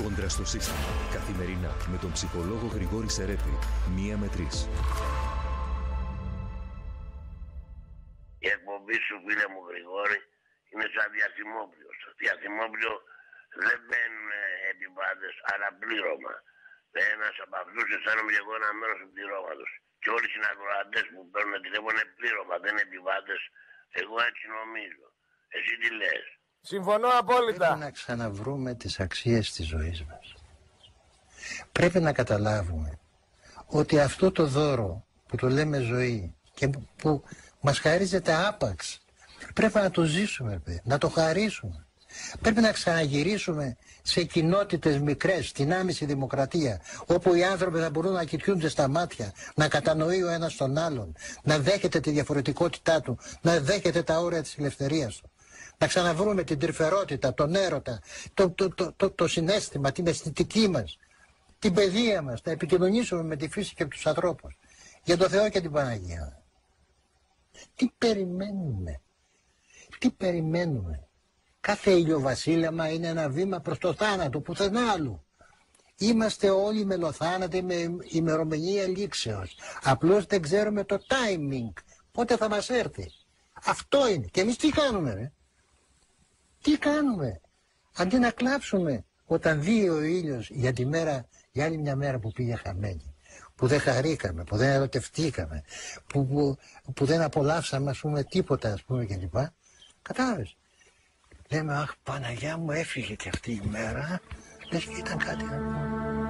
Κόντρα στο σύστημα. Καθημερινά με τον ψυχολόγο Γρηγόρη Σερέτη. 1 με 3. Η εκπομπή σου, φίλε μου Γρηγόρη, είναι σαν διαστημόπλιο. Στο διαστημόπλιο δεν μπαίνουν επιβάτες, αλλά πλήρωμα. Ένας από αυτούς αισθάνομαι και εγώ ένα μέρος του πληρώματος. Και όλοι οι συνακροατές που παίρνουν τηλέφωνο είναι πλήρωμα, δεν είναι επιβάτες. Εγώ έτσι νομίζω. Εσύ τι λες? Συμφωνώ απόλυτα. Πρέπει να ξαναβρούμε τις αξίες της ζωής μας. Πρέπει να καταλάβουμε ότι αυτό το δώρο που το λέμε ζωή και που μας χαρίζεται άπαξ, πρέπει να το ζήσουμε, να το χαρίσουμε. Πρέπει να ξαναγυρίσουμε σε κοινότητες μικρές, στην άμεση δημοκρατία, όπου οι άνθρωποι θα μπορούν να κοιτούνται στα μάτια, να κατανοεί ο ένας τον άλλον, να δέχεται τη διαφορετικότητά του, να δέχεται τα όρια της ελευθερίας του. Να ξαναβρούμε την τρυφερότητα, τον έρωτα, το συναίσθημα, την αισθητική μας, την παιδεία μας, να επικοινωνήσουμε με τη φύση και τους ανθρώπους. Για το Θεό και την Παναγία. Τι περιμένουμε? Τι περιμένουμε? Κάθε ηλιοβασίλεμα είναι ένα βήμα προς το θάνατο, πουθενά άλλου. Είμαστε όλοι μελοθάνατοι με ημερομηνία λήξεως. Απλώς δεν ξέρουμε το timing, πότε θα μας έρθει. Αυτό είναι. Και εμείς τι κάνουμε, ρε? Τι κάνουμε? Αντί να κλάψουμε όταν δει ο ήλιος για τη μέρα, για άλλη μια μέρα που πήγε χαμένη, που δεν χαρήκαμε, που δεν ερωτευτήκαμε, που δεν απολαύσαμε, ας πούμε, τίποτα, ας πούμε, κλπ. Κατάλαβες? Λέμε, αχ, Παναγιά μου, έφυγε και αυτή η μέρα, λες και ήταν κάτι να πούμε.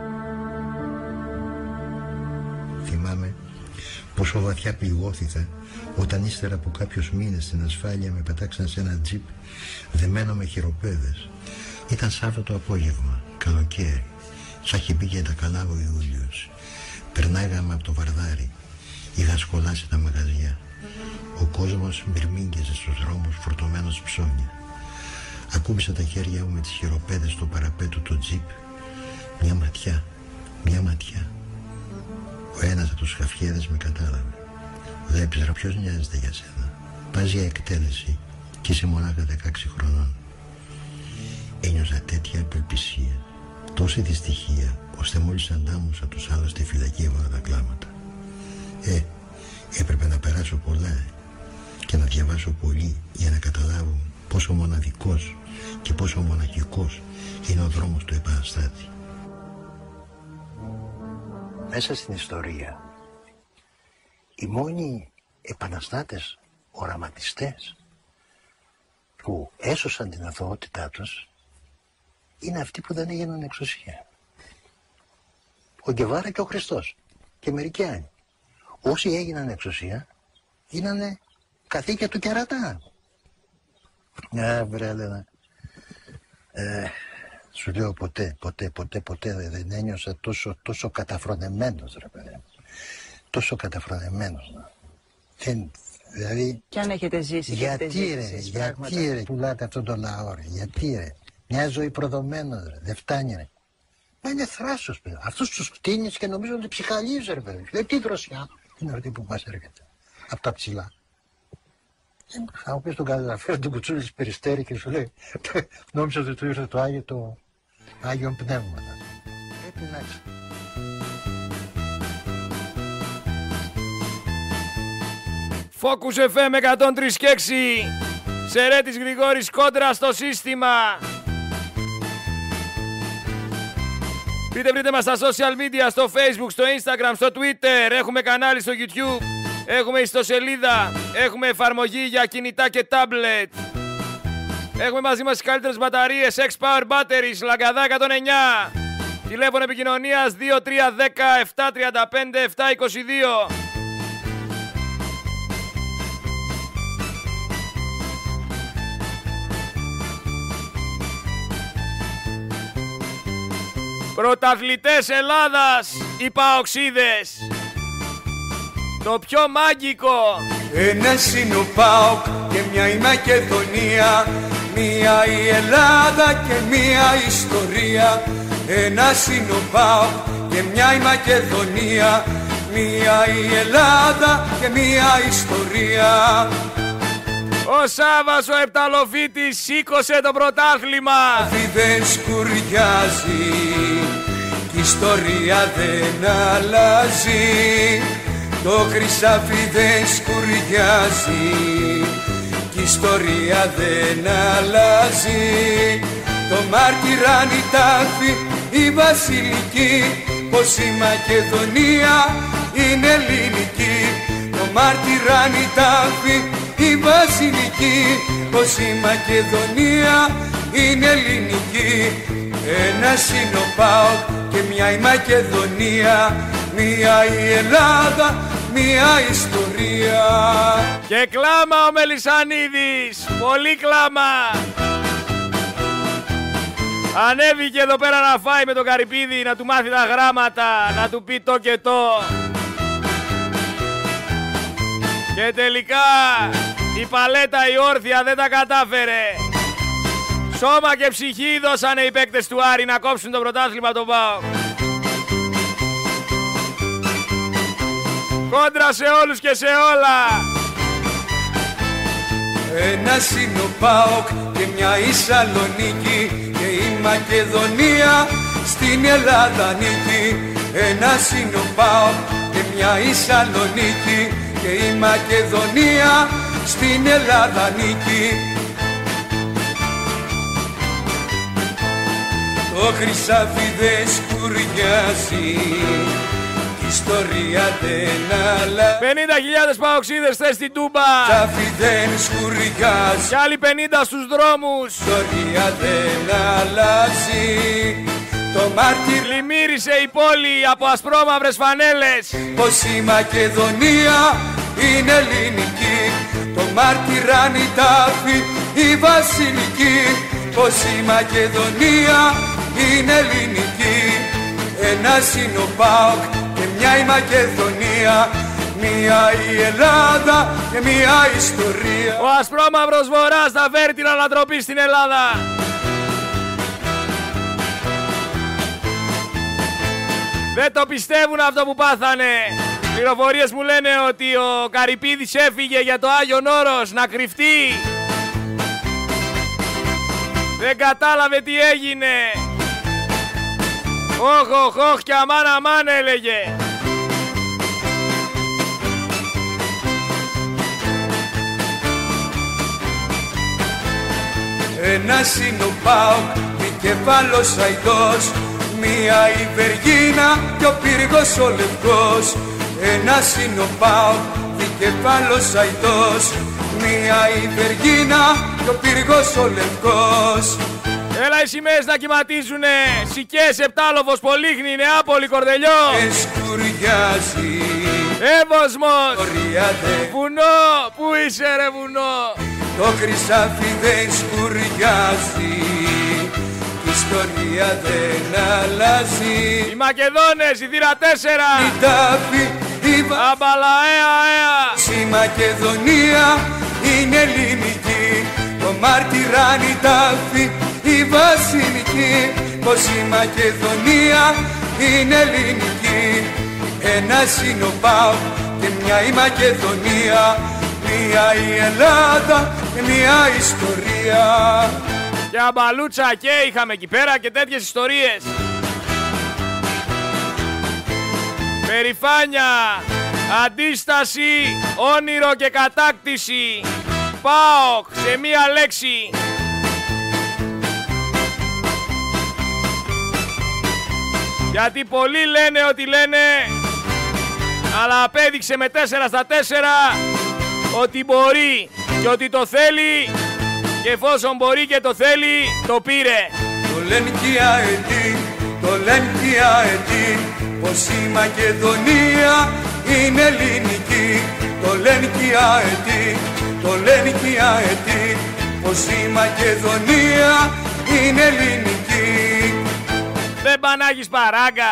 Θυμάμαι πόσο βαθιά πληγώθηκα όταν ύστερα από κάποιους μήνες στην ασφάλεια με πετάξαν σε ένα τζιπ δεμένο με χειροπέδες. Ήταν Σάββατο απόγευμα, καλοκαίρι, σαν είχε πήγε τα καλά ο Ιούλιος. Περνάγαμε από το Βαρδάρι, είχα σκολάσει τα μαγαζιά. Ο κόσμος μπυρμήγκεζε στους δρόμους φορτωμένος ψώνια. Ακούμπησα τα χέρια μου με τις χειροπέδες στο παραπέτου του τζιπ. Μια ματιά, μια ματιά. Ο ένας από τους χαφιέδες με κατάλαβε. Δεν ήξερα ποιος νοιάζεται για σένα. Πας για εκτέλεση και είσαι μονάχα 16 χρονών. Ένιωσα τέτοια απελπισία, τόση δυστυχία, ώστε μόλις αντάμωσα τους άλλους στη φυλακή έβαλα τα κλάματα. Έπρεπε να περάσω πολλά και να διαβάσω πολύ για να καταλάβω πόσο μοναδικός και πόσο μοναχικός είναι ο δρόμος του επαναστάτη. Μέσα στην ιστορία, οι μόνοι επαναστάτες οραματιστές που έσωσαν την αθωότητά τους είναι αυτοί που δεν έγιναν εξουσία. Ο Γκεβάρα και ο Χριστός και μερικοί άλλοι. Όσοι έγιναν εξουσία γίνανε καθήκια του κερατά. Βρε, σου λέω ποτέ δεν ένιωσα τόσο καταφρονεμένος, ρε παιδί. Τόσο καταφρονεμένος. Δηλαδή, κι αν έχετε ζήσει, γιατί ρε πουλάτε αυτόν τον λαό, ρε, γιατί ρε. Μια ζωή προδομένος, ρε, δεν φτάνει, ρε. Μα είναι θράσος, παιδί. Αυτούς τους φτύνεις και νομίζω ότι ψυχαλίζει, ρε παιδί. Τι δροσιά είναι αυτή που μας έρχεται από τα ψηλά. Θα μου πεις τον καταγραφέα του Κουτσούλη της Περιστέρη και σου λέει νόμιζα ότι του ήρθε το Άγιον Πνεύματα. Πρέπει να είσαι. Focus FM 103 και 6. Σερέτης Γρηγόρης, κόντρα στο σύστημα. Βρείτε μας στα social media, στο Facebook, στο Instagram, στο Twitter. Έχουμε κανάλι στο YouTube. Έχουμε ιστοσελίδα. Έχουμε εφαρμογή για κινητά και tablet. Έχουμε μαζί μας τις καλύτερες μπαταρίες X-Power Batteries, Λαγκαδά 109. Τηλέφωνο επικοινωνίας 2310 735 722. Πρωταθλητές Ελλάδας, οι Παοξίδες. Το πιο μάγικο. Ένας είναι ο ΠΑΟΚ και μια η Μακεδονία, μια η Ελλάδα και μια ιστορία. Ένας είναι ο ΠΑΟΚ και μια η Μακεδονία, μια η Ελλάδα και μια ιστορία. Ο Σάββας ο Επταλοφίτης σήκωσε το πρωτάθλημα. Δεν σκουριάζει κι η ιστορία δεν αλλάζει. Το χρυσάφι δεν σκουριάζει κι η ιστορία δεν αλλάζει. Το μάρτυραν η τάφη η βασιλική, πως η Μακεδονία είναι ελληνική. Το μάρτυραν η τάφη η βασιλική, πως η Μακεδονία είναι ελληνική. Ένας είναι ο ΠΑΟΚ και μια η Μακεδονία, μια η Ελλάδα, μια ιστορία. Και κλάμα ο Μελισσανίδης, πολύ κλάμα. Ανέβηκε εδώ πέρα να φάει με τον Καρυπίδη, να του μάθει τα γράμματα, να του πει το και το. Και τελικά η παλέτα η όρθια δεν τα κατάφερε. Σώμα και ψυχή δώσανε οι παίκτες του Άρη να κόψουν το πρωτάθλημα τον ΠΑΟΚ. Κόντρα σε όλους και σε όλα. Ένας είναι ο ΠΑΟΚ και μια η Σαλονίκη, και η Μακεδονία στην Ελλάδα νίκη. Ένας είναι ο ΠΑΟΚ και μια η Σαλονίκη, και η Μακεδονία στην Ελλάδα νίκη. Το χρυσάφι δεν σκουριάζει, η ιστορία δεν αλλάζει. 50.000 παοξίδες θες στην Τούμπα. Χρυσάφι δεν σκουριάζει Κι άλλοι 50 στους δρόμους. η ιστορία δεν αλλάζει. Το μάρτυρ Πλημμύρισε η πόλη από ασπρόμαυρες φανέλες. πως η Μακεδονία είναι ελληνική. Το μάρτυραν η τάφη η βασιλική, πως η Μακεδονία είναι ελληνική. Ένας είναι ο ΠΑΟΚ και μια η Μακεδονία, μια η Ελλάδα και μια ιστορία. Ο ασπρόμαυρος βορράς θα φέρει την ανατροπή στην Ελλάδα. Δεν το πιστεύουν αυτό που πάθανε. Πληροφορίες μου λένε ότι ο Καρυπίδης έφυγε για το Άγιον Όρος να κρυφτεί. Δεν κατάλαβε τι έγινε. Όχ, όχ, όχ και αμάν αμάν έλεγε. Ένας είναι ο ΠΑΟΚ, δικεφάλος αητός, μία η Βεργίνα και ο πύργος ο λευκός. Ένας είναι ο ΠΑΟΚ, δικεφάλος αητός, μία η Βεργίνα και ο πύργος ο λευκός. Έλα οι σημαίες να κυματίζουνε. Σικές, Επτάλοβος, Πολύχνη, Νεάπολη, Κορδελιό. Σκουριάζει Εύωσμος, οριάδε, βουνό, πού είσαι ρε βουνό. το χρυσάφι δεν σκουριάζει, η ιστορία δεν αλλάζει. Οι Μακεδόνες, η θύρα 4. Η τάφη, η Αμπαλαέα, αέα. η Μακεδονία είναι ελληνική. Το μάρτυραν η τάφη η βασιλική, πως η Μακεδονία είναι ελληνική. Ένας είναι ο ΠΑΟΚ και μια η Μακεδονία, μια η Ελλάδα και μια ιστορία. Και αμπαλούτσα και είχαμε εκεί πέρα και τέτοιες ιστορίες. Περηφάνεια, αντίσταση, όνειρο και κατάκτηση. ΠΑΟΚ σε μία λέξη. Γιατί πολλοί λένε ότι λένε, αλλά απέδειξε με 4-4 ότι μπορεί και ότι το θέλει, και εφόσον μπορεί και το θέλει, το πήρε. Το λένε και οι αετοί, το λένε και οι αετοί, πως η Μακεδονία είναι ελληνική. Το λένε και οι αετοί, το λένε και οι αετοί, πως η Μακεδονία είναι ελληνική. Δεν πανάγεις παράγκα.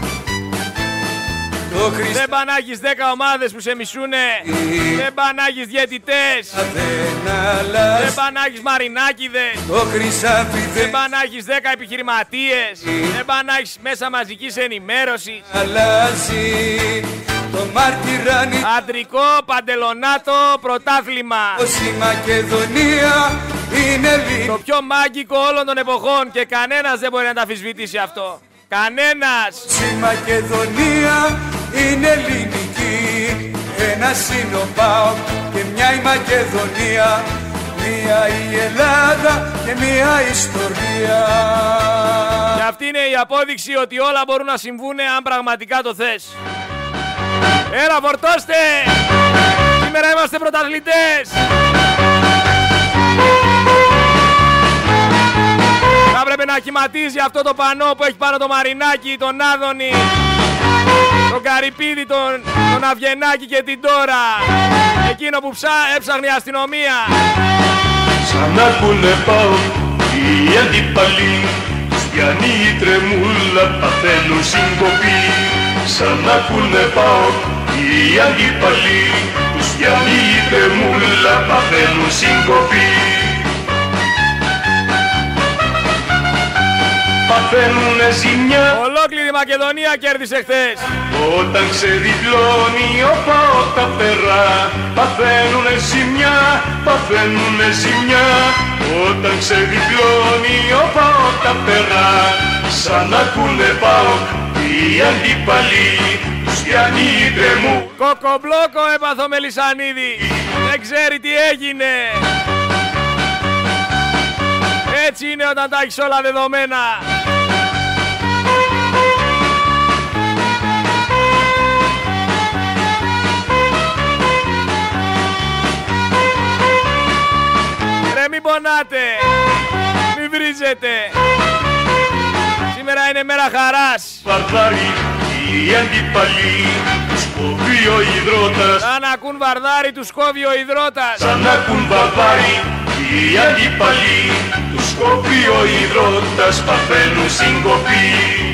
Δεν πανάγεις 10 ομάδες που σε μισούνε. Δεν πανάγεις διαιτητές. Δεν πανάγεις μαρινάκηδες. Δεν πανάγεις 10 επιχειρηματίες. Δεν πανάγεις μέσα μαζικής ενημέρωσης. Αλλάζει, το μαρτυράνι. Αντρικό παντελονάτο πρωτάθλημα. Η Μακεδονία είναι ελληνική. Το πιο μάγκικο όλων των εποχών και κανένας δεν μπορεί να τα αμφισβητήσει αυτό. Κανένας. Η Μακεδονία είναι ελληνική. Ένας είναι ο ΠΑΟΚ και μια η Μακεδονία. Μία η Ελλάδα και μία ιστορία. Και αυτή είναι η απόδειξη ότι όλα μπορούν να συμβούνε αν πραγματικά το θες. Έλα φορτώστε! Σήμερα είμαστε πρωταθλητές! Θα έπρεπε να κυματίζει αυτό το πανό που έχει πάνω το Μαρινάκι, τον Άδωνη, τον Καρυπίδη, τον Αυγενάκη και την Τώρα. Εκείνο που έψαχνε η αστυνομία. Σαν να ακούνε πάω οι αντίπαλοι, Χριστιανοί η τρεμούλα παθαίνουν συγκοπή. Σαν να ακούνε πάω οι αντίπαλοι, Χριστιανοί η τρεμούλα παθαίνουν συγκοπή. Παθαίνουνε ζημιά. Ολόκληρη Μακεδονία κέρδισε χθες. Όταν ξεδιπλώνει ο ΠΑΟΚ τα φτερά, παθαίνουνε ζημιά, παθαίνουνε ζημιά. Όταν ξεδιπλώνει ο ΠΑΟΚ τα φτερά, σαν να ακούνε ΠΑΟΚ οι αντίπαλοι, Χριστιανοί τρεμού. Κοκομπλόκο έπαθο Μελισσανίδη. Δεν ξέρει τι έγινε. Έτσι είναι όταν τα έχεις όλα δεδομένα. Ρε μην πονάτε, μην βρίζετε. Σήμερα είναι μέρα χαράς. Βαρδάρι, οι αντίπαλοι, τους κόβει ο υδρότας. Σαν να ακούν βαρδάρι, τους κόβει ο υδρότας. Σαν να ακούν βαρδάρι, οι αντίπαλοι, τους κόβει ο υδρότας, παθαίνουν συγκοπή.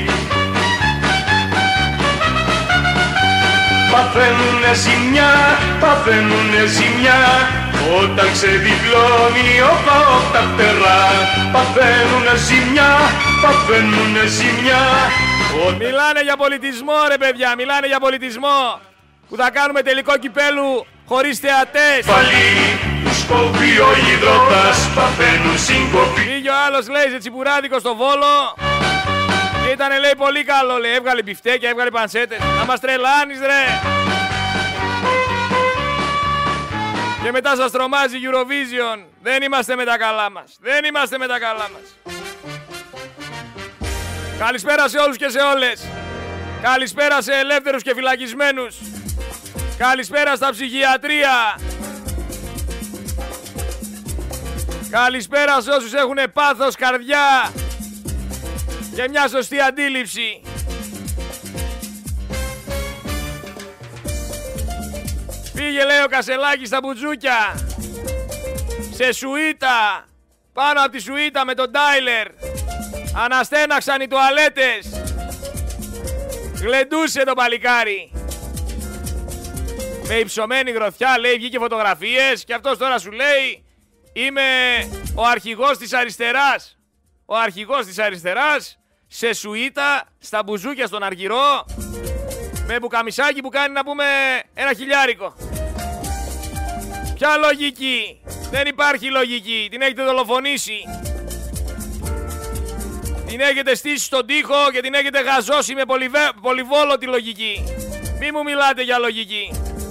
Παθαίνουνε ζημιά, παθαίνουνε ζημιά. Όταν ξεδιπλώνει ο ΠΑΟΚ τα φτερά, παθαίνουνε ζημιά, παθαίνουνε ζημιά. Μιλάνε για πολιτισμό ρε παιδιά, μιλάνε για πολιτισμό. Που θα κάνουμε τελικό κυπέλου χωρίς θεατές. Πάλι τους κόβει ο υδρότας, παθαίνουν συγκοπή. Πήγε ο άλλος λέει σε τσιπουράδικο στο Βόλο και ήτανε λέει πολύ καλό, λέει, έβγαλε μπιφτέκια, έβγαλε πανσέτες. Να μας τρελάνεις ρε. Και μετά σας τρομάζει Eurovision. Δεν είμαστε με τα καλά μας. Δεν είμαστε με τα καλά μας. Καλησπέρα σε όλους και σε όλες. Καλησπέρα σε ελεύθερους και φυλακισμένους. Καλησπέρα στα ψυχιατρία. Καλησπέρα σε όσους έχουν πάθος, καρδιά και μια σωστή αντίληψη. Πήγε λέει ο Κασελάκης στα μπουτζούκια, σε σουίτα, πάνω από τη σουίτα με τον Τάιλερ. Αναστέναξαν οι τουαλέτες. Γλεντούσε το παλικάρι. Με υψωμένη γροθιά λέει, βγήκε φωτογραφίες και αυτός τώρα σου λέει είμαι ο αρχηγός της αριστεράς. Ο αρχηγός της αριστεράς σε σουίτα, στα μπουζούκια στον Αργυρό, με μπουκαμισάκι που κάνει να πούμε 1 χιλιάρικο. Ποια λογική? Δεν υπάρχει λογική. Την έχετε δολοφονήσει. Την έχετε στήσει στον τοίχο και την έχετε γαζώσει με πολυβόλο τη λογική. Μη μου μιλάτε για λογική.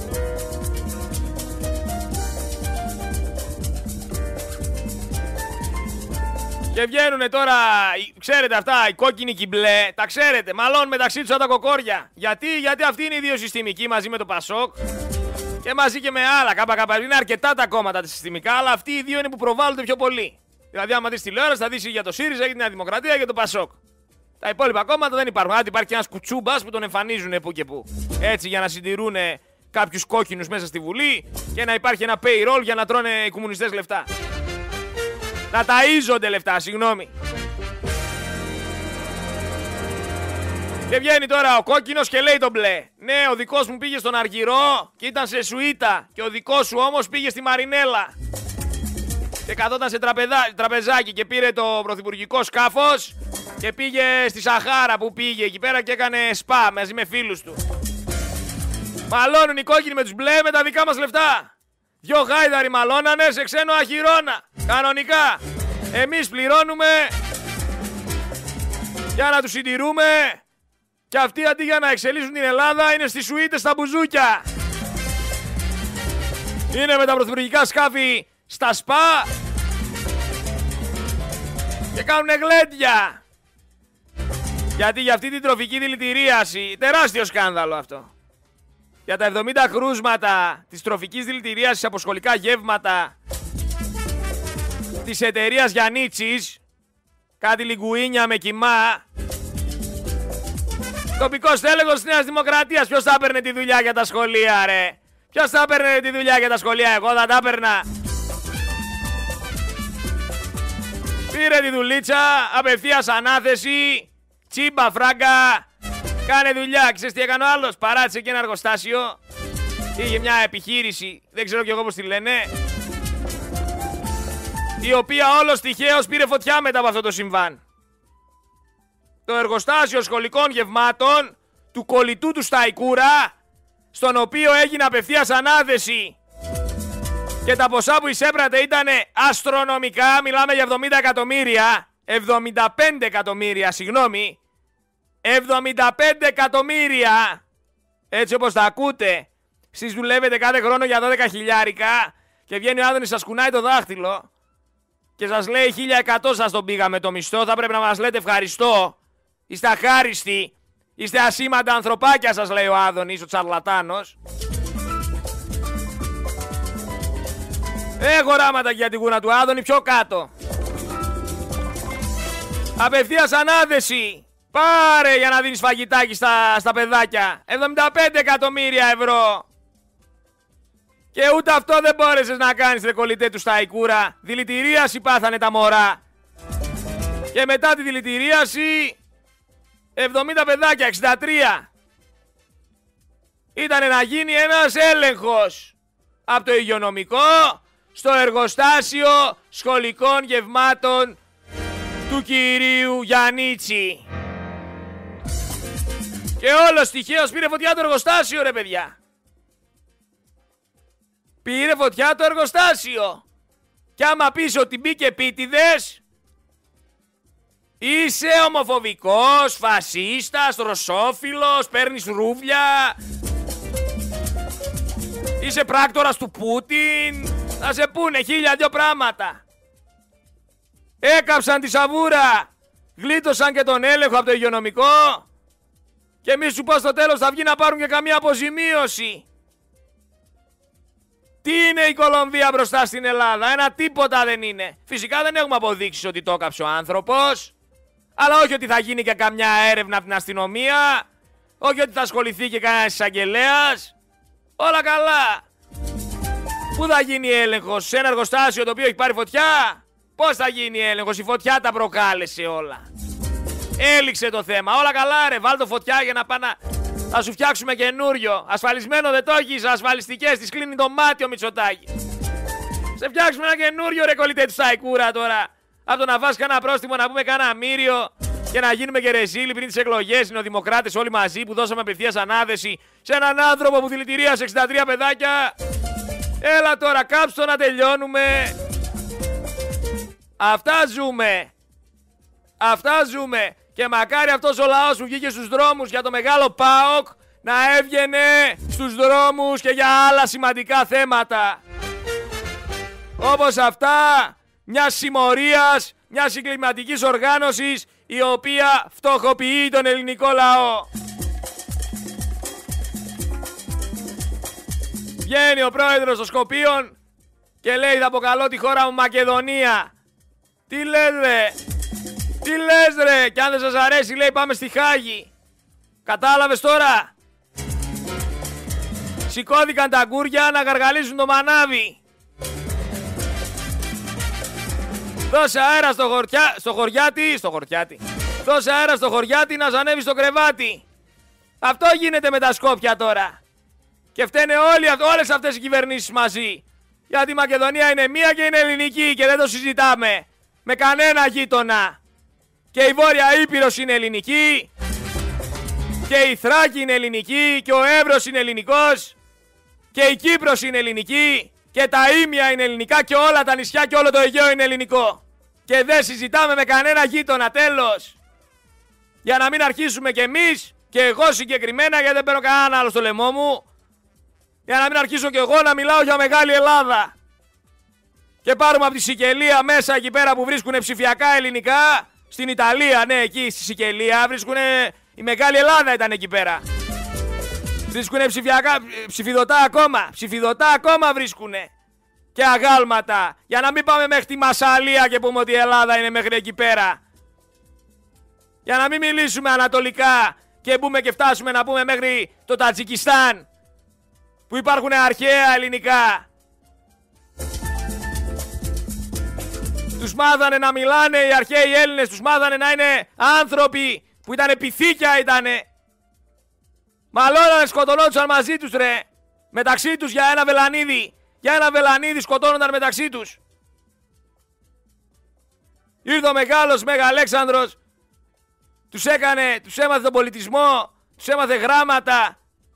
Και βγαίνουνε τώρα, ξέρετε αυτά, οι κόκκινοι και οι μπλε, τα ξέρετε, μαλώνουν μεταξύ τους σαν τα κοκόρια. Γιατί αυτοί είναι οι δύο συστημικοί μαζί με το Πασόκ και μαζί και με άλλα. Είναι αρκετά τα κόμματα τα συστημικά, αλλά αυτοί οι δύο είναι που προβάλλονται πιο πολύ. Δηλαδή, άμα δεις τηλεόραση, θα δεις για το ΣΥΡΙΖΑ, για τη Νέα Δημοκρατία και το Πασόκ. Τα υπόλοιπα κόμματα δεν υπάρχουν. Άντε, υπάρχει ένας κουτσούμπας που τον εμφανίζουν που και που. Έτσι, για να συντηρούν κάποιους κόκκινους μέσα στη Βουλή και να υπάρχει ένα payroll για να τρώνε οι κομμουνιστές λεφτά. Να ταΐζονται λεφτά, συγγνώμη. Και βγαίνει τώρα ο κόκκινος και λέει τον μπλε. Ναι, ο δικός μου πήγε στον Αργυρό και ήταν σε σουίτα. Και ο δικός σου όμως πήγε στη Μαρινέλα. Και καθόταν σε τραπεζάκι και πήρε το πρωθυπουργικό σκάφος και πήγε στη Σαχάρα που πήγε εκεί πέρα και έκανε σπα μαζί με φίλους του. Μαλώνουν οι κόκκινοι με τους μπλε με τα δικά μας λεφτά. Δυο γάιδαροι μαλώνανε σε ξένο αχυρώνα. Κανονικά. Εμείς πληρώνουμε για να τους συντηρούμε. Και αυτοί αντί για να εξελίσσουν την Ελλάδα είναι στις σουίτες στα μπουζούκια. Είναι με τα πρωθυπουργικά σκάφη στα ΣΠΑ και κάνουνε γλέντια. Γιατί για αυτή την τροφική δηλητηρίαση, τεράστιο σκάνδαλο αυτό. Για τα 70 κρούσματα της τροφικής δηλητηρίασης από σχολικά γεύματα της εταιρείας Γιαννίτσης, κάτι λιγκουίνια με κοιμά, τοπικός τέλεχος της Νέας Δημοκρατίας. Ποιος θα έπαιρνε τη δουλειά για τα σχολεία, ρε? Ποιος θα έπαιρνε τη δουλειά για τα σχολεία? Εγώ θα τα έπαιρνα. Πήρε τη δουλίτσα, απευθείας ανάθεση, τσίμπα φράγκα, κάνε δουλειά. Ξέρεις τι έκανε ο άλλος? Παράτησε και ένα εργοστάσιο. Είχε μια επιχείρηση, δεν ξέρω κι εγώ πώς τη λένε, η οποία όλος τυχαίως πήρε φωτιά μετά από αυτό το συμβάν. Το εργοστάσιο σχολικών γευμάτων του κολλητού του Σταϊκούρα, στον οποίο έγινε απευθείας ανάθεση και τα ποσά που εισέπρατε ήταν αστρονομικά. Μιλάμε για 70 εκατομμύρια, 75 εκατομμύρια, συγγνώμη, 75 εκατομμύρια, έτσι όπως τα ακούτε. Εσείς δουλεύετε κάθε χρόνο για 12 χιλιάρικα και βγαίνει ο Άδωνης, σας κουνάει το δάχτυλο και σας λέει 1100 σας τον πήγαμε το μισθό. Θα πρέπει να μας λέτε ευχαριστώ. Είστε αχάριστοι. Είστε ασήμαντα ανθρωπάκια, σας λέει ο Άδωνης, ο τσαρλατάνος. Έχω οράματα για την κούνα του Άδωνη πιο κάτω. Απευθείας ανάθεση. Πάρε για να δίνεις φαγητάκι στα παιδάκια. 75 εκατομμύρια ευρώ. Και ούτε αυτό δεν μπόρεσες να κάνεις, ρε κολλητέ του Σταϊκούρα. Δηλητηρίαση πάθανε τα μωρά. Και μετά τη δηλητηρίαση 70 παιδάκια, 63. Ήτανε να γίνει ένας έλεγχος από το υγειονομικό στο εργοστάσιο σχολικών γευμάτων του κυρίου Γιαννίτσι. Και όλος τυχαίως πήρε φωτιά το εργοστάσιο, ρε παιδιά. Πήρε φωτιά το εργοστάσιο. Και άμα πεις ότι μπήκε επίτηδες, είσαι ομοφοβικός, φασίστας, ρωσόφιλος, παίρνεις ρούβλια, είσαι πράκτορας του Πούτιν, θα σε πούνε 1002 πράγματα. Έκαψαν τη σαβούρα, γλίτωσαν και τον έλεγχο από το υγειονομικό και μη σου πω στο τέλος θα βγει να πάρουν και καμία αποζημίωση. Τι είναι η Κολομβία μπροστά στην Ελλάδα? Ένα τίποτα δεν είναι. Φυσικά δεν έχουμε αποδείξεις ότι το έκαψε ο άνθρωπος, αλλά όχι ότι θα γίνει και καμιά έρευνα από την αστυνομία, όχι ότι θα ασχοληθεί και κανένας εισαγγελέας. Όλα καλά. Πού θα γίνει έλεγχος? Σε ένα εργοστάσιο το οποίο έχει πάρει φωτιά? Πώς θα γίνει έλεγχος? Η φωτιά τα προκάλεσε όλα. Έληξε το θέμα. Όλα καλά, ρε. Βάλ' το φωτιά για να πάνε. Θα σου φτιάξουμε καινούριο. Ασφαλισμένο δεν το έχεις. Ασφαλιστικές. Της κλείνει το μάτι ο Μητσοτάκης. Σε φτιάξουμε ένα καινούριο, ρε κολλητέ του Σταϊκούρα τώρα. Από το να βάζει κανένα πρόστιμο, να πούμε κανένα μύριο και να γίνουμε και ρεζίλοι πριν τις εκλογές. Είναι οι δημοκράτες όλοι μαζί που δώσαμε απευθείας ανάθεση σε έναν άνθρωπο που δηλητηρίασε 63 παιδάκια. Έλα τώρα, κάψτε να τελειώνουμε. Αυτά ζούμε. Αυτά ζούμε. Και μακάρι αυτός ο λαός που βγήκε στους δρόμους για το μεγάλο ΠΑΟΚ να έβγαινε στους δρόμους και για άλλα σημαντικά θέματα. Όπως αυτά μιας συμμορίας, μιας εγκληματικής οργάνωσης η οποία φτωχοποιεί τον ελληνικό λαό. Βγαίνει ο πρόεδρος των Σκοπίων και λέει θα αποκαλώ τη χώρα μου Μακεδονία. Τι λες ρε? Τι λες ρε? Κι αν δεν σας αρέσει λέει πάμε στη Χάγη. Κατάλαβες τώρα? Σηκώθηκαν τα γκούρια να γαργαλίσουν το μανάβι. Δώσε αέρα στο χωριάτι. Δώσε αέρα στο χωριάτι να ζανεύει στο κρεβάτι. Αυτό γίνεται με τα Σκόπια τώρα. Και φταίνε όλες αυτές οι κυβερνήσεις μαζί. Γιατί η Μακεδονία είναι μία και είναι ελληνική και δεν το συζητάμε με κανένα γείτονα. Και η Βόρεια Ήπειρος είναι ελληνική. Και η Θράκη είναι ελληνική και ο Εύρος είναι ελληνικός και η Κύπρος είναι ελληνική και τα Ήμια είναι ελληνικά και όλα τα νησιά και όλο το Αιγαίο είναι ελληνικό. Και δεν συζητάμε με κανένα γείτονα, τέλος. Για να μην αρχίσουμε κι εμείς και εγώ συγκεκριμένα, γιατί δεν παίρνω κανέναν άλλο στο λαιμό μου, για να μην αρχίσω κι εγώ να μιλάω για μεγάλη Ελλάδα. Και πάρουμε από τη Σικελία μέσα εκεί πέρα που βρίσκουν ψηφιακά ελληνικά, στην Ιταλία, ναι, εκεί στη Σικελία βρίσκουν. Η μεγάλη Ελλάδα ήταν εκεί πέρα. Βρίσκουνε ψηφιδωτά ακόμα. Ψηφιδωτά ακόμα βρίσκουνε. Και αγάλματα. Για να μην πάμε μέχρι τη Μασσαλία και πούμε ότι η Ελλάδα είναι μέχρι εκεί πέρα. Για να μην μιλήσουμε ανατολικά και μπούμε και φτάσουμε να πούμε μέχρι το Τατζικιστάν, που υπάρχουν αρχαία ελληνικά. Τους μάθανε να μιλάνε οι αρχαίοι Έλληνες, τους μάθανε να είναι άνθρωποι που ήτανε πυθίκια ήτανε. Μαλώνανε, σκοτωνόντουσαν μαζί τους ρε. Μεταξύ τους για ένα βελανίδι. Για ένα βελανίδι σκοτώνονταν μεταξύ τους. Ήρθε ο μεγάλος Μέγα Αλέξανδρος. Τους έμαθε τον πολιτισμό. Τους έμαθε γράμματα.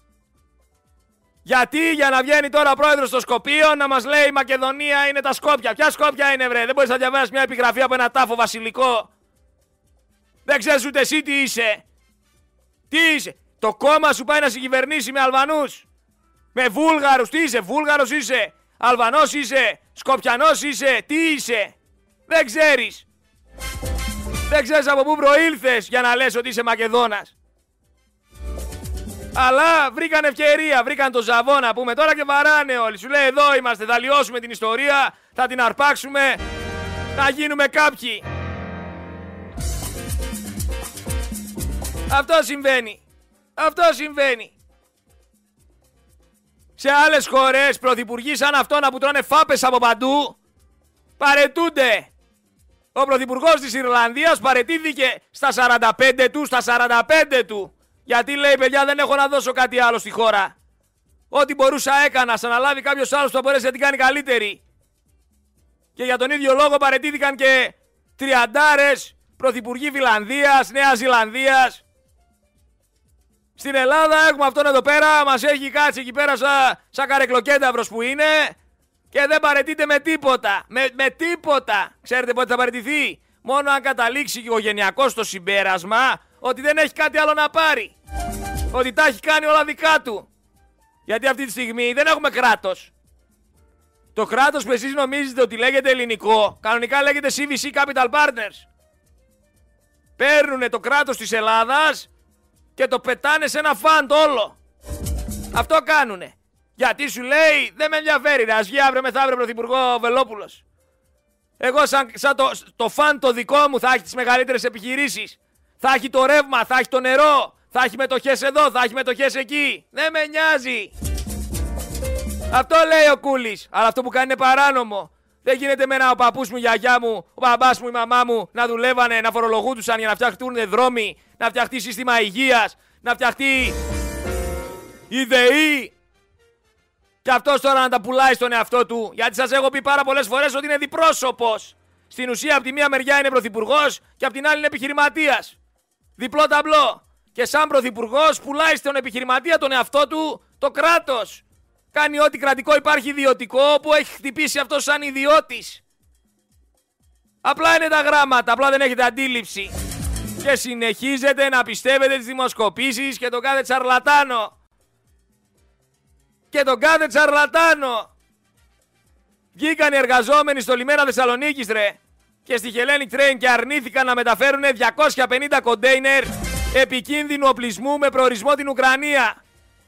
Γιατί? Για να βγαίνει τώρα ο πρόεδρος στο Σκοπίο να μας λέει η Μακεδονία είναι τα Σκόπια. Ποια Σκόπια είναι βρε? Δεν μπορείς να διαβάσεις μια επιγραφή από ένα τάφο βασιλικό. Δεν ξέρεις ούτε εσύ τι είσαι. Τι είσαι? Το κόμμα σου πάει να συγκυβερνήσει με Αλβανούς, με Βούλγαρους. Τι είσαι? Βούλγαρος είσαι? Αλβανός είσαι? Σκοπιανός είσαι? Τι είσαι? Δεν ξέρεις. Δεν ξέρεις από πού προήλθες για να λες ότι είσαι Μακεδόνας. Αλλά βρήκαν ευκαιρία, βρήκαν το ζαβό να πούμε τώρα και βαράνε όλοι. Σου λέει εδώ είμαστε, θα λιώσουμε την ιστορία, θα την αρπάξουμε, θα γίνουμε κάποιοι. Αυτό συμβαίνει. Αυτό συμβαίνει. Σε άλλες χώρες πρωθυπουργοί σαν αυτόν που τρώνε φάπες από παντού παρετούνται. Ο πρωθυπουργός της Ιρλανδίας παρετήθηκε στα 45 του, στα 45 του. Γιατί λέει παιδιά δεν έχω να δώσω κάτι άλλο στη χώρα. Ό,τι μπορούσα έκανα, σαν να λάβει κάποιος άλλος που θα μπορέσει να την κάνει καλύτερη. Και για τον ίδιο λόγο παρετήθηκαν και τριαντάρες πρωθυπουργοί Φιλανδίας, Νέας Ζηλανδίας. Στην Ελλάδα έχουμε αυτόν εδώ πέρα, μας έχει κάτσει εκεί πέρα σαν καρεκλοκένταυρος που είναι και δεν παρετείται με τίποτα. Με τίποτα. Ξέρετε πότε θα παρετηθεί? Μόνο αν καταλήξει οικογενειακός στο συμπέρασμα ότι δεν έχει κάτι άλλο να πάρει. Ότι τα έχει κάνει όλα δικά του. Γιατί αυτή τη στιγμή δεν έχουμε κράτος. Το κράτος που εσείς νομίζετε ότι λέγεται ελληνικό, κανονικά λέγεται CVC Capital Partners. Παίρνουνε το κράτος της Ελλάδας και το πετάνε σε ένα φαντ όλο. Αυτό κάνουνε. Γιατί σου λέει δεν με ενδιαφέρει ρε, ας βγει αύριο μεθαύριο πρωθυπουργό Βελόπουλος. Εγώ σαν το φαντ το δικό μου θα έχει τις μεγαλύτερες επιχειρήσεις. Θα έχει το ρεύμα, θα έχει το νερό, θα έχει μετοχές εδώ, θα έχει μετοχές εκεί. Δεν με νοιάζει. Αυτό λέει ο Κούλης. Αλλά αυτό που κάνει είναι παράνομο. Δεν γίνεται εμένα ο παππούς μου, η γιαγιά μου, ο μπαμπάς μου, η μαμά μου να δουλεύανε, να φορολογούντουσαν για να φτιαχτούν δρόμοι, να φτιαχτεί σύστημα υγείας, να φτιαχτεί η ΔΕΗ. Και αυτός τώρα να τα πουλάει στον εαυτό του. Γιατί σας έχω πει πάρα πολλές φορές ότι είναι διπρόσωπος. Στην ουσία από τη μία μεριά είναι πρωθυπουργός και από την άλλη είναι επιχειρηματίας. Διπλό ταμπλό. Και σαν πρωθυπουργός πουλάει στον επιχειρηματία τον εαυτό του το κράτος. Κάνει ό,τι κρατικό υπάρχει ιδιωτικό που έχει χτυπήσει αυτό σαν ιδιώτης. Απλά είναι τα γράμματα, απλά δεν έχετε αντίληψη. Και συνεχίζετε να πιστεύετε τις δημοσκοπήσεις και τον κάθε τσαρλατάνο. Και τον κάθε τσαρλατάνο. Βγήκαν οι εργαζόμενοι στο λιμένα Θεσσαλονίκης ρε και στη Hellenic Train και αρνήθηκαν να μεταφέρουν 250 κοντέινερ επικίνδυνου οπλισμού με προορισμό την Ουκρανία.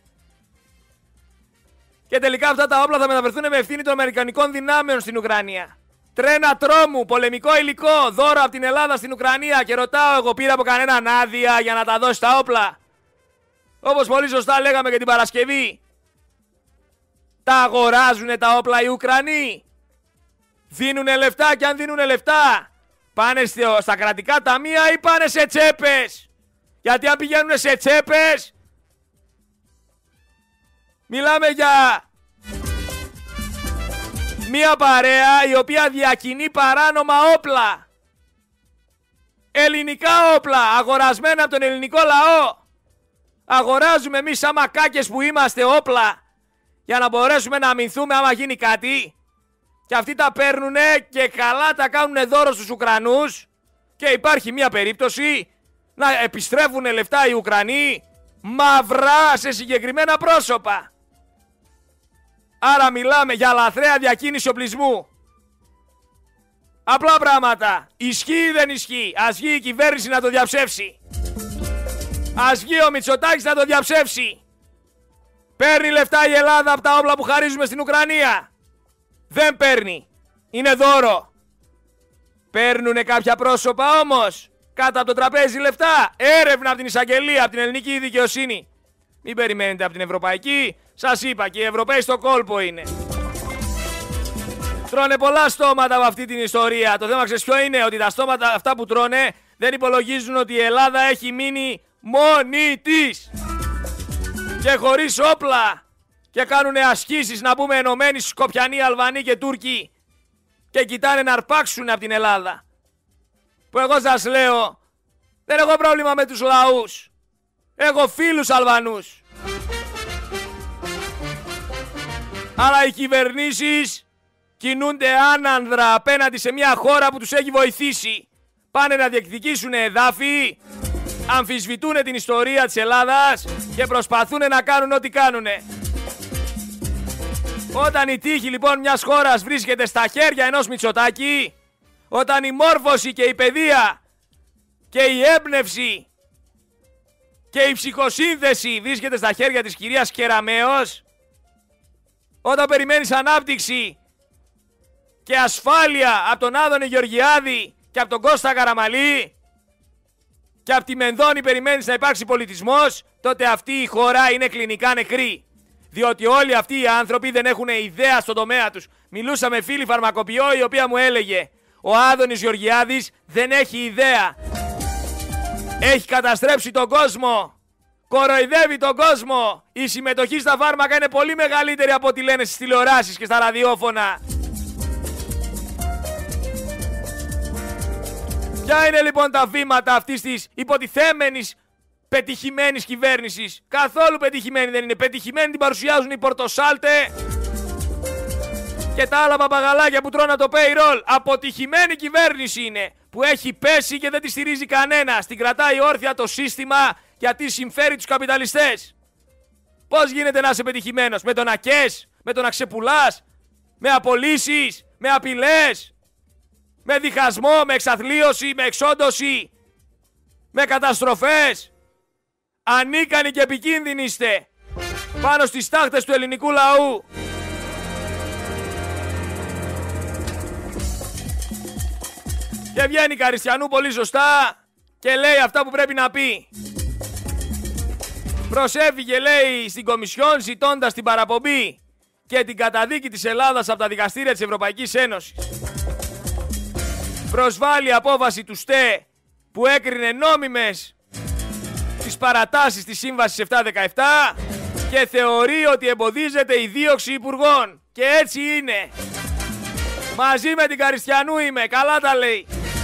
Και τελικά αυτά τα όπλα θα μεταφερθούν με ευθύνη των Αμερικανικών δυνάμεων στην Ουκρανία. Τρένα τρόμου, πολεμικό υλικό, δώρο από την Ελλάδα στην Ουκρανία. Και ρωτάω εγώ, πήρα από κανέναν άδεια για να τα δώσει τα όπλα? Όπως πολύ σωστά λέγαμε και την Παρασκευή. Τα αγοράζουνε τα όπλα οι Ουκρανοί? Δίνουνε λεφτά? Και αν δίνουνε λεφτά, πάνε στα κρατικά ταμεία ή πάνε σε τσέπες? Γιατί αν πηγαίνουνε σε τσέπες, μιλάμε για μία παρέα η οποία διακινεί παράνομα όπλα. Ελληνικά όπλα, αγορασμένα από τον ελληνικό λαό. Αγοράζουμε εμείς σαν μακάκες που είμαστε όπλα για να μπορέσουμε να αμυνθούμε άμα γίνει κάτι. Και αυτοί τα παίρνουνε και καλά τα κάνουνε δώρο στους Ουκρανούς. Και υπάρχει μια περίπτωση να επιστρέφουν λεφτά οι Ουκρανοί μαυρά σε συγκεκριμένα πρόσωπα. Άρα μιλάμε για λαθρέα διακίνηση οπλισμού. Απλά πράγματα. Ισχύει ή δεν ισχύει? Ας βγει η κυβέρνηση να το διαψεύσει. Ας βγει ο Μητσοτάκης να το διαψεύσει. Παίρνει λεφτά η Ελλάδα από τα όπλα που χαρίζουμε στην Ουκρανία? Δεν παίρνει. Είναι δώρο. Παίρνουνε κάποια πρόσωπα όμως κάτω από το τραπέζι λεφτά? Έρευνα από την εισαγγελία, από την ελληνική δικαιοσύνη. Μην περιμένετε από την ευρωπαϊκή. Σας είπα, και οι Ευρωπαίοι στο κόλπο είναι. Τρώνε πολλά στόματα από αυτή την ιστορία. Το θέμα ξέρεις ποιο είναι? Ότι τα στόματα αυτά που τρώνε δεν υπολογίζουν ότι η Ελλάδα έχει μείνει μόνη της και χωρίς όπλα. Και κάνουνε ασκήσεις, να πούμε, ενωμένοι Σκοπιανοί, Αλβανοί και Τούρκοι, και κοιτάνε να αρπάξουν από την Ελλάδα. Που εγώ σας λέω, δεν έχω πρόβλημα με τους λαούς. Έχω φίλους Αλβανούς. Αλλά οι κυβερνήσεις κινούνται άνανδρα απέναντι σε μια χώρα που τους έχει βοηθήσει. Πάνε να διεκδικήσουν εδάφη, αμφισβητούν την ιστορία της Ελλάδας και προσπαθούν να κάνουν ό,τι κάνουνε. Όταν η τύχη λοιπόν μιας χώρας βρίσκεται στα χέρια ενός Μητσοτάκη, όταν η μόρφωση και η παιδεία και η έμπνευση και η ψυχοσύνθεση βρίσκεται στα χέρια της κυρίας Κεραμέως, όταν περιμένεις ανάπτυξη και ασφάλεια από τον Άδωνη Γεωργιάδη και από τον Κώστα Καραμαλή και από τη Μενδώνη περιμένεις να υπάρξει πολιτισμός, τότε αυτή η χώρα είναι κλινικά νεκρή. Διότι όλοι αυτοί οι άνθρωποι δεν έχουν ιδέα στον τομέα τους. Μιλούσα με φίλη φαρμακοποιό η οποία μου έλεγε: ο Άδωνης Γεωργιάδης δεν έχει ιδέα. Έχει καταστρέψει τον κόσμο. Κοροϊδεύει τον κόσμο. Η συμμετοχή στα φάρμακα είναι πολύ μεγαλύτερη από ό,τι λένε στις τηλεοράσεις και στα ραδιόφωνα. Ποια είναι λοιπόν τα βήματα αυτής της υποτιθέμενης πετυχημένης κυβέρνησης? Καθόλου πετυχημένη δεν είναι. Πετυχημένη την παρουσιάζουν οι Πορτοσάλτε και τα άλλα παπαγαλάκια που τρώνε το payroll. Αποτυχημένη κυβέρνηση είναι, που έχει πέσει και δεν τη στηρίζει κανένας. Την κρατάει όρθια το σύστημα γιατί συμφέρει τους καπιταλιστές. Πώς γίνεται να είσαι πετυχημένος? Με το να κες, με το να ξεπουλάς, με απολύσεις, με απειλές, με διχασμό, με εξαθλίωση, με εξόντωση, με καταστροφές. Ανίκανοι και επικίνδυνοι είστε πάνω στις τάχτες του ελληνικού λαού. Και βγαίνει η Καριστιανού πολύ σωστά και λέει αυτά που πρέπει να πει. Προσέφυγε, λέει, στην Κομισιόν ζητώντας την παραπομπή και την καταδίκη της Ελλάδας από τα δικαστήρια της Ευρωπαϊκής Ένωσης. Προσβάλλει απόφαση του ΣΤΕ που έκρινε νόμιμες τις παρατάσεις της Σύμβασης 717 και θεωρεί ότι εμποδίζεται η δίωξη υπουργών. Και έτσι είναι. Μαζί με την Καριστιανού είμαι, καλά τα λέει.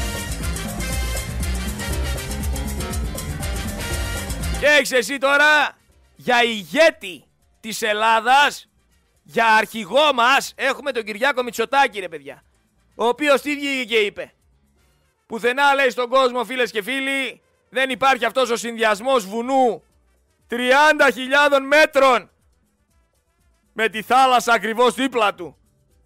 Και έχεις εσύ τώρα για ηγέτη της Ελλάδας, για αρχηγό μας, έχουμε τον Κυριάκο Μητσοτάκη, ρε παιδιά. Ο οποίος τι βγήκε και είπε? Πουθενά, λέει, στον κόσμο, φίλες και φίλοι, δεν υπάρχει αυτός ο συνδυασμός βουνού 30.000 μέτρων με τη θάλασσα ακριβώς δίπλα του.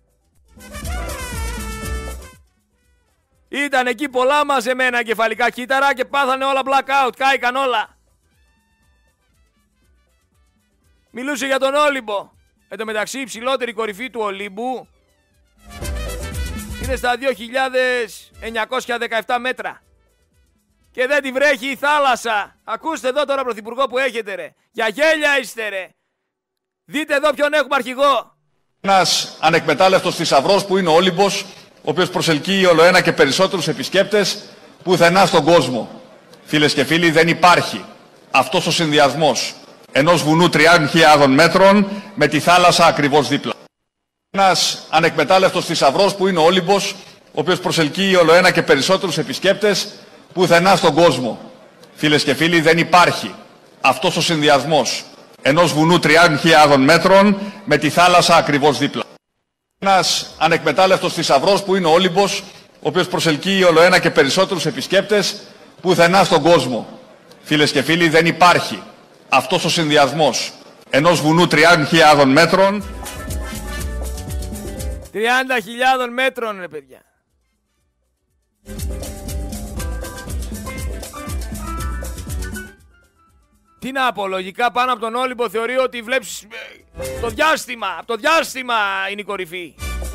Ήταν εκεί πολλά μαζεμένα εγκεφαλικά κύτταρα και πάθανε όλα blackout, κάηκαν όλα. Μιλούσε για τον Όλυμπο. Εν τω μεταξύ η υψηλότερη κορυφή του Ολύμπου είναι στα 2.917 μέτρα. Και δεν τη βρέχει η θάλασσα. Ακούστε εδώ τώρα πρωθυπουργό που έχετε, ρε. Για γέλια είστε, ρε. Δείτε εδώ ποιον έχουμε αρχηγό. Ένας ανεκμετάλλευτος θησαυρός που είναι ο Όλυμπος, ο οποίος προσελκύει ολοένα και περισσότερους επισκέπτες πουθενά στον κόσμο. Φίλες και φίλοι, δεν υπάρχει αυτός ο συνδυασμός ενός βουνού 3.000 μέτρων με τη θάλασσα ακριβώς δίπλα. Ένας ανεκμετάλλευτος θησαυρός που είναι ο Όλυμπος, ο οποίος προσελκύει ολοένα και περισσότερους επισκέπτες πουθενά στον κόσμο. Φίλες και φίλοι, δεν υπάρχει αυτός ο συνδυασμός ενός βουνού 3.000 μέτρων με τη θάλασσα ακριβώς δίπλα. Ένας ανεκμετάλλευτος θησαυρός που είναι ο Όλυμπος, ο οποίος προσελκύει ολοένα και περισσότερους επισκέπτες πουθενά στον κόσμο. Φίλες και φίλοι, δεν υπάρχει αυτός ο συνδυασμός ενός βουνού 3.000 μέτρων. 30.000 μέτρων, ρε παιδιά. Τι να πω, λογικά πάνω από τον Όλυμπο θεωρεί ότι βλέπεις το διάστημα. Από το διάστημα είναι η κορυφή.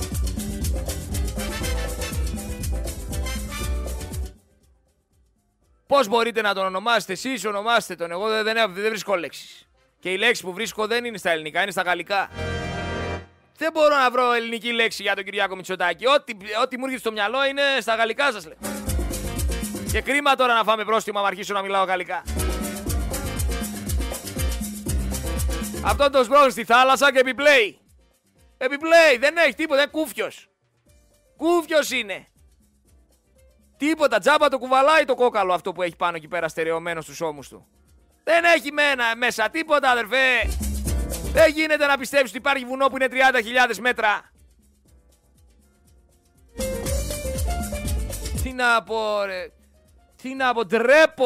Πώς μπορείτε να τον ονομάσετε εσείς, ονομάστε τον. Εγώ δεν βρίσκω λέξεις. Και η λέξη που βρίσκω δεν είναι στα ελληνικά, είναι στα γαλλικά. Δεν μπορώ να βρω ελληνική λέξη για τον Κυριάκο Μητσοτάκη. Ό,τι μου έρχεται στο μυαλό είναι στα γαλλικά, σας λέω. Και κρίμα τώρα να φάμε πρόστιμο άμα αρχίσω να μιλάω γαλλικά. Αυτό το σπρώχνει στη θάλασσα και επιπλέει. Επιπλέει, δεν έχει τίποτα, είναι κούφιος. Κούφιος είναι. Τίποτα, τζάμπα το κουβαλάει το κόκαλο αυτό που έχει πάνω εκεί πέρα στερεωμένο στους ώμους του. Δεν έχει μέσα τίποτα, αδερφέ. Δεν γίνεται να πιστέψεις ότι υπάρχει βουνό που είναι 30.000 μέτρα. Τι να πω, ρε. Τι να πω,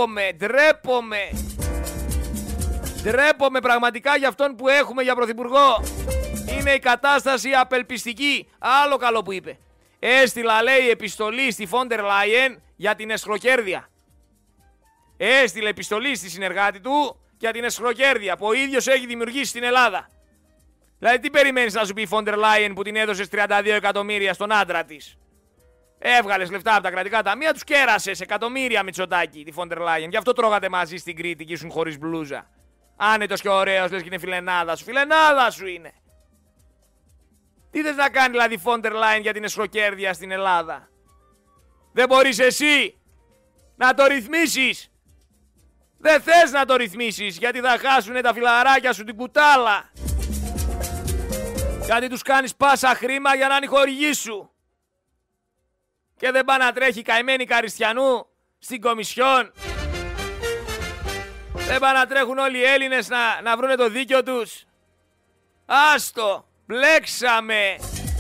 ντρέπομαι πραγματικά για αυτόν που έχουμε για πρωθυπουργό. Είναι η κατάσταση απελπιστική. Άλλο καλό που είπε. Έστειλα, λέει, επιστολή στη Φόντερ Λάιεν για την εσχροκέρδεια. Έστειλε επιστολή στη συνεργάτη του για την εσχροκέρδεια που ο ίδιος έχει δημιουργήσει στην Ελλάδα. Δηλαδή τι περιμένεις να σου πει η Φόντερ Λάιεν που την έδωσες 32 εκατομμύρια στον άντρα της? Έβγαλες λεφτά από τα κρατικά ταμεία, τους κέρασες εκατομμύρια, Μητσοτάκη, τη Φόντερ Λάιεν. Γι' αυτό τρώγατε μαζί στην Κρήτη και ήσουν χωρίς μπλούζα. Άνετος και ωραίος, λες και είναι φιλενάδα σου. Φιλενάδα σου είναι. Τι θες να κάνει δηλαδή η Φόντερ Λάιεν για την εσχροκέρδεια στην Ελλάδα? Δεν μπορείς εσύ να το ρυθμίσεις? Δεν θες να το ρυθμίσεις γιατί θα χάσουνε τα φιλαράκια σου την κουτάλα. Γιατί τους κάνεις πάσα χρήμα για να είναι χορηγοί σου. Και δεν πάει να τρέχει καημένη Καριστιανού στην Κομισιόν. Δεν πάνε να τρέχουν όλοι οι Έλληνες να βρούνε το δίκιο τους. Άστο, μπλέξαμε.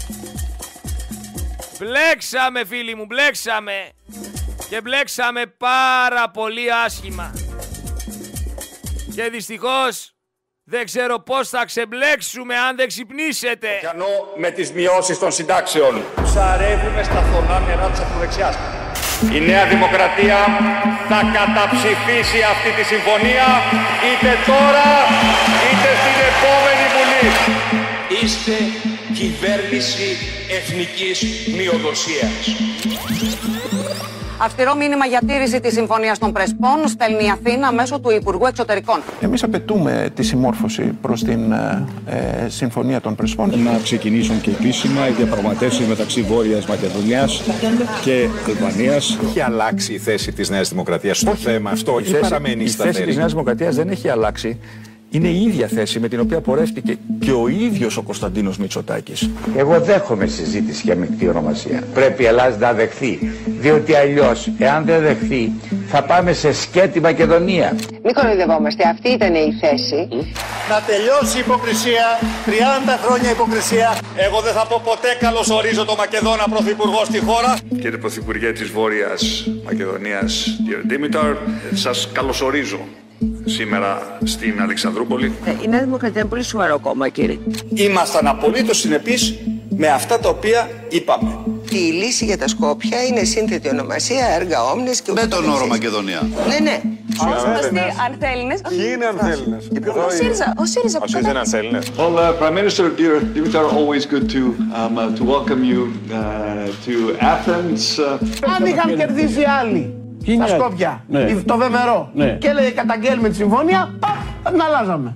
Μπλέξαμε, φίλοι μου, μπλέξαμε. Και μπλέξαμε πάρα πολύ άσχημα. Και δυστυχώς δεν ξέρω πώς θα ξεμπλέξουμε αν δεν ξυπνήσετε. Πιανό με τις μειώσεις των συντάξεων. Ψαρεύουμε στα θολά νερά της ακροδεξιάς. Η Νέα Δημοκρατία θα καταψηφίσει αυτή τη συμφωνία είτε τώρα είτε στην επόμενη Βουλή. Είστε κυβέρνηση εθνικής μειοδοσίας. Αυστηρό μήνυμα για τήρηση της Συμφωνίας των Πρεσπών στέλνει η Αθήνα μέσω του Υπουργού Εξωτερικών. Εμείς απαιτούμε τη συμμόρφωση προς την Συμφωνία των Πρεσπών. Να ξεκινήσουν και επίσημα οι διαπραγματεύσεις μεταξύ Βόρειας Μακεδονίας και Αλβανίας. Έχει αλλάξει η θέση της Νέας Δημοκρατίας στο θέμα αυτό ή παραμένει σταθερή? Η θέση της Νέας Δημοκρατίας δεν έχει αλλάξει. Είναι η ίδια θέση με την οποία πορεύτηκε και ο ίδιος ο Κωνσταντίνος Μητσοτάκης. Εγώ δέχομαι συζήτηση για μεικτή ονομασία. Πρέπει η Ελλάδα να δεχθεί. Διότι αλλιώς, εάν δεν δεχθεί, θα πάμε σε σκέτη Μακεδονία. Μην κοροϊδευόμαστε. Αυτή ήταν η θέση. Να τελειώσει η υποκρισία. 30 χρόνια υποκρισία. Εγώ δεν θα πω ποτέ καλωσορίζω το Μακεδόνα πρωθυπουργό στη χώρα. Κύριε Πρωθυπουργέ της Βόρειας Μακεδονίας, κύριε Ντίμηταρ, σας καλωσορίζω σήμερα στην Αλεξανδρούπολη. Η Νέα Δημοκρατία είναι πολύ σοβαρό κόμμα, κύριε. Ήμασταν απολύτως συνεπείς με αυτά τα οποία είπαμε. Η λύση για τα Σκόπια είναι σύνθετη ονομασία, έργα όμνες και... Με τον όρο Μακεδονία. Ναι. Ανθέλληνες. Ποιοι είναι Ανθέλληνες? Ο ΣΥΡΙΖΑ που είναι Ανθέλληνες. Well, Prime Minister, dear Dimitar, always good to welcome you to Athens. Αν είχαν κερδίσει άλλοι στα Σκόπια, το Βεβερό, και έλεγε καταγγέλνουμε τη συμφωνία, να αλλάζαμε.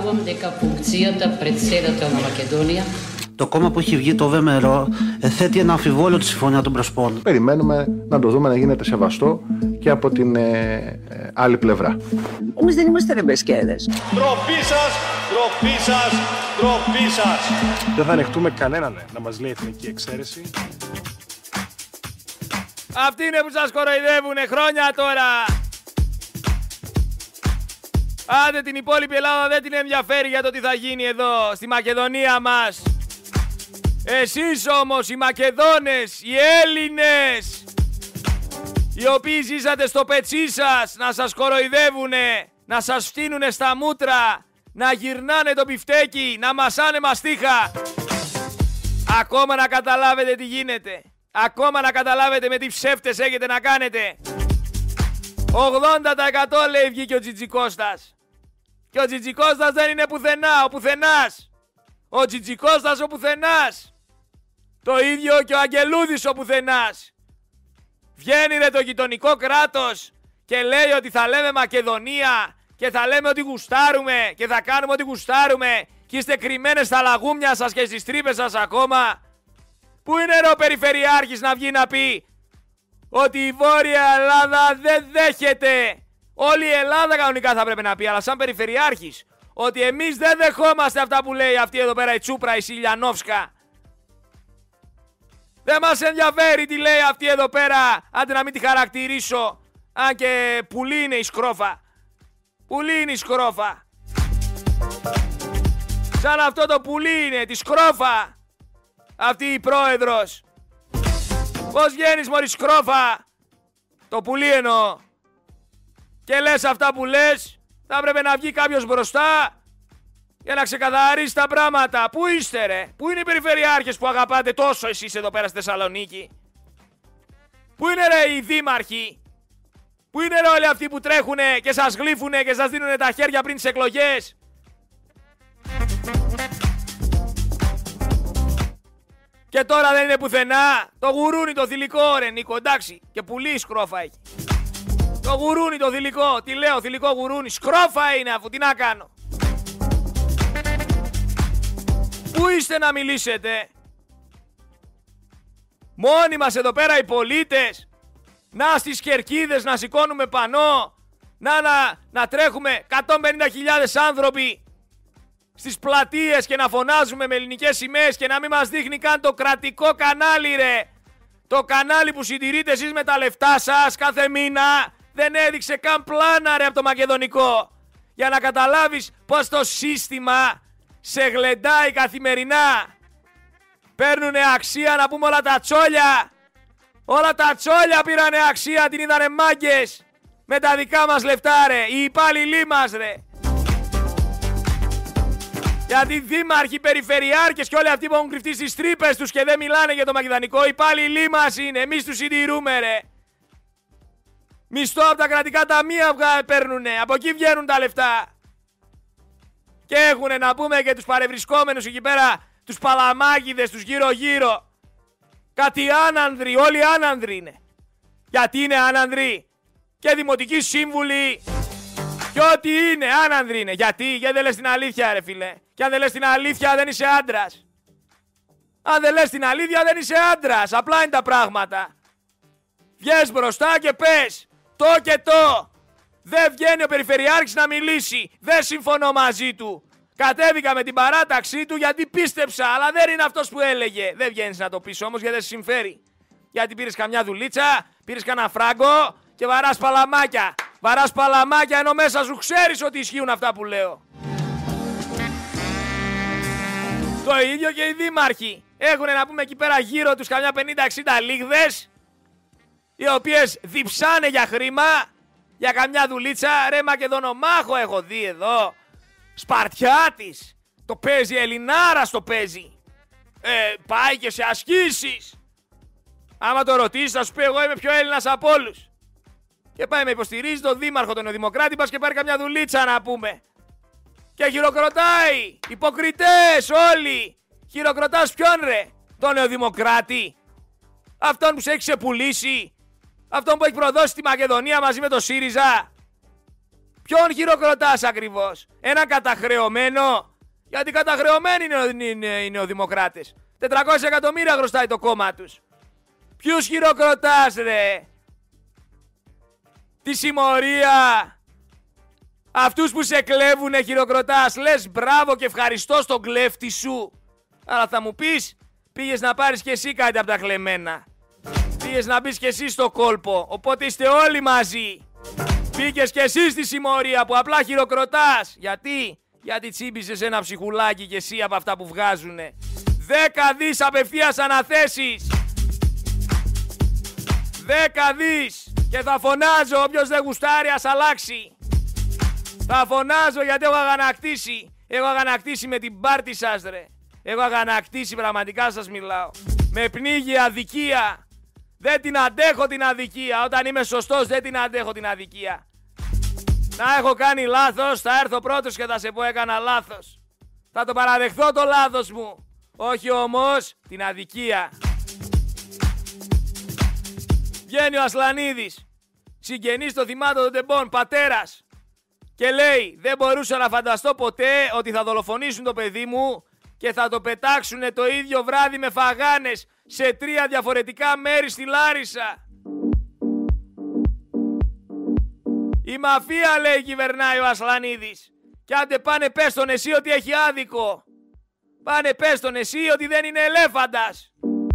Το κόμμα που έχει βγει, το ΒΜΡΟ, θέτει ένα αμφιβόλο τη Συμφωνία των Πρεσπών. Περιμένουμε να το δούμε να γίνεται σεβαστό και από την άλλη πλευρά. Εμείς δεν είμαστε ρεμπεσκέδες. Ντροπή σας, ντροπή σας, ντροπή σας. Δεν θα ανεχτούμε κανέναν να μας λέει εθνική εξαίρεση. Αυτοί είναι που σας κοροϊδεύουνε χρόνια τώρα. Άντε την υπόλοιπη Ελλάδα δεν την ενδιαφέρει για το τι θα γίνει εδώ, στη Μακεδονία μας. Εσείς όμως, οι Μακεδόνες, οι Έλληνες, οι οποίοι ζήσατε στο πετσί σας, να σας κοροϊδεύουνε, να σας φτύνουνε στα μούτρα, να γυρνάνε το μπιφτέκι, να μασάνε μαστίχα. Ακόμα να καταλάβετε τι γίνεται. Ακόμα να καταλάβετε με τι ψεύτες έχετε να κάνετε. 80% λέει βγήκε ο Τζιτζικώστας. Και ο Τζιτζικώστας δεν είναι πουθενά, ο πουθενάς. Ο Τζιτζικώστας ο πουθενάς. Το ίδιο και ο Αγγελούδης ο πουθενάς. Βγαίνει ρε το γειτονικό κράτος και λέει ότι θα λέμε Μακεδονία και θα λέμε ότι γουστάρουμε και θα κάνουμε ότι γουστάρουμε και είστε κρυμμένες στα λαγούμια σας και στις τρύπες σας ακόμα. Πού είναι ρε ο Περιφερειάρχης να βγει να πει ότι η Βόρεια Ελλάδα δεν δέχεται? Όλη η Ελλάδα κανονικά θα πρέπει να πει, αλλά σαν Περιφερειάρχης, ότι εμείς δεν δεχόμαστε αυτά που λέει αυτή εδώ πέρα η Τσούπρα, η Σιλιανόφσκα. Δεν μας ενδιαφέρει τι λέει αυτή εδώ πέρα, άντε να μην τη χαρακτηρίσω, αν και πουλί είναι η σκρόφα. Πουλί είναι η σκρόφα. Σαν αυτό το πουλί είναι, τη σκρόφα. Αυτή η πρόεδρος. Πώς βγαίνεις μωρή σκρόφα? Το πουλί εννοώ. Και λες αυτά που λες, θα έπρεπε να βγει κάποιος μπροστά για να ξεκαθαρίσει τα πράγματα. Πού είστε ρε? Πού είναι οι περιφερειάρχες που αγαπάτε τόσο εσείς εδώ πέρα στη Θεσσαλονίκη? Πού είναι ρε οι δήμαρχοι? Πού είναι ρε όλοι αυτοί που τρέχουνε και σας γλύφουνε και σας δίνουνε τα χέρια πριν τις εκλογές? Και τώρα δεν είναι πουθενά. Το γουρούνι το θηλυκό ρε Νίκο, εντάξει. Και πουλί σκρόφα έχει. Το γουρούνι το θηλυκό. Τι λέω, θηλυκό γουρούνι? Σκρόφα είναι αφού, τι να κάνω? Πού είστε να μιλήσετε? Μόνοι μας εδώ πέρα οι πολίτες. Να στις κερκίδες να σηκώνουμε πανό. Να τρέχουμε 150.000 άνθρωποι στις πλατείες και να φωνάζουμε με ελληνικές σημαίες και να μην μας δείχνει καν το κρατικό κανάλι ρε. Το κανάλι που συντηρείτε εσείς με τα λεφτά σας κάθε μήνα δεν έδειξε καν πλάνα ρε από το μακεδονικό. Για να καταλάβεις πως το σύστημα σε γλεντάει καθημερινά. Παίρνουνε αξία να πούμε όλα τα τσόλια. Όλα τα τσόλια πήρανε αξία, την είδανε μάγκες. Με τα δικά μας λεφτά ρε, οι υπάλληλοι μας ρε. Γιατί δήμαρχοι, περιφερειάρχες και όλοι αυτοί που έχουν κρυφτεί στις τρύπες τους και δεν μιλάνε για το μακεδονικό, οι υπάλληλοι μας είναι, εμείς τους συντηρούμε ρε. Μισθό από τα κρατικά ταμεία παίρνουνε, από εκεί βγαίνουν τα λεφτά. Και έχουνε να πούμε και τους παρευρισκόμενους εκεί πέρα, τους παλαμάκηδες, τους γύρω-γύρω. Κάτι άνανδροι, όλοι άνανδροι είναι. Γιατί είναι άνανδροι? Και δημοτικοί σύμβουλοι. Και ό,τι είναι, άνανδροι είναι. Γιατί δεν λες την αλήθεια ρε φίλε. Και αν δεν λες την αλήθεια δεν είσαι άντρας. Αν δεν λες την αλήθεια δεν είσαι άντρας. Απλά είναι τα πράγματα. Βγες μπροστά και πες το και το. Δεν βγαίνει ο Περιφερειάρχης να μιλήσει. Δεν συμφωνώ μαζί του. Κατέβηκα με την παράταξή του γιατί πίστεψα, αλλά δεν είναι αυτός που έλεγε. Δεν βγαίνεις να το πεις όμως γιατί δεν σε συμφέρει. Γιατί πήρες καμιά δουλίτσα, πήρες κανένα φράγκο και βαράς παλαμάκια. Βαράς παλαμάκια ενώ μέσα σου ξέρεις ότι ισχύουν αυτά που λέω. Το ίδιο και οι δήμαρχοι. Έχουνε να πούμε εκεί πέρα γύρω τους καμιά 50-60 λίγδες, οι οποίες διψάνε για χρήμα, για καμιά δουλίτσα. Ρε Μακεδονομάχο έχω δει εδώ. Σπαρτιάτης. Το παίζει, Ελληνάρας το παίζει. Πάει και σε ασκήσεις. Άμα το ρωτήσεις θα σου πει εγώ είμαι πιο Έλληνας από όλους. Και πάει με υποστηρίζει τον δήμαρχο, τον Νεοδημοκράτη, πας και πάρει καμιά δουλίτσα να πούμε. Και χειροκροτάει. Υποκριτές όλοι. Χειροκροτάς ποιον ρε? Τον Νεοδημοκράτη? Αυτόν που σε έχει ξεπουλήσει? Αυτόν που έχει προδώσει τη Μακεδονία μαζί με το ΣΥΡΙΖΑ? Ποιον χειροκροτάς ακριβώς? Έναν καταχρεωμένο? Γιατί καταχρεωμένοι είναι οι νεοδημοκράτες. 400 εκατομμύρια χρωστάει το κόμμα τους. Ποιους χειροκροτάς ρε? Τη συμμορία? Αυτούς που σε κλέβουνε χειροκροτάς? Λες μπράβο και ευχαριστώ στον κλέφτη σου. Αλλά θα μου πεις, πήγες να πάρεις και εσύ κάτι από τα κλεμμένα. Πήγες να μπεις και εσύ στο κόλπο. Οπότε είστε όλοι μαζί. Μπήκες κι εσύ στη συμμορία που απλά χειροκροτάς. Γιατί τσίμπησες ένα ψυχουλάκι κι εσύ από αυτά που βγάζουνε. 10 δις απευθείας αναθέσεις. 10 δις. Και θα φωνάζω όποιος δεν γουστάρει ας αλλάξει. Θα φωνάζω γιατί έχω αγανακτήσει. Έχω αγανακτήσει με την πάρτι σας ρε. Έχω αγανακτήσει, πραγματικά σας μιλάω. Με πνίγει αδικία. Δεν την αντέχω την αδικία. Όταν είμαι σωστός δεν την αντέχω την αδικία. Να έχω κάνει λάθος, θα έρθω πρώτος και θα σε πω έκανα λάθος. Θα το παραδεχθώ το λάθος μου. Όχι όμως την αδικία. Βγαίνει ο Ασλανίδης, συγγενής των θυμάτων των τεμπών, πατέρας. Και λέει, δεν μπορούσα να φανταστώ ποτέ ότι θα δολοφονήσουν το παιδί μου και θα το πετάξουνε το ίδιο βράδυ με φαγάνες σε 3 διαφορετικά μέρη στη Λάρισα. Η μαφία, λέει, κυβερνάει ο Ασλανίδης. Κι άντε πάνε πες τον εσύ ότι έχει άδικο. Πάνε πες τον εσύ ότι δεν είναι ελέφαντας.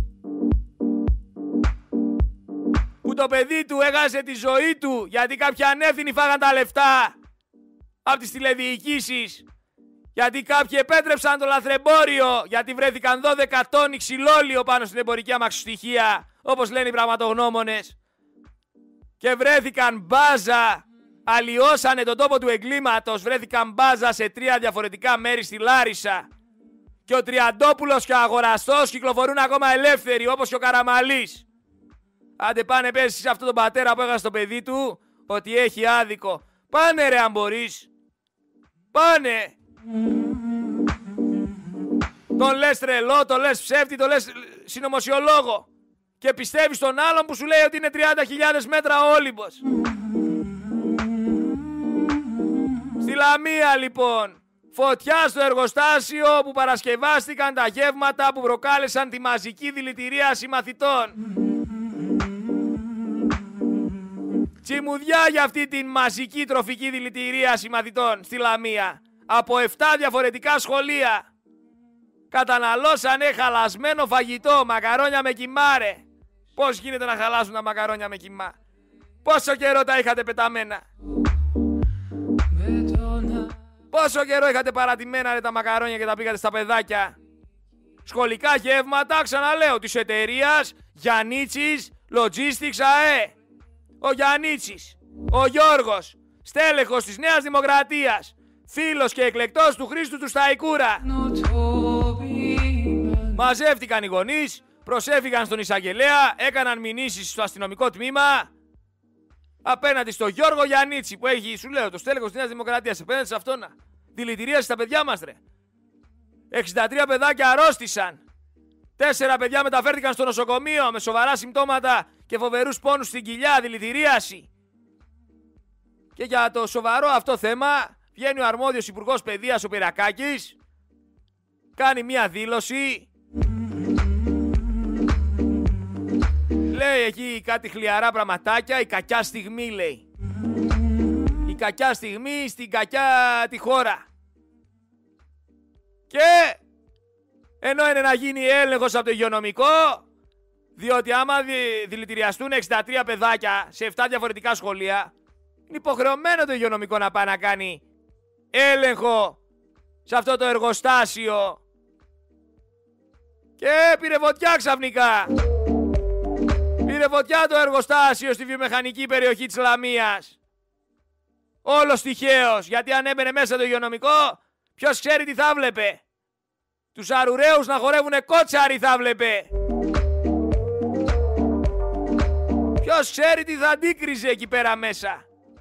Που το παιδί του έχασε τη ζωή του γιατί κάποιοι ανεύθυνοι φάγαν τα λεφτά από τις τηλεδιοικήσεις. Γιατί κάποιοι επέτρεψαν το λαθρεμπόριο. Γιατί βρέθηκαν 12 τόνοι ξυλόλιο πάνω στην εμπορική αμαξοστοιχεία, όπως λένε οι πραγματογνώμονες. Και βρέθηκαν μπάζα. Αλλοιώσανε τον τόπο του εγκλήματος. Βρέθηκαν μπάζα σε 3 διαφορετικά μέρη στη Λάρισα. Και ο Τριαντόπουλος και ο Αγοραστός κυκλοφορούν ακόμα ελεύθεροι, όπως και ο Καραμαλής. Άντε πάνε πες σε αυτόν τον πατέρα που έχασε το παιδί του ότι έχει άδικο. Πάνε ρε αν μπορείς. Πάνε. Τον λες τρελό, τον λες ψεύτη, τον λες συνωμοσιολόγο. Και πιστεύεις τον άλλον που σου λέει ότι είναι 30.000 μέτρα ο Όλυμπος. Στη Λαμία λοιπόν. Φωτιά στο εργοστάσιο που παρασκευάστηκαν τα γεύματα που προκάλεσαν τη μαζική δηλητηρίαση μαθητών. Τσιμουδιά για αυτή την μαζική τροφική δηλητηρίαση μαθητών στη Λαμία. Από 7 διαφορετικά σχολεία. Καταναλώσανε χαλασμένο φαγητό, μακαρόνια με κιμά ρε. Πώς γίνεται να χαλάσουν τα μακαρόνια με κιμά? Πόσο καιρό τα είχατε πεταμένα? Πόσο καιρό είχατε παρατημένα ρε τα μακαρόνια και τα πήγατε στα παιδάκια? Σχολικά γεύματα, ξαναλέω, της εταιρείας Γιαννίτσης Logistics ΑΕ. Ο Γιαννίτσης, ο Γιώργος, στέλεχος της Νέας Δημοκρατίας, φίλος και εκλεκτός του Χρήστου του Σταϊκούρα. Μαζεύτηκαν οι γονείς, προσέφηκαν στον εισαγγελέα, έκαναν μηνύσεις στο αστυνομικό τμήμα απέναντι στο Γιώργο Γιαννίτσι που έχει, σου λέω, το στέλεχος της Νέας Δημοκρατίας, απέναντι σε αυτόν. Δηλητηρίαση στα παιδιά μας ρε. 63 παιδάκια αρρώστησαν. 4 παιδιά μεταφέρθηκαν στο νοσοκομείο με σοβαρά συμπτώματα και φοβερούς πόνους στην κοιλιά, δηλητηρίαση. Και για το σοβαρό αυτό θέμα βγαίνει ο αρμόδιος Υπουργός Παιδείας ο Πυρακάκης, κάνει μία δήλωση, λέει εκεί κάτι χλιαρά πραγματάκια, η κακιά στιγμή λέει. Η κακιά στιγμή στην κακιά τη χώρα. Και ενώ είναι να γίνει έλεγχος από το υγειονομικό, διότι άμα δηλητηριαστούν 63 παιδάκια σε 7 διαφορετικά σχολεία, είναι υποχρεωμένο το υγειονομικό να πάει να κάνει έλεγχο σε αυτό το εργοστάσιο. Και πήρε φωτιά ξαφνικά. Πήρε φωτιά το εργοστάσιο στη βιομηχανική περιοχή της Λαμίας. Όλος τυχαίος, γιατί αν έμπαινε μέσα το υγειονομικό, ποιος ξέρει τι θα βλέπε? Τους αρουραίους να χορεύουνε κότσαροι θα βλέπε. Ποιος ξέρει τι θα αντίκριζε εκεί πέρα μέσα.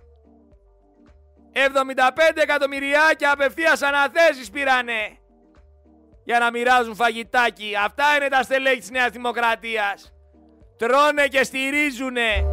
75 εκατομμυριάκια απευθείας αναθέσεις πήρανε για να μοιράζουν φαγητάκι. Αυτά είναι τα στελέχη της Νέας Δημοκρατίας. Τρώνε και στηρίζουνε.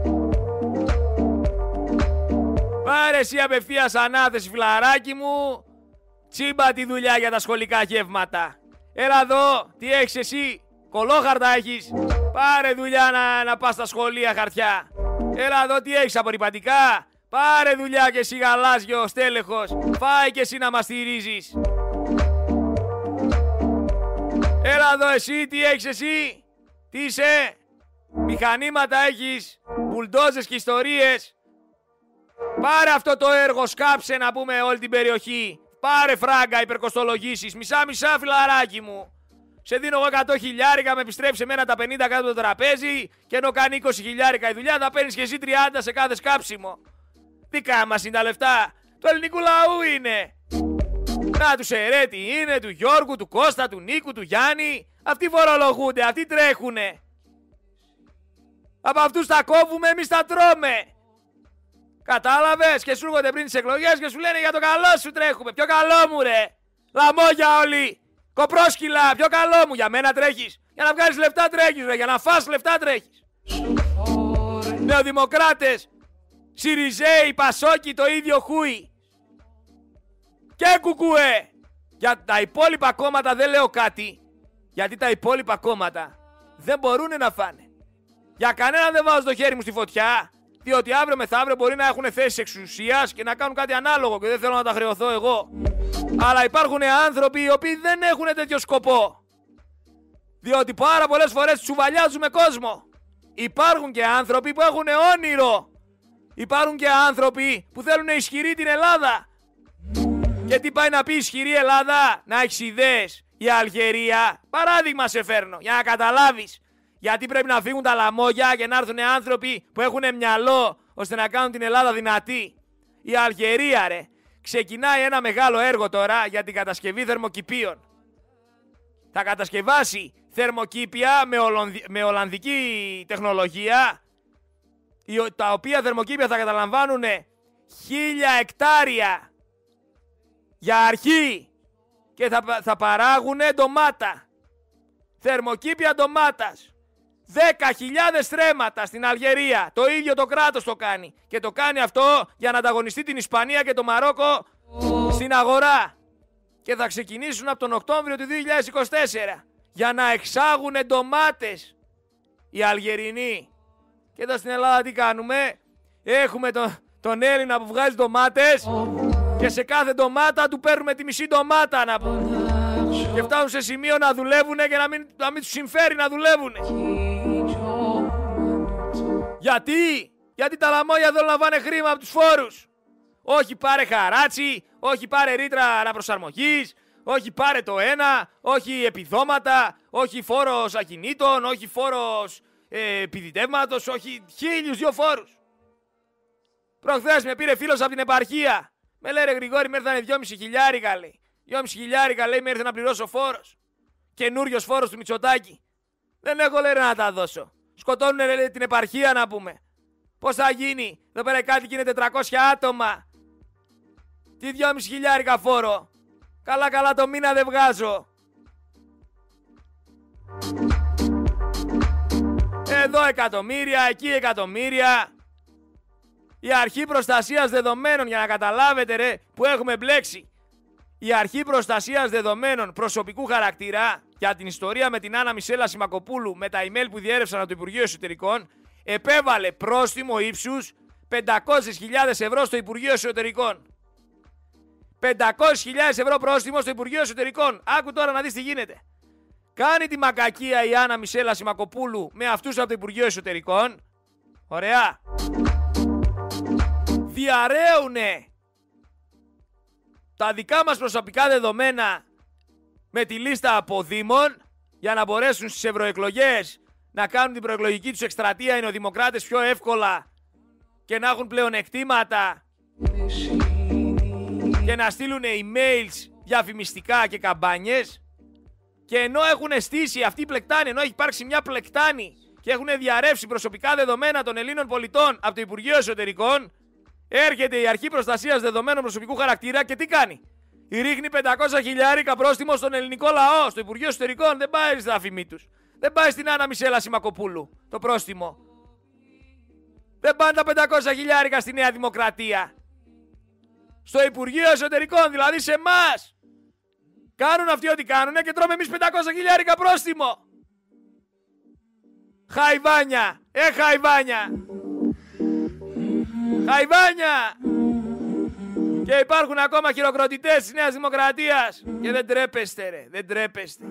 Πάρε εσύ απευθείας ανάθεση φιλαράκι μου. Τσίμπα τη δουλειά για τα σχολικά γεύματα. Έλα εδώ, τι έχεις εσύ? Κολόχαρτα έχεις? Πάρε δουλειά να πας στα σχολεία χαρτιά. Έλα εδώ, τι έχεις? Απορριπαντικά? Πάρε δουλειά και εσύ γαλάζιο στέλεχος. Φάει και εσύ να μας στηρίζεις. Έλα εδώ εσύ, τι έχεις εσύ? Τι είσαι? Μηχανήματα έχεις? Μπουλντόζες και ιστορίες? Πάρε αυτό το έργο, σκάψε να πούμε όλη την περιοχή. Πάρε φράγκα, υπερκοστολογήσεις. Μισά-μισά, φιλαράκι μου. Σε δίνω εγώ 100 χιλιάρικα, με επιστρέψει εμένα τα 50 κάτω από το τραπέζι και ενώ κάνει 20 χιλιάρικα η δουλειά, θα παίρνεις και εσύ 30 σε κάθε σκάψιμο. Δικά μας είναι τα λεφτά. Του ελληνικού λαού είναι. Να του Σερέτη είναι, του Γιώργου, του Κώστα, του Νίκου, του Γιάννη. Αυτοί φορολογούνται, αυτοί τρέχουνε. Από αυτούς τα κόβουμε, εμείς τα τρώμε. Κατάλαβες, και σου έρχονται πριν τις εκλογές και σου λένε για το καλό σου τρέχουμε. Πιο καλό μου ρε. Λαμόγια όλοι. Κοπρόσκυλα, πιο καλό μου. Για μένα τρέχεις. Για να βγάλεις λεφτά τρέχεις ρε. Για να φας λεφτά τρέχεις. Νεοδημοκράτες, Σιριζέοι, Πασόκοι, το ίδιο χούι. Και κουκουέ. Για τα υπόλοιπα κόμματα δεν λέω κάτι. Γιατί τα υπόλοιπα κόμματα δεν μπορούν να φάνε. Για κανέναν δεν βάζω το χέρι μου στη φωτιά. Διότι αύριο μεθαύριο μπορεί να έχουν θέσεις εξουσίας και να κάνουν κάτι ανάλογο και δεν θέλω να τα χρεωθώ εγώ. Αλλά υπάρχουν άνθρωποι οι οποίοι δεν έχουν τέτοιο σκοπό. Διότι πάρα πολλές φορές τσουβαλιάζουμε κόσμο. Υπάρχουν και άνθρωποι που έχουν όνειρο. Υπάρχουν και άνθρωποι που θέλουν ισχυρή την Ελλάδα. Και τι πάει να πει ισχυρή Ελλάδα? Να έχεις ιδέες. Η Αλγερία, παράδειγμα σε φέρνω, για να καταλάβεις. Γιατί πρέπει να φύγουν τα λαμόγια και να έρθουν άνθρωποι που έχουν μυαλό ώστε να κάνουν την Ελλάδα δυνατή. Η Αλγερία ρε, ξεκινάει ένα μεγάλο έργο τώρα για την κατασκευή θερμοκηπίων. Θα κατασκευάσει θερμοκήπια με ολλανδική τεχνολογία, τα οποία θερμοκήπια θα καταλαμβάνουν 1000 εκτάρια για αρχή και θα παράγουν ντομάτα. Θερμοκήπια ντομάτας. 10.000 στρέμματα στην Αλγερία. Το ίδιο το κράτος το κάνει. Και το κάνει αυτό για να ανταγωνιστεί την Ισπανία και το Μαρόκο στην αγορά. Και θα ξεκινήσουν από τον Οκτώβριο του 2024 για να εξάγουν ντομάτες οι Αλγερινοί. Και εδώ στην Ελλάδα τι κάνουμε? Έχουμε τον Έλληνα που βγάζει ντομάτες και σε κάθε ντομάτα του παίρνουμε τη μισή ντομάτα να πούμε. Και φτάνουν σε σημείο να δουλεύουν και να μην τους συμφέρει να δουλεύουν. Γιατί τα λαμόγια θέλουν να βάνε χρήμα από τους φόρους. Όχι πάρε χαράτσι, όχι πάρε ρήτρα αναπροσαρμογής, όχι πάρε το ένα, όχι επιδόματα, όχι φόρος ακινήτων, όχι φόρος επιδιτεύματος, όχι 1002 φόρους. Προχθές με πήρε φίλος από την επαρχία. Με λέει ρε Γρηγόρη, με ήρθανε 2.500 χιλιάρικα λέει. 2.500 χιλιάρικα λέει με ήρθε να πληρώσω φόρος. Καινούριος φόρος του Μητσοτάκη. Δεν έχω λέει να τα δώσω. Σκοτώνουνε λέει την επαρχία να πούμε. Πώς θα γίνει? Εδώ πέρα κάτι γίνεται 400 άτομα. Τι 2.500 χιλιάρικα φόρο? Καλά το μήνα δεν βγάζω. Εδώ εκατομμύρια, εκεί εκατομμύρια. Η αρχή προστασίας δεδομένων, για να καταλάβετε ρε, που έχουμε μπλέξει. Η αρχή προστασίας δεδομένων προσωπικού χαρακτήρα για την ιστορία με την Άννα Μισέλα Σιμακοπούλου με τα email που διέρευσαν από το Υπουργείο Εσωτερικών επέβαλε πρόστιμο ύψους 500.000 ευρώ στο Υπουργείο Εσωτερικών. 500.000 ευρώ πρόστιμο στο Υπουργείο Εσωτερικών. Άκου τώρα να δεις τι γίνεται. Κάνει τη μακακία η Άννα Μισέλα Σιμακοπούλου με αυτούς από το Υπουργείο Εσωτερικών. Ωραία. Διαρρέουνε τα δικά μας προσωπικά δεδομένα με τη λίστα αποδήμων για να μπορέσουν στις ευρωεκλογές να κάνουν την προεκλογική τους εκστρατεία οι νεοδημοκράτες πιο εύκολα και να έχουν πλεονεκτήματα και να στείλουν emails διαφημιστικά και καμπάνιες. Και ενώ έχουν στήσει αυτή η πλεκτάνη, ενώ έχει υπάρξει μια πλεκτάνη και έχουν διαρρεύσει προσωπικά δεδομένα των Ελλήνων πολιτών από το Υπουργείο Εσωτερικών, έρχεται η Αρχή Προστασίας Δεδομένων Προσωπικού Χαρακτήρα και τι κάνει? Ρίχνει 500 χιλιάρικα πρόστιμο στον ελληνικό λαό, στο Υπουργείο Εσωτερικών. Δεν πάει στα αφημί τους. Δεν πάει στην Άννα Μισέλα Σιμακοπούλου το πρόστιμο. Δεν πάνε τα 500 χιλιάρικα στη Νέα Δημοκρατία. Στο Υπουργείο Εσωτερικών, δηλαδή σε εμάς. Κάνουν αυτοί ό,τι κάνουνε και τρώμε εμείς 500 χιλιάρικα πρόστιμο. Χαϊβάνια! Χαϊβάνια! Χαϊβάνια! Και υπάρχουν ακόμα χειροκροτητές της Νέας Δημοκρατίας. Και δεν τρέπεστε ρε, δεν τρέπεστε.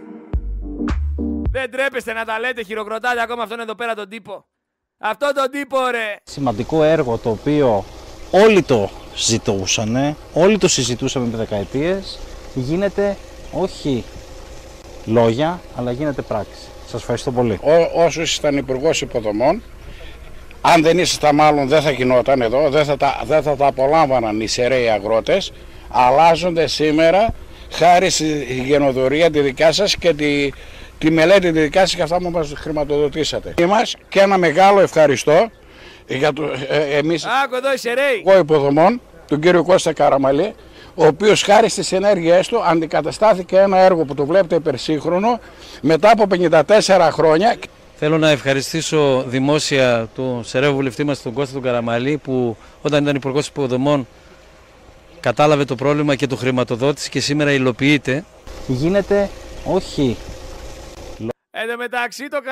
Δεν τρέπεστε να τα λέτε, χειροκροτάτε ακόμα αυτόν εδώ πέρα τον τύπο. Αυτόν τον τύπο ρε. Σημαντικό έργο το οποίο όλοι το ζητούσαν, όλοι το συζητούσαμε με δεκαετίες. Γίνεται όχι λόγια, αλλά γίνεται πράξη. Σας ευχαριστώ πολύ. Όσους ήσασταν υπουργός υποδομών, αν δεν ήσασταν μάλλον δεν θα γινόταν εδώ, δεν θα τα απολάμβαναν οι σεραίοι αγρότες. Αλλάζονται σήμερα χάρη στη γενοδορία τη δικιά σας και τη μελέτη τη δικιά σας και αυτά που μας χρηματοδοτήσατε. Και ένα μεγάλο ευχαριστώ για εμείς υποδομών, τον κύριο Κώστα Καραμαλή, ο οποίος χάρη στις ενέργειές του αντικαταστάθηκε ένα έργο που το βλέπετε υπερσύγχρονο μετά από 54 χρόνια. Θέλω να ευχαριστήσω δημόσια τον σεραίο βουλευτή μας, τον Κώστα τον Καραμαλή, που όταν ήταν υπουργός υποδομών κατάλαβε το πρόβλημα και το χρηματοδότησε και σήμερα υλοποιείται. Γίνεται όχι. Εν τω μεταξύ το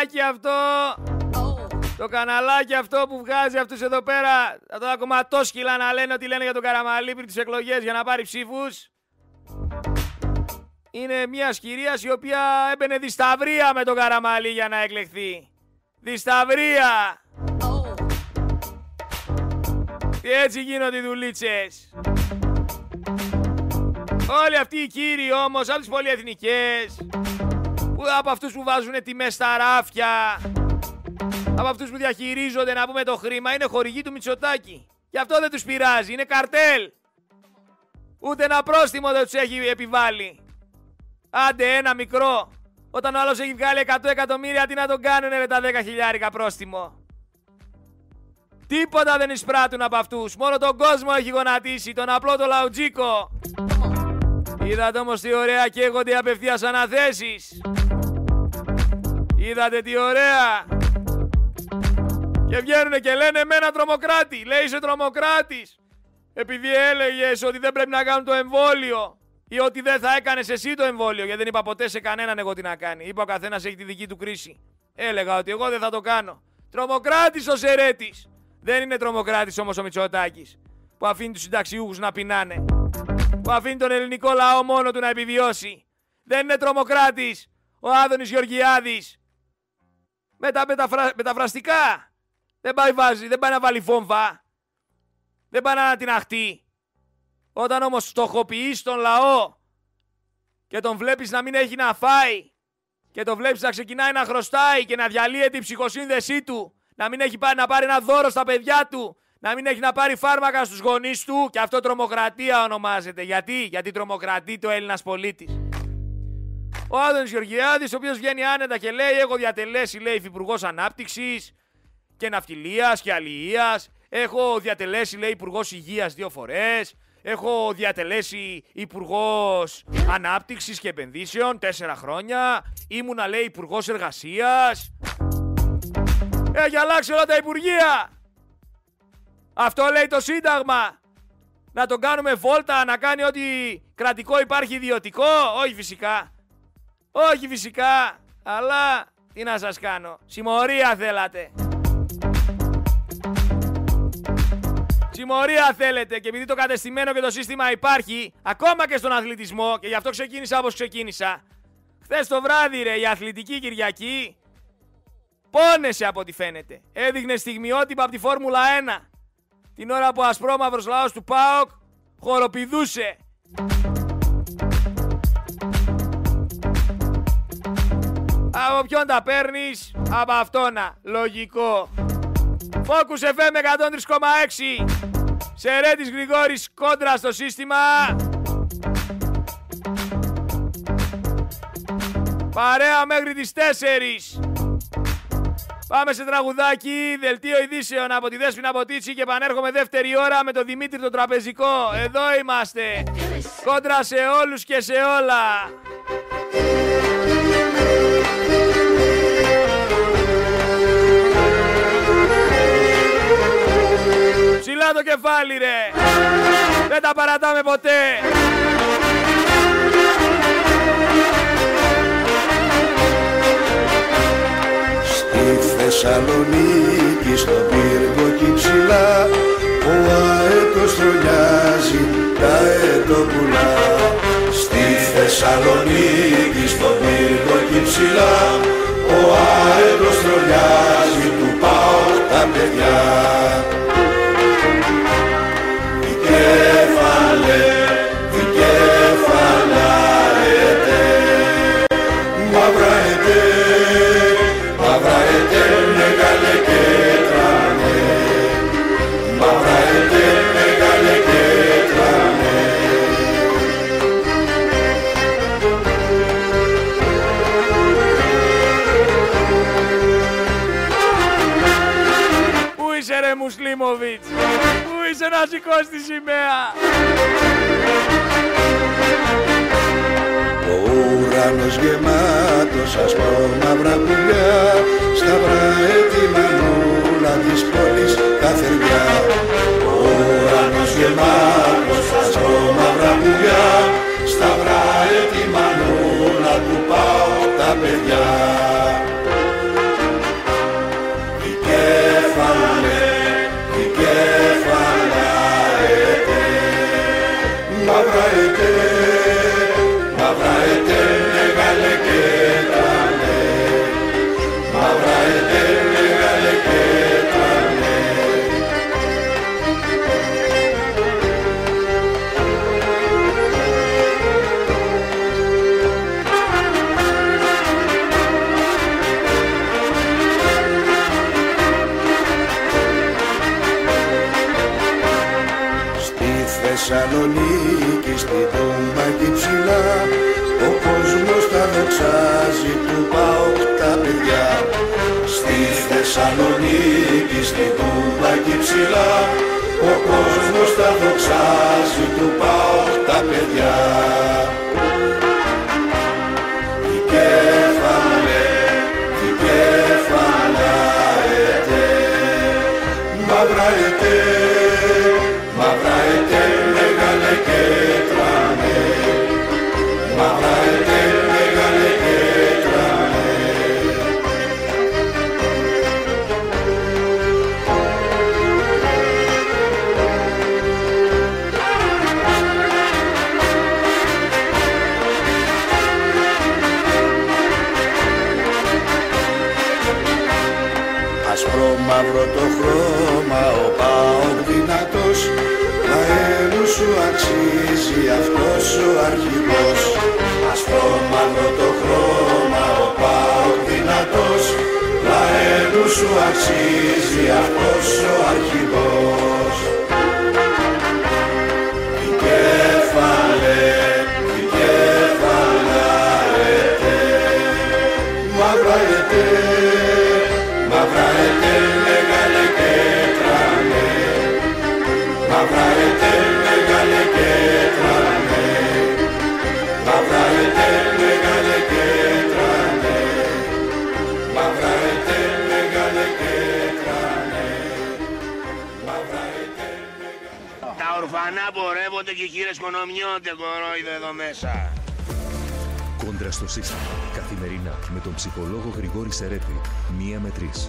καναλάκι αυτό που βγάζει αυτούς εδώ πέρα, τα κομματόσκυλα να λένε ότι λένε για τον Καραμαλή πριν τις εκλογές για να πάρει ψήφους, είναι μια κυρίας η οποία έμπαινε δισταυρία με τον Καραμαλή για να εκλεχθεί. Δισταυρία! Και έτσι γίνονται οι δουλίτσες. Όλοι αυτοί οι κύριοι όμως, από τις πολυεθνικές, από αυτούς που βάζουν τιμές στα ράφια, από αυτούς που διαχειρίζονται να πούμε το χρήμα, είναι χορηγοί του Μητσοτάκη. Γι' αυτό δεν τους πειράζει, είναι καρτέλ. Ούτε ένα πρόστιμο δεν τους έχει επιβάλει. Άντε ένα μικρό. Όταν ο άλλος έχει βγάλει 100 εκατομμύρια, τι να τον κάνουνε με τα 10.000 πρόστιμο. Τίποτα δεν εισπράττουν από αυτούς. Μόνο τον κόσμο έχει γονατίσει, τον απλό το λαουτζίκο. Είδατε όμως τι ωραία καίγονται οι απευθείας αναθέσεις. Είδατε τι ωραία. Και βγαίνουνε και λένε εμένα τρομοκράτη. Λέει είσαι τρομοκράτης επειδή έλεγες ότι δεν πρέπει να κάνουν το εμβόλιο ή ότι δεν θα έκανες εσύ το εμβόλιο. Γιατί δεν είπα ποτέ σε κανέναν εγώ τι να κάνει. Είπα ο καθένας έχει τη δική του κρίση. Έλεγα ότι εγώ δεν θα το κάνω. Τρομοκράτης ο Σερέτης. Δεν είναι τρομοκράτης όμως ο Μητσοτάκης που αφήνει τους συνταξιούχους να πεινάνε. Που αφήνει τον ελληνικό λαό μόνο του να επιβιώσει. Δεν είναι τρομοκράτης ο Άδωνης Γεωργιάδης με τα μεταφραστικά. Δεν πάει να βάλει βόμβα. Δεν πάει να την αχτεί. Όταν όμως στοχοποιείς τον λαό και τον βλέπεις να μην έχει να φάει και τον βλέπεις να ξεκινάει να χρωστάει και να διαλύεται η ψυχοσύνδεσή του, να μην έχει να πάρει ένα δώρο στα παιδιά του, να μην έχει να πάρει φάρμακα στους γονείς του, και αυτό τρομοκρατία ονομάζεται. Γιατί τρομοκρατεί το Έλληνας πολίτης. Ο Άδωνης Γεωργιάδης, ο οποίος βγαίνει άνετα και λέει έχω διατελέσει, λέει, υφυπουργός ανάπτυξης και ναυτιλίας και αλληλείας, έχω διατελέσει, λέει, υπουργός υγείας 2 φορές, έχω διατελέσει υπουργός ανάπτυξης και επενδύσεων 4 χρόνια, ήμουνα, λέει, υπουργός εργασίας. Έχει αλλάξει όλα τα υπουργεία. Αυτό λέει το Σύνταγμα. Να τον κάνουμε βόλτα, να κάνει ό,τι κρατικό υπάρχει ιδιωτικό. Όχι φυσικά. Όχι φυσικά. Αλλά τι να σας κάνω. Συμμορία θέλατε. Συμμορία θέλετε. Και επειδή το κατεστημένο και το σύστημα υπάρχει ακόμα και στον αθλητισμό, και γι' αυτό ξεκίνησα όπως ξεκίνησα. Χθες το βράδυ, ρε, η Αθλητική Κυριακή πόνεσε από ό,τι φαίνεται. Έδειχνε στιγμιότυπα από τη Φόρμουλα 1. Την ώρα που ο ασπρόμαυρος λαός του ΠΑΟΚ χοροπηδούσε. Από ποιον τα παίρνεις? Από αυτόνα. Λογικό. Focus FM 103,6. Σερέτης Γρηγόρης κόντρα στο σύστημα. Παρέα μέχρι τις 4. Πάμε σε τραγουδάκι, δελτίο ειδήσεων από τη Δέσποινα Ποτίτσι και επανέρχομαι δεύτερη ώρα με τον Δημήτρη τον Τραπεζικό. Εδώ είμαστε, κόντρα σε όλους και σε όλα. Ψηλά το κεφάλι, ρε. Δεν τα παρατάμε ποτέ. Στη Θεσσαλονίκη στον πύργο κι ψηλά ο αέτος τρολιάζει τα αετοπουλά. Στη Θεσσαλονίκη στον πύργο κι ψηλά ο αέτος τρολιάζει του ΠΑΟΚ τα παιδιά. να σηκώσει τη σημαία. Ο ουρανός γεμάτος ασπρόμαυρα πουλιά, σταυρά τη μανούλα της πόλης καθεριά. Ο ουρανός γεμάτος ασπρόμαυρα πουλιά, σταυρά τη μανούλα του πάω τα παιδιά. Θεσσαλονίκη στην Τούμπα και ψηλά, ο κόσμος τα δοξάζει του ΠΑΟΚ τα παιδιά. Στη Θεσσαλονίκη στην Τούμπα και ψηλά, ο κόσμος τα δοξάζει του ΠΑΟΚ τα παιδιά. Η κεφαλά ετέ, μαύρα ετέ, μαύρα ετέ, μεγάλε και τρανε, μαύρα ετέ, μεγάλε και τρανε. Ασπρό μαύρο το χρώμα, ο ΠΑΟΚ δυνατός, αέλου σου αξίζει αυτός ο αρχηγός. Ασπρό μαύρο το χρώμα, ο ΠΑΟΚ δυνατός, αέλου σου αξίζει αυτός ο αρχηγός. Η κεφαλά ετέ, μαύρα ετέ, μαύρα ετέ, μεγάλε και τρανε, μαύρα ετέ, μεγάλε και τρανε, μαύρα ετέ, μεγάλε και τρανε, μαύρα ετέ, μεγάλε και τρανε, μαύρα ετέ, μεγάλε. Τα ορφανά πορεύονται και οι χείρες κονομιώνται, κορόιδε εδώ μέσα. Κόντρα στο σύστημα. Καθημερινά με τον ψυχολόγο Γρηγόρη Σερέτη. 1 με 3.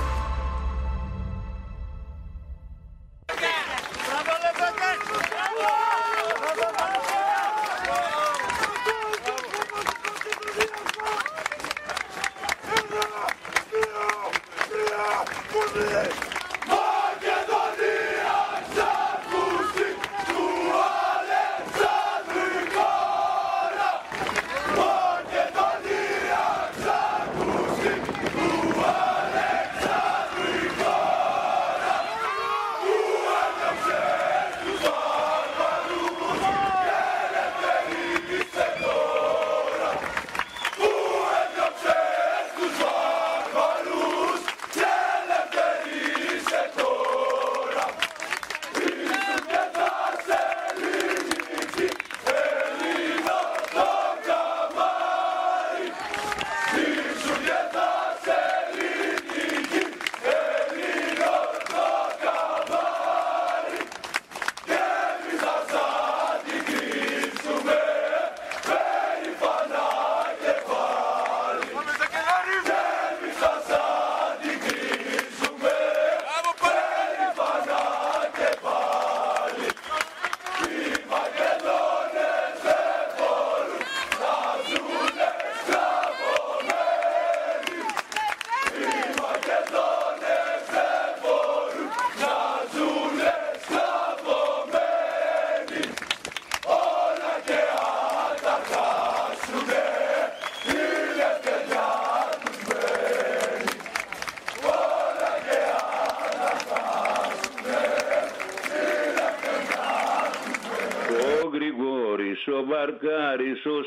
ο Βαρκάρης ο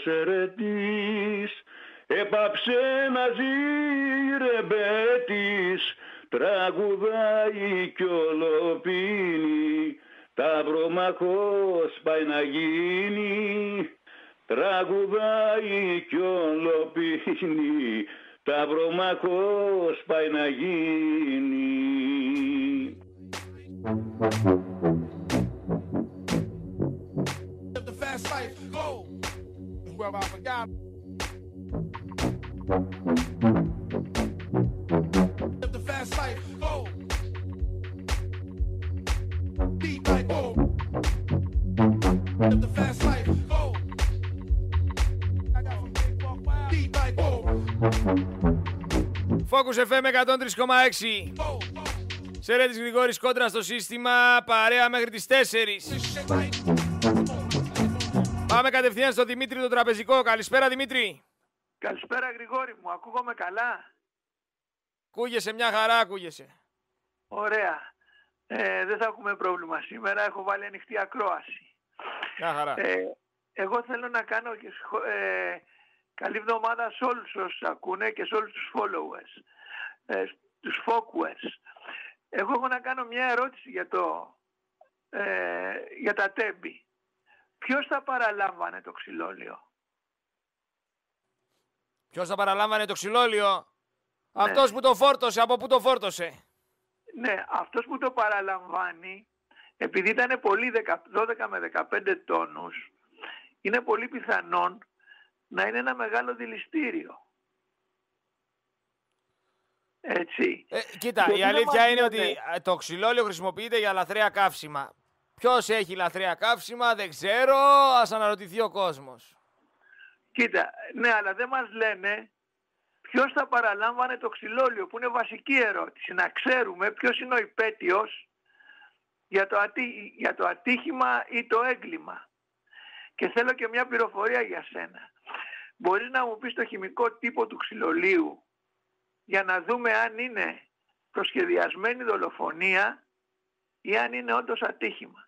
Σερετής έπαψε να ζει ρεμπέτης, τραγουδάει κι ολοπίνει Ταυρομαχός πάει να γίνει, τραγουδάει κι όλο πίνει. Ταυρομαχός πάει να γίνει. Focus FM 103,6. Σερέτης Γρηγόρης κόντρα στο σύστημα, παρέα μέχρι τις 4. Πάμε κατευθείαν στο Δημήτρη το τραπεζικό. Καλησπέρα Δημήτρη. Καλησπέρα Γρηγόρη μου, ακούγομαι καλά? Ακούγεσαι, μια χαρά ακούγεσαι. Ωραία. Δεν θα έχουμε πρόβλημα σήμερα, έχω βάλει ανοιχτή ακρόαση. Μια χαρά. Εγώ θέλω να κάνω και καλή εβδομάδα σε όλους όσους ακούνε και σε όλους τους followers, τους followers. Εγώ έχω να κάνω μια ερώτηση για τα τέμπη. Ποιος θα παραλάμβανε το ξυλόλιο? Ποιος θα παραλάμβανε το ξυλόλιο? Ναι. Αυτός που το φόρτωσε, από πού το φόρτωσε? Ναι, αυτός που το παραλαμβάνει, επειδή ήταν πολύ 12 με 15 τόνους, είναι πολύ πιθανόν να είναι ένα μεγάλο δηληστήριο. Έτσι. Κοίτα, η αλήθεια είναι ότι το ξυλόλιο χρησιμοποιείται για λαθρέα καύσιμα. Ποιος έχει λαθρέα καύσιμα δεν ξέρω, ας αναρωτηθεί ο κόσμος. Κοίτα, ναι, αλλά δεν μας λένε ποιος θα παραλάμβανε το ξυλόλιο, που είναι βασική ερώτηση. Να ξέρουμε ποιος είναι ο υπέτειος για το ατύχημα ή το έγκλημα. Και θέλω και μια πληροφορία για σένα. Μπορείς να μου πεις το χημικό τύπο του ξυλολίου για να δούμε αν είναι προσχεδιασμένη δολοφονία ή αν είναι όντως ατύχημα?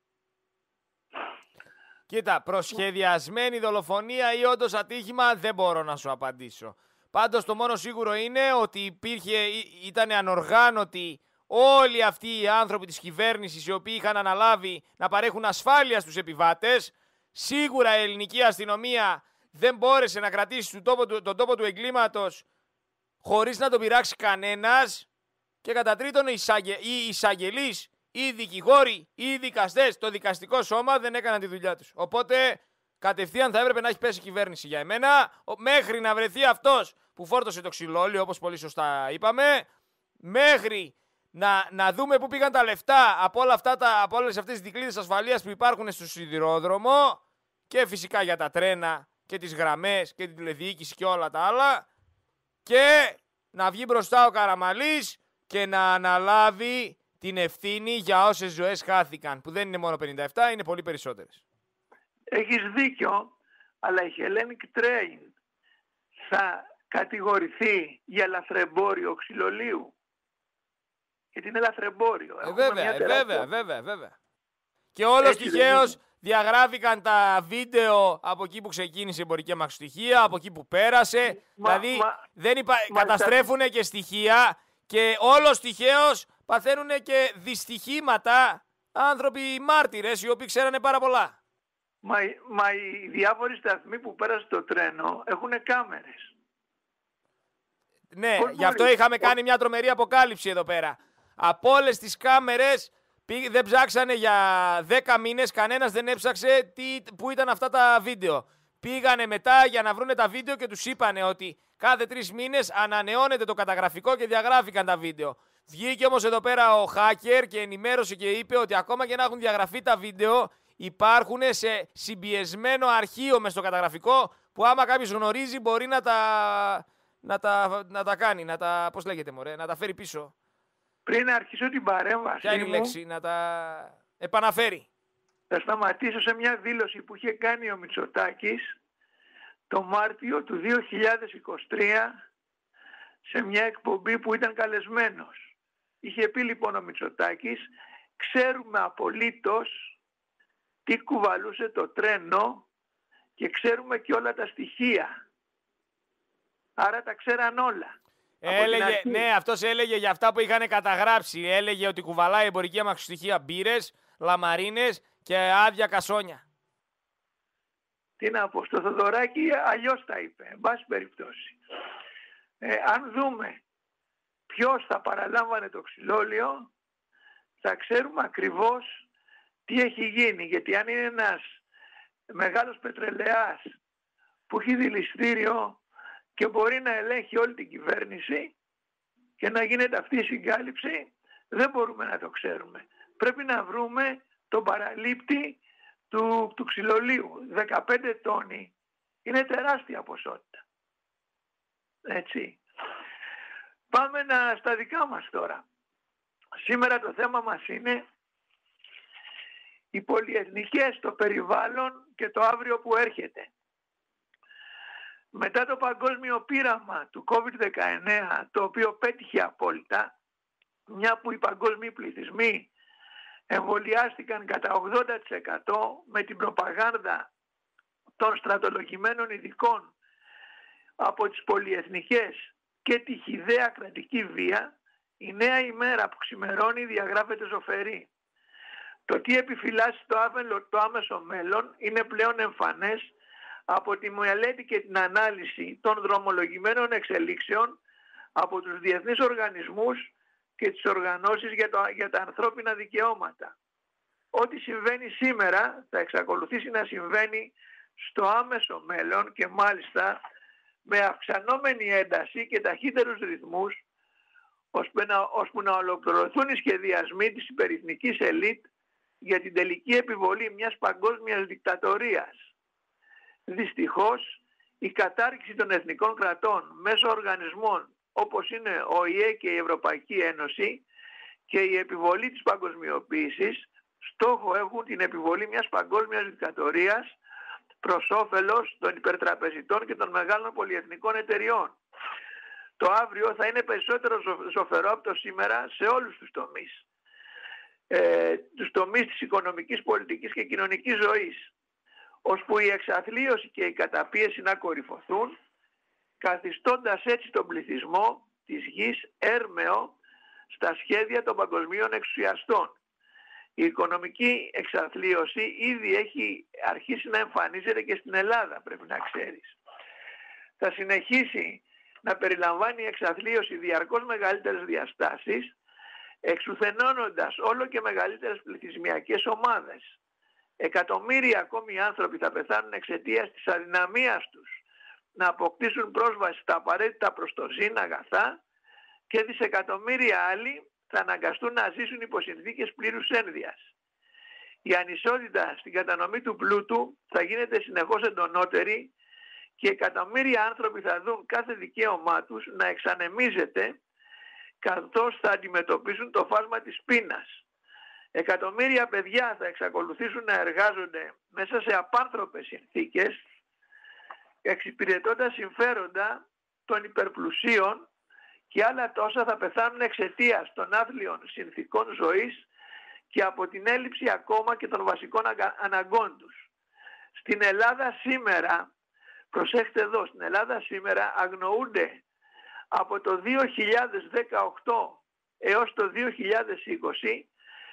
Κοίτα, προσχεδιασμένη δολοφονία ή όντως ατύχημα δεν μπορώ να σου απαντήσω. Πάντως το μόνο σίγουρο είναι ότι ήταν ανοργάνωτοι όλοι αυτοί οι άνθρωποι της κυβέρνησης οι οποίοι είχαν αναλάβει να παρέχουν ασφάλεια στους επιβάτες. Σίγουρα η ελληνική αστυνομία δεν μπόρεσε να κρατήσει τον τόπο του εγκλήματος χωρίς να τον πειράξει κανένας. Και κατά τρίτον, οι εισαγγελείς, οι δικηγόροι, οι δικαστές, το δικαστικό σώμα δεν έκαναν τη δουλειά τους. Οπότε κατευθείαν θα έπρεπε να έχει πέσει η κυβέρνηση για εμένα, μέχρι να βρεθεί αυτός που φόρτωσε το ξυλόλιο, όπως πολύ σωστά είπαμε, μέχρι να δούμε πού πήγαν τα λεφτά από όλες αυτές τις δικλείδες ασφαλείας που υπάρχουν στο σιδηρόδρομο και φυσικά για τα τρένα και τις γραμμές και την τηλεδιοίκηση και όλα τα άλλα, και να βγει μπροστά ο Καραμαλής και να αναλάβει την ευθύνη για όσες ζωές χάθηκαν, που δεν είναι μόνο 57, είναι πολύ περισσότερες. Έχεις δίκιο, αλλά η Hellenic Train θα κατηγορηθεί για λαθρεμπόριο ξυλολίου? Γιατί είναι λαθρεμπόριο. Βέβαια. Και όλος τυχαίως διαγράφηκαν τα βίντεο από εκεί που ξεκίνησε η εμπορική αμαξοστοιχεία, από εκεί που πέρασε. Καταστρέφουν και στοιχεία και όλος τυχαίως παθαίνουν και δυστυχήματα άνθρωποι μάρτυρες οι οποίοι ξέρανε πάρα πολλά. Μα οι διάφοροι σταθμοί που πέρασε το τρένο έχουν κάμερες. Ναι, γι' αυτό είχαμε κάνει μια τρομερή αποκάλυψη εδώ πέρα. Από όλες τις κάμερες δεν ψάξανε για 10 μήνες, κανένας δεν έψαξε που ήταν αυτά τα βίντεο. Πήγανε μετά για να βρούνε τα βίντεο και τους είπανε ότι κάθε 3 μήνες ανανεώνεται το καταγραφικό και διαγράφηκαν τα βίντεο. Βγήκε όμως εδώ πέρα ο hacker και ενημέρωσε και είπε ότι ακόμα και να έχουν διαγραφεί τα βίντεο, υπάρχουν σε συμπιεσμένο αρχείο μες στο καταγραφικό, που άμα κάποιος γνωρίζει μπορεί να τα κάνει, πώς λέγεται μωρέ, να τα φέρει πίσω. Πριν αρχίσω την παρέμβαση ποια είναι η λέξη, να τα επαναφέρει. Θα σταματήσω σε μια δήλωση που είχε κάνει ο Μητσοτάκης το Μάρτιο του 2023 σε μια εκπομπή που ήταν καλεσμένος. Είχε πει λοιπόν ο Μητσοτάκης, ξέρουμε απολύτως τι κουβαλούσε το τρένο και ξέρουμε και όλα τα στοιχεία. Άρα τα ξέραν όλα. Ναι, αυτός έλεγε για αυτά που είχαν καταγράψει. Έλεγε ότι κουβαλάει εμπορική αμαξοστοιχεία μπύρες, λαμαρίνες και άδεια κασόνια. Τι να πω, στο Θοδωράκι αλλιώς τα είπε, εν πάση περιπτώσει. Αν δούμε ποιος θα παραλάμβανε το ξυλόλαιο, θα ξέρουμε ακριβώς τι έχει γίνει. Γιατί αν είναι ένας μεγάλος πετρελαιάς που έχει δηληστήριο και μπορεί να ελέγχει όλη την κυβέρνηση και να γίνεται αυτή η συγκάλυψη, δεν μπορούμε να το ξέρουμε. Πρέπει να βρούμε τον παραλήπτη του ξυλολίου. 15 τόνοι είναι τεράστια ποσότητα. Έτσι. Πάμε στα δικά μας τώρα. Σήμερα το θέμα μας είναι οι πολυεθνικές, το περιβάλλον και το αύριο που έρχεται. Μετά το παγκόσμιο πείραμα του COVID-19, το οποίο πέτυχε απόλυτα, μια που οι παγκόσμιοι πληθυσμοί εμβολιάστηκαν κατά 80% με την προπαγάνδα των στρατολογημένων ειδικών από τις πολυεθνικές και τη χυδαία κρατική βία, η νέα ημέρα που ξημερώνει διαγράφεται ζωφερή. Το τι επιφυλάσσει το άμεσο μέλλον είναι πλέον εμφανές από τη μελέτη και την ανάλυση των δρομολογημένων εξελίξεων από τους διεθνείς οργανισμούς και τις οργανώσεις για τα ανθρώπινα δικαιώματα. Ό,τι συμβαίνει σήμερα θα εξακολουθήσει να συμβαίνει στο άμεσο μέλλον και μάλιστα με αυξανόμενη ένταση και ταχύτερους ρυθμούς, ώσπου να ολοκληρωθούν οι σχεδιασμοί της υπερεθνικής ελίτ για την τελική επιβολή μιας παγκόσμιας δικτατορίας. Δυστυχώς, η κατάρριξη των εθνικών κρατών μέσω οργανισμών όπως είναι ο ΙΕ και η Ευρωπαϊκή Ένωση και η επιβολή της παγκοσμιοποίησης στόχο έχουν την επιβολή μιας παγκόσμιας δικτατορίας προς όφελος των υπερτραπεζιτών και των μεγάλων πολυεθνικών εταιριών. Το αύριο θα είναι περισσότερο ζωφερό από το σήμερα σε όλους τους τομείς. Τους τομείς της οικονομικής, πολιτικής και κοινωνικής ζωής, ώσπου η εξαθλίωση και η καταπίεση να κορυφωθούν, καθιστώντας έτσι τον πληθυσμό της γης έρμεο στα σχέδια των παγκοσμίων εξουσιαστών. Η οικονομική εξαθλίωση ήδη έχει αρχίσει να εμφανίζεται και στην Ελλάδα, πρέπει να ξέρεις. Θα συνεχίσει να περιλαμβάνει η εξαθλίωση διαρκώς μεγαλύτερες διαστάσεις, εξουθενώνοντας όλο και μεγαλύτερες πληθυσμιακές ομάδες. Εκατομμύρια ακόμη άνθρωποι θα πεθάνουν εξαιτίας της αδυναμίας τους να αποκτήσουν πρόσβαση στα απαραίτητα προς το ζήν αγαθά και δισεκατομμύρια άλλοι θα αναγκαστούν να ζήσουν υπό συνθήκες πλήρους ένδυας. Η ανισότητα στην κατανομή του πλούτου θα γίνεται συνεχώς εντονότερη και εκατομμύρια άνθρωποι θα δουν κάθε δικαίωμά τους να εξανεμίζεται καθώς θα αντιμετωπίσουν το φάσμα της πείνας. Εκατομμύρια παιδιά θα εξακολουθήσουν να εργάζονται μέσα σε απάνθρωπες συνθήκες, εξυπηρετώντας συμφέροντα των υπερπλουσίων και άλλα τόσα θα πεθάνουν εξαιτίας των άθλιων συνθήκων ζωής και από την έλλειψη ακόμα και των βασικών αναγκών τους. Στην Ελλάδα σήμερα, προσέξτε εδώ, στην Ελλάδα σήμερα αγνοούνται από το 2018 έως το 2020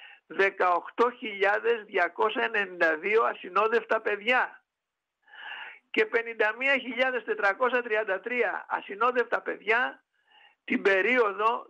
18.292 ασυνόδευτα παιδιά και 51.433 ασυνόδευτα παιδιά την περίοδο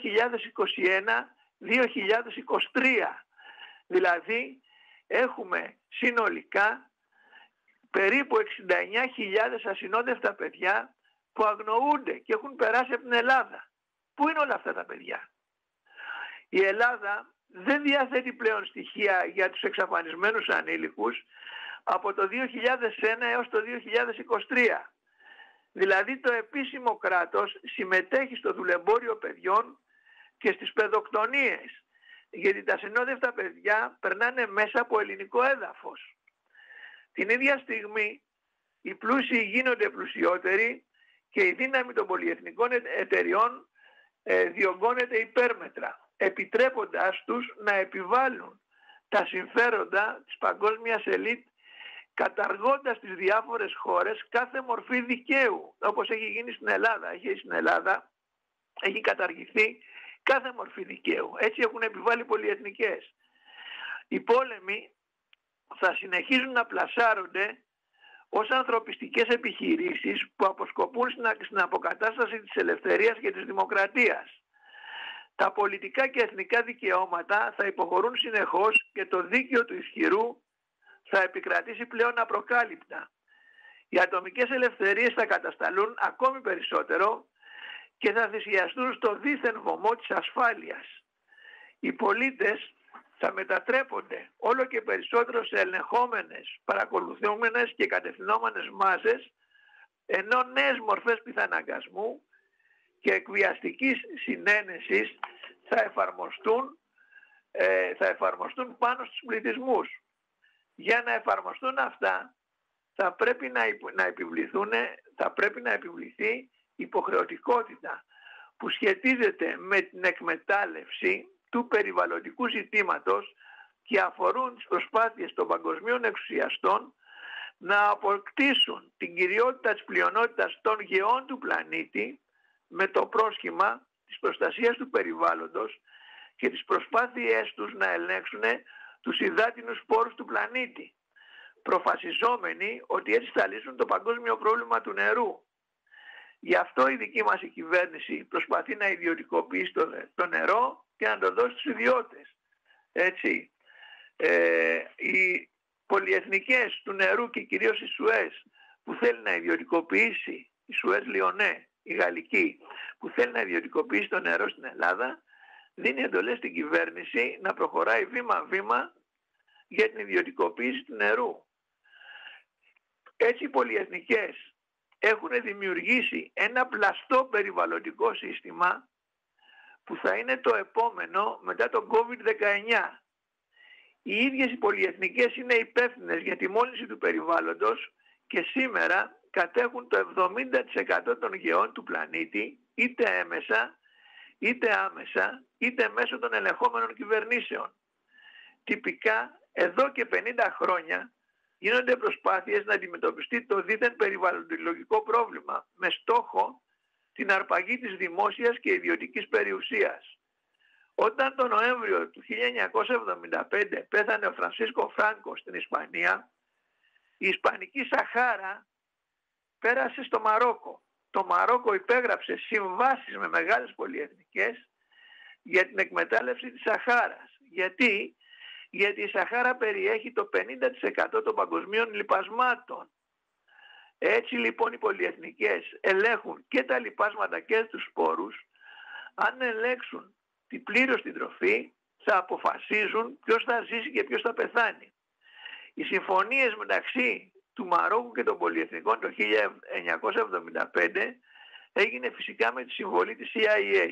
2021-2023. Δηλαδή έχουμε συνολικά περίπου 69.000 ασυνόδευτα παιδιά που αγνοούνται και έχουν περάσει από την Ελλάδα. Πού είναι όλα αυτά τα παιδιά? Η Ελλάδα δεν διαθέτει πλέον στοιχεία για τους εξαφανισμένους ανήλικους από το 2001 έως το 2023. Δηλαδή το επίσημο κράτος συμμετέχει στο δουλεμπόριο παιδιών και στις παιδοκτονίες, γιατί τα ασυνόδευτα παιδιά περνάνε μέσα από ελληνικό έδαφος. Την ίδια στιγμή οι πλούσιοι γίνονται πλουσιότεροι και η δύναμη των πολυεθνικών εταιριών διωγγώνεται υπέρμετρα, επιτρέποντάς τους να επιβάλλουν τα συμφέροντα της παγκόσμιας ελίτ, καταργώντας τις διάφορες χώρες κάθε μορφή δικαίου, όπως έχει γίνει στην Ελλάδα. Στην Ελλάδα έχει καταργηθεί κάθε μορφή δικαίου. Έτσι έχουν επιβάλει πολυεθνικές. Οι πόλεμοι θα συνεχίζουν να πλασάρονται ως ανθρωπιστικές επιχειρήσεις που αποσκοπούν στην αποκατάσταση της ελευθερίας και της δημοκρατίας. Τα πολιτικά και εθνικά δικαιώματα θα υποχωρούν συνεχώς και το δίκαιο του ισχυρού θα επικρατήσει πλέον απροκάλυπτα. Οι ατομικές ελευθερίες θα κατασταλούν ακόμη περισσότερο και θα θυσιαστούν στο δίθεν βωμό της ασφάλειας. Οι πολίτες θα μετατρέπονται όλο και περισσότερο σε ελεγχόμενες, παρακολουθούμενες και κατευθυνόμενες μάζες, ενώ νέες μορφές πιθαναγκασμού και εκβιαστικής συνένεσης θα εφαρμοστούν πάνω στους πληθυσμούς. Για να εφαρμοστούν αυτά θα πρέπει να επιβληθεί υποχρεωτικότητα που σχετίζεται με την εκμετάλλευση του περιβαλλοντικού ζητήματος και αφορούν τις προσπάθειες των παγκοσμίων εξουσιαστών να αποκτήσουν την κυριότητα της πλειονότητας των γεών του πλανήτη με το πρόσχημα της προστασίας του περιβάλλοντος και τις προσπάθειές τους να ελέγξουν τους υδάτινους πόρους του πλανήτη, προφασιζόμενοι ότι έτσι θα λύσουν το παγκόσμιο πρόβλημα του νερού. Γι' αυτό η δική μας η κυβέρνηση προσπαθεί να ιδιωτικοποιήσει το νερό και να το δώσει στους ιδιώτες. Έτσι. Οι πολυεθνικές του νερού και κυρίως η Σουές που θέλει να ιδιωτικοποιήσει, η Σουές Λιονέ, η γαλλική, που θέλει να ιδιωτικοποιήσει το νερό στην Ελλάδα, δίνει εντολές στην κυβέρνηση να προχωράει βήμα-βήμα για την ιδιωτικοποίηση του νερού. Έτσι οι πολυεθνικές έχουν δημιουργήσει ένα πλαστό περιβαλλοντικό σύστημα που θα είναι το επόμενο μετά τον COVID-19. Οι ίδιες οι πολυεθνικές είναι υπεύθυνες για τη μόλυνση του περιβάλλοντος και σήμερα κατέχουν το 70% των γεών του πλανήτη, είτε έμεσα, είτε άμεσα, είτε μέσω των ελεγχόμενων κυβερνήσεων. Τυπικά, εδώ και 50 χρόνια γίνονται προσπάθειες να αντιμετωπιστεί το δίθεν περιβαλλοντολογικό πρόβλημα με στόχο την αρπαγή της δημόσιας και ιδιωτικής περιουσίας. Όταν το Νοέμβριο του 1975 πέθανε ο Φρανσίσκο Φράνκο στην Ισπανία, η Ισπανική Σαχάρα πέρασε στο Μαρόκο. Το Μαρόκο υπέγραψε συμβάσεις με μεγάλες πολυεθνικές για την εκμετάλλευση της Σαχάρας. Γιατί η Σαχάρα περιέχει το 50% των παγκοσμίων λιπασμάτων. Έτσι λοιπόν οι πολυεθνικές ελέγχουν και τα λιπάσματα και τους σπόρους. Αν ελέγξουν πλήρως την τροφή, θα αποφασίζουν ποιος θα ζήσει και ποιος θα πεθάνει. Οι συμφωνίες μεταξύ του Μαρόκου και των πολυεθνικών το 1975 έγινε φυσικά με τη συμβολή της CIA.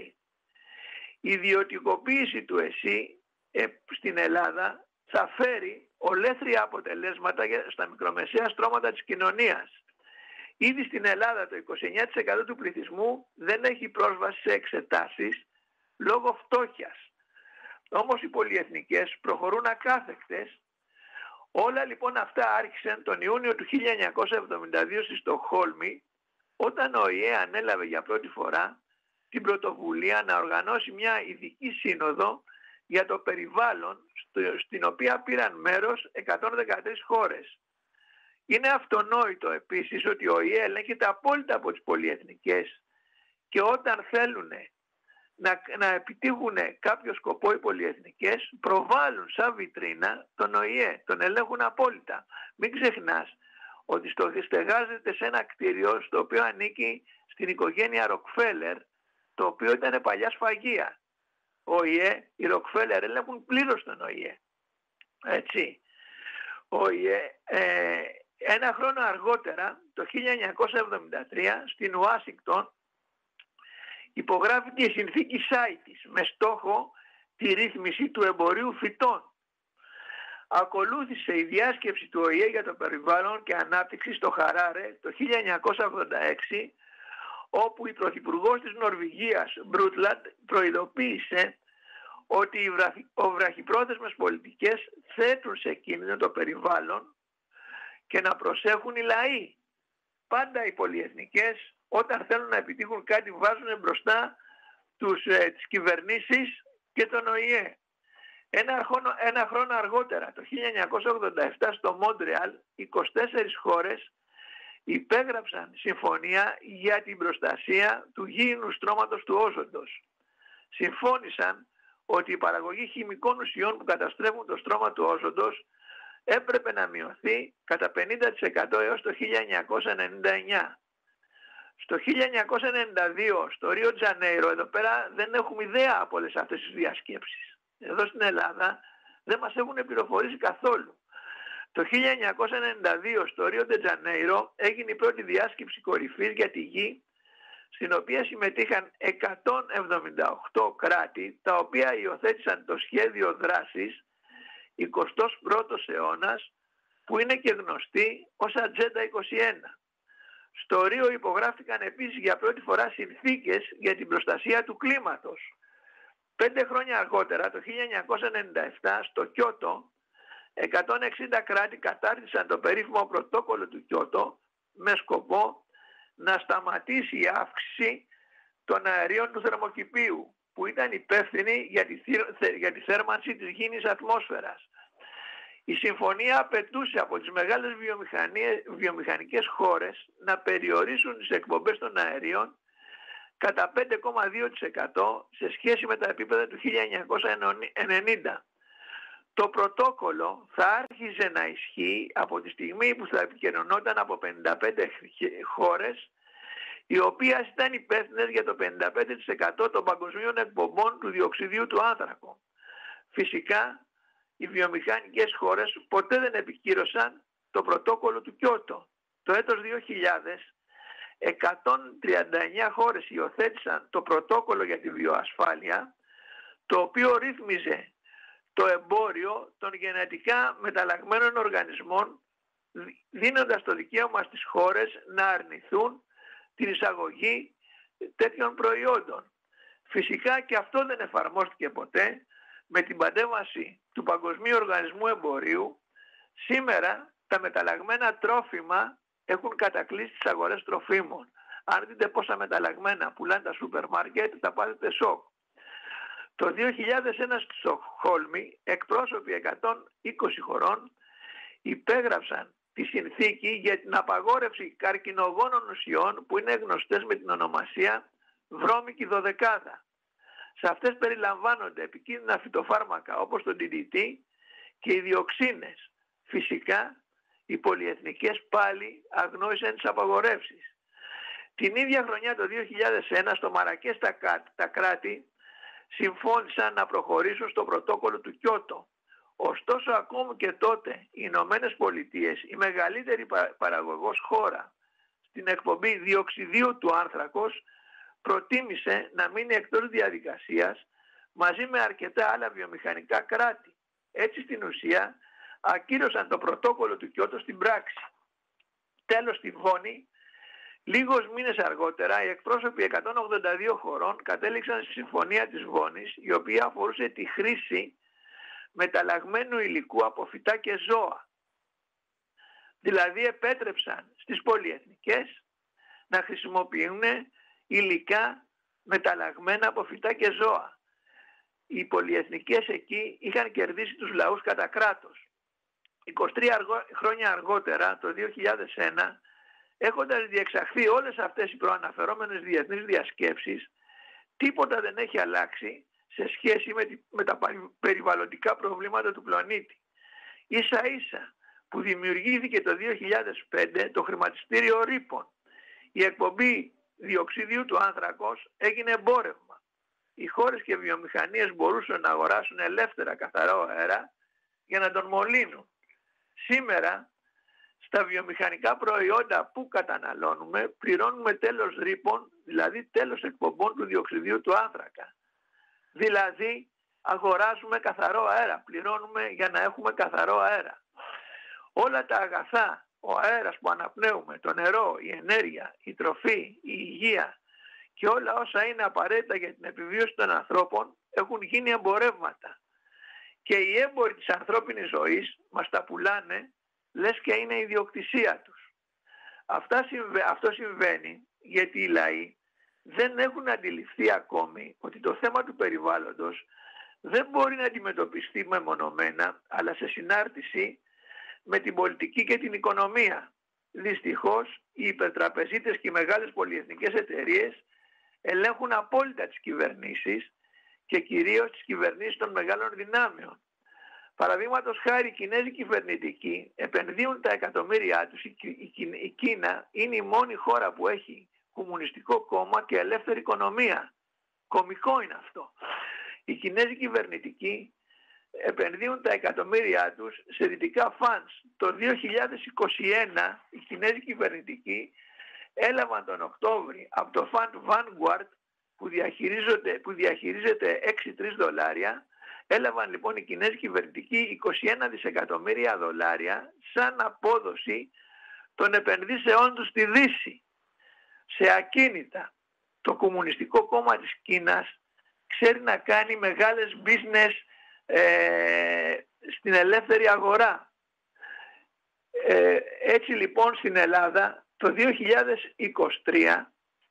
Η ιδιωτικοποίηση του ΕΣΥ στην Ελλάδα θα φέρει ολέθρια αποτελέσματα στα μικρομεσαία στρώματα της κοινωνίας. Ήδη στην Ελλάδα το 29% του πληθυσμού δεν έχει πρόσβαση σε εξετάσεις λόγω φτώχειας. Όμως οι πολυεθνικές προχωρούν ακάθεκτες. Όλα λοιπόν αυτά άρχισαν τον Ιούνιο του 1972 στη Στοκχόλμη, όταν ο ΟΗΕ ανέλαβε για πρώτη φορά την πρωτοβουλία να οργανώσει μια ειδική σύνοδο για το περιβάλλον, στην οποία πήραν μέρος 113 χώρες. Είναι αυτονόητο επίσης ότι ο ΟΗΕ ελέγχεται απόλυτα από τις πολυεθνικές και όταν θέλουν να επιτύχουν κάποιο σκοπό οι πολυεθνικές προβάλλουν σαν βιτρίνα τον ΟΗΕ, τον ελέγχουν απόλυτα. Μην ξεχνάς ότι στεγάζεται σε ένα κτίριο στο οποίο ανήκει στην οικογένεια Ροκφέλερ, το οποίο ήταν παλιά σφαγεία. Ο ΟΗΕ, οι Ροκφέλερ ελέγχουν πλήρως τον ΟΗΕ. Έτσι. Ο ΟΗΕ, ένα χρόνο αργότερα, το 1973, στην Ουάσιγκτον, υπογράφηκε η συνθήκη Σάιτης με στόχο τη ρύθμιση του εμπορίου φυτών. Ακολούθησε η διάσκεψη του ΟΗΕ για το περιβάλλον και ανάπτυξη στο Χαράρε το 1986, όπου η πρωθυπουργός της Νορβηγίας, Μπρούτλαντ, προειδοποίησε ότι οι βραχυπρόθεσμες πολιτικές θέτουν σε κίνδυνο το περιβάλλον και να προσέχουν οι λαοί. Πάντα οι πολυεθνικές όταν θέλουν να επιτύχουν κάτι βάζουν μπροστά τις κυβερνήσεις και τον ΟΗΕ. Ένα χρόνο αργότερα, το 1987, στο Μόντρεαλ, 24 χώρες υπέγραψαν συμφωνία για την προστασία του γήινου στρώματος του όζοντος. Συμφώνησαν ότι η παραγωγή χημικών ουσιών που καταστρέφουν το στρώμα του όζοντος έπρεπε να μειωθεί κατά 50% έως το 1999. Στο 1992, στο Ρίο Τζανέιρο, εδώ πέρα δεν έχουμε ιδέα από όλες αυτές τις διασκέψεις. Εδώ στην Ελλάδα δεν μας έχουν πληροφορήσει καθόλου. Το 1992 στο Ρίο Τζανέιρο έγινε η πρώτη διάσκεψη κορυφής για τη γη, στην οποία συμμετείχαν 178 κράτη, τα οποία υιοθέτησαν το σχέδιο δράσης 21ος αιώνας, που είναι και γνωστή ως Ατζέντα 21. Στο Ρίο υπογράφηκαν επίσης για πρώτη φορά συνθήκες για την προστασία του κλίματος. 5 χρόνια αργότερα, το 1997, στο Κιώτο, 160 κράτη κατάρτισαν το περίφημο πρωτόκολλο του Κιώτο με σκοπό να σταματήσει η αύξηση των αερίων του θερμοκηπίου, που ήταν υπεύθυνη για τη θέρμανση της γήινης ατμόσφαιρας. Η συμφωνία απαιτούσε από τις μεγάλες βιομηχανικές χώρες να περιορίσουν τις εκπομπές των αερίων κατά 5,2% σε σχέση με τα επίπεδα του 1990. Το πρωτόκολλο θα άρχιζε να ισχύει από τη στιγμή που θα επικοινωνόταν από 55 χώρες, οι οποίες ήταν υπεύθυνες για το 55% των παγκοσμίων εκπομπών του διοξιδίου του άνθρακο. Φυσικά, οι βιομηχανικές χώρες ποτέ δεν επικύρωσαν το πρωτόκολλο του Κιώτο. Το έτος 2000, 139 χώρες υιοθέτησαν το πρωτόκολλο για τη βιοασφάλεια, το οποίο ρύθμιζε το εμπόριο των γενετικά μεταλλαγμένων οργανισμών, δίνοντας το δικαίωμα στις χώρες να αρνηθούν την εισαγωγή τέτοιων προϊόντων. Φυσικά και αυτό δεν εφαρμόστηκε ποτέ. Με την παντέμβαση του Παγκοσμίου Οργανισμού Εμπορίου, σήμερα τα μεταλλαγμένα τρόφιμα έχουν κατακλείσει τις αγορές τροφίμων. Αν δείτε πόσα μεταλλαγμένα πουλάνε τα σούπερ μάρκετ, θα πάρετε σοκ. Το 2001 στη Στοκχόλμη, εκπρόσωποι 120 χωρών υπέγραψαν τη συνθήκη για την απαγόρευση καρκινογόνων ουσιών, που είναι γνωστές με την ονομασία βρώμικη δωδεκάδα. Σε αυτές περιλαμβάνονται επικίνδυνα φυτοφάρμακα όπως το DDT και οι διοξίνες. Φυσικά, οι πολυεθνικές πάλι αγνόησαν τις απαγορεύσεις. Την ίδια χρονιά, το 2001, στο Μαρακές τα κράτη συμφώνησαν να προχωρήσουν στο πρωτόκολλο του Κιώτο. Ωστόσο, ακόμη και τότε, οι Ηνωμένες Πολιτείες, η μεγαλύτερη παραγωγός χώρα στην εκπομπή διοξιδίου του άνθρακος, προτίμησε να μείνει εκτός διαδικασίας μαζί με αρκετά άλλα βιομηχανικά κράτη. Έτσι, στην ουσία, ακύρωσαν το πρωτόκολλο του Κιώτο στην πράξη. Τέλος, στη Βόνη, λίγους μήνες αργότερα, οι εκπρόσωποι 182 χωρών κατέληξαν στη Συμφωνία της Βόνης, η οποία αφορούσε τη χρήση μεταλλαγμένου υλικού από φυτά και ζώα. Δηλαδή, επέτρεψαν στις πολυεθνικές να χρησιμοποιούν υλικά μεταλλαγμένα από φυτά και ζώα. Οι πολυεθνικές εκεί είχαν κερδίσει τους λαούς κατά κράτος. 23 χρόνια αργότερα, το 2001, έχοντας διεξαχθεί όλες αυτές οι προαναφερόμενες διεθνείς διασκέψεις, τίποτα δεν έχει αλλάξει σε σχέση με τα περιβαλλοντικά προβλήματα του πλανήτη. Ίσα ίσα που δημιουργήθηκε το 2005 το χρηματιστήριο ρήπων, η εκπομπή διοξιδίου του άνθρακος έγινε εμπόρευμα. Οι χώρες και βιομηχανίες μπορούσαν να αγοράσουν ελεύθερα καθαρό αέρα για να τον μολύνουν. Σήμερα, στα βιομηχανικά προϊόντα που καταναλώνουμε, πληρώνουμε τέλος ρήπων, δηλαδή τέλος εκπομπών του διοξιδίου του άνθρακα. Δηλαδή, αγοράζουμε καθαρό αέρα, πληρώνουμε για να έχουμε καθαρό αέρα. Όλα τα αγαθά, ο αέρας που αναπνέουμε, το νερό, η ενέργεια, η τροφή, η υγεία και όλα όσα είναι απαραίτητα για την επιβίωση των ανθρώπων έχουν γίνει εμπορεύματα. Και οι έμποροι της ανθρώπινης ζωής μας τα πουλάνε, λες και είναι ιδιοκτησία τους. Αυτό συμβαίνει γιατί οι λαοί δεν έχουν αντιληφθεί ακόμη ότι το θέμα του περιβάλλοντος δεν μπορεί να αντιμετωπιστεί μεμονωμένα, αλλά σε συνάρτηση με την πολιτική και την οικονομία. Δυστυχώς, οι υπερτραπεζίτες και οι μεγάλες πολυεθνικές εταιρείες ελέγχουν απόλυτα τις κυβερνήσεις και κυρίως τις κυβερνήσεις των μεγάλων δυνάμεων. Παραδείγματος χάρη, οι Κινέζοι κυβερνητικοί επενδύουν τα εκατομμύρια τους. Η Κίνα είναι η μόνη χώρα που έχει κομμουνιστικό κόμμα και ελεύθερη οικονομία. Κωμικό είναι αυτό. Οι Κινέζοι κυβερνητικοί επενδύουν τα εκατομμύρια τους σε δυτικά φαντς. Το 2021 οι Κινέζοι κυβερνητικοί έλαβαν τον Οκτώβρη από το φαντ Vanguard που διαχειρίζεται 6-3 δολάρια. Έλαβαν λοιπόν οι Κινέζοι κυβερνητικοί 21 δισεκατομμύρια δολάρια σαν απόδοση των επενδύσεών τους στη Δύση, σε ακίνητα. Το Κομμουνιστικό Κόμμα της Κίνας ξέρει να κάνει μεγάλες business στην ελεύθερη αγορά. Έτσι λοιπόν στην Ελλάδα το 2023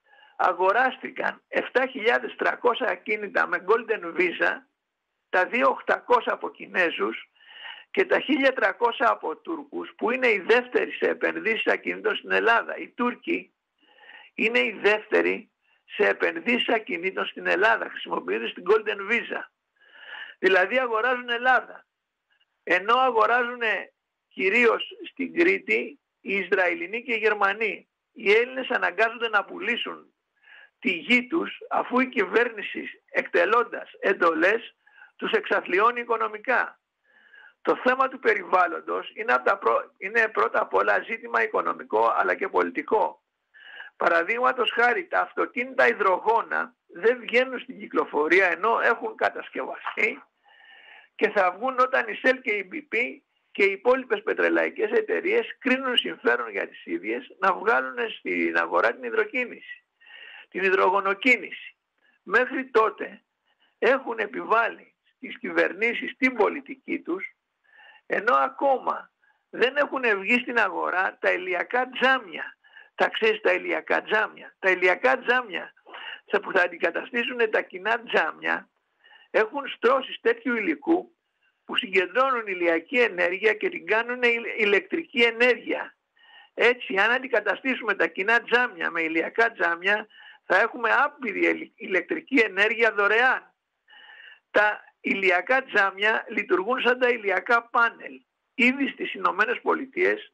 αγοράστηκαν 7.300 ακίνητα με Golden Visa, τα 2.800 από Κινέζους και τα 1.300 από Τούρκους, που είναι οι δεύτεροι σε επενδύσεις ακινήτων στην Ελλάδα. Οι Τούρκοι είναι οι δεύτεροι σε επενδύσεις ακινήτων στην Ελλάδα, χρησιμοποιούνται την Golden Visa. Δηλαδή αγοράζουν Ελλάδα. Ενώ αγοράζουν κυρίως στην Κρήτη οι Ισραηλινοί και οι Γερμανοί. Οι Έλληνες αναγκάζονται να πουλήσουν τη γη τους, αφού η κυβέρνηση εκτελώντας εντολές τους εξαθλιώνει οικονομικά. Το θέμα του περιβάλλοντος είναι πρώτα απ' όλα ζήτημα οικονομικό αλλά και πολιτικό. Παραδείγματος χάρη, τα αυτοκίνητα υδρογόνα δεν βγαίνουν στην κυκλοφορία ενώ έχουν κατασκευαστεί και θα βγουν όταν η Shell και η BP και οι υπόλοιπες πετρελαϊκές εταιρείες κρίνουν συμφέρον για τις ίδιες να βγάλουν στην αγορά την υδροκίνηση, την υδρογονοκίνηση. Μέχρι τότε έχουν επιβάλει στις κυβερνήσεις την πολιτική τους, ενώ ακόμα δεν έχουν βγει στην αγορά τα ηλιακά τζάμια. Τα ξέρεις τα ηλιακά τζάμια. Τα ηλιακά τζάμια που θα αντικαταστήσουν τα κοινά τζάμια έχουν στρώσεις τέτοιου υλικού που συγκεντρώνουν ηλιακή ενέργεια και την κάνουν ηλεκτρική ενέργεια. Έτσι, αν αντικαταστήσουμε τα κοινά τζάμια με ηλιακά τζάμια, θα έχουμε άπειρη ηλεκτρική ενέργεια δωρεάν. Τα ηλιακά τζάμια λειτουργούν σαν τα ηλιακά πάνελ. Ήδη στις Ηνωμένες Πολιτείες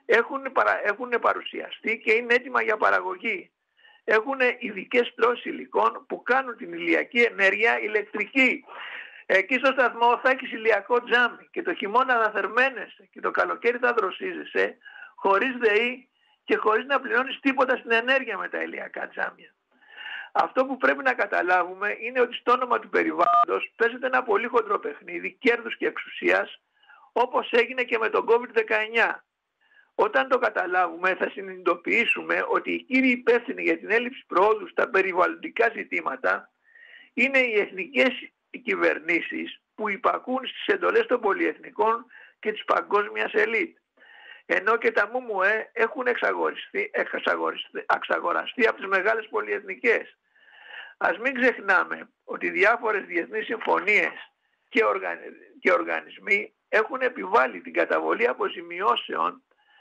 έχουν παρουσιαστεί και είναι έτοιμα για παραγωγή. Έχουν ειδικές στρώσεις υλικών που κάνουν την ηλιακή ενέργεια ηλεκτρική. Εκεί στο σταθμό θα έχεις ηλιακό τζάμι και το χειμώνα θα θερμαίνεσαι και το καλοκαίρι θα δροσίζεσαι χωρίς ΔΕΗ και χωρίς να πληρώνεις τίποτα στην ενέργεια με τα ηλιακά τζάμια. Αυτό που πρέπει να καταλάβουμε είναι ότι στο όνομα του περιβάλλοντος παίζεται ένα πολύ χοντρό παιχνίδι κέρδους και εξουσίας, όπως έγινε και με τον COVID-19. Όταν το καταλάβουμε θα συνειδητοποιήσουμε ότι οι κύριοι υπεύθυνοι για την έλλειψη προόδου στα περιβαλλοντικά ζητήματα είναι οι εθνικές κυβερνήσεις που υπακούν στις εντολές των πολυεθνικών και της παγκόσμιας ελίτ. Ενώ και τα ΜΜΕ έχουν εξαγοραστεί από τις μεγάλες πολυεθνικές. Ας μην ξεχνάμε ότι διάφορες διεθνείς συμφωνίες και οργανισμοί έχουν επιβάλει την καταβολή αποζημιώσεων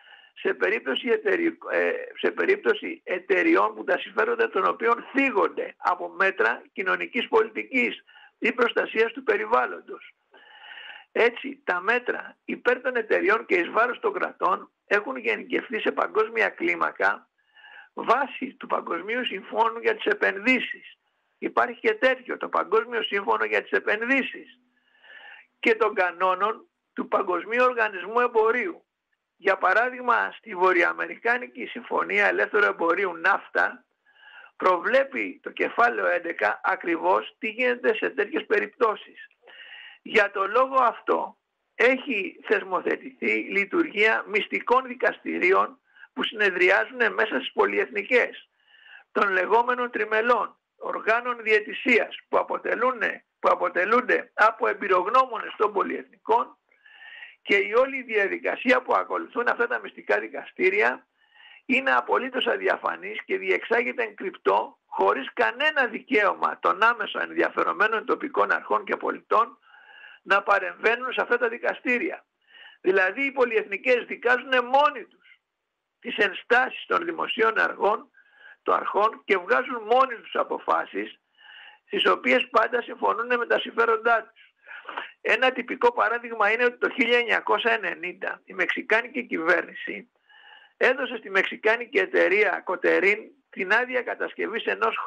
σε περίπτωση εταιριών που τα συμφέροντα των οποίων θίγονται από μέτρα κοινωνικής πολιτικής ή προστασίας του περιβάλλοντος. Έτσι, τα μέτρα υπέρ των εταιριών και εις βάρος των κρατών έχουν γενικευθεί σε παγκόσμια κλίμακα βάσει του Παγκοσμίου Συμφώνου για τις Επενδύσεις. Υπάρχει και τέτοιο, το Παγκόσμιο Σύμφωνο για τις Επενδύσεις, και των κανόνων του Παγκοσμίου Οργανισμού Εμπορίου. Για παράδειγμα, στη Βορειοαμερικάνικη Συμφωνία Ελεύθερου Εμπορίου NAFTA προβλέπει το κεφάλαιο 11 ακριβώς τι γίνεται σε τέτοιες περιπτώσεις. Για το λόγο αυτό έχει θεσμοθετηθεί λειτουργία μυστικών δικαστηρίων που συνεδριάζουν μέσα στις πολυεθνικές, των λεγόμενων τριμελών, οργάνων διαιτησίας που αποτελούνται από εμπειρογνώμονες των πολυεθνικών, και η όλη διαδικασία που ακολουθούν αυτά τα μυστικά δικαστήρια είναι απολύτως αδιαφανής και διεξάγεται εν κρυπτό, χωρίς κανένα δικαίωμα των άμεσων ενδιαφερομένων τοπικών αρχών και πολιτών να παρεμβαίνουν σε αυτά τα δικαστήρια. Δηλαδή οι πολυεθνικές δικάζουν μόνοι τους τις ενστάσεις των δημοσίων αρχών και βγάζουν μόνοι τους αποφάσεις, στις οποίες πάντα συμφωνούν με τα συμφέροντά τους. Ένα τυπικό παράδειγμα είναι ότι το 1990 η μεξικάνικη κυβέρνηση έδωσε στη μεξικάνικη εταιρεία Κοτερίν την άδεια κατασκευής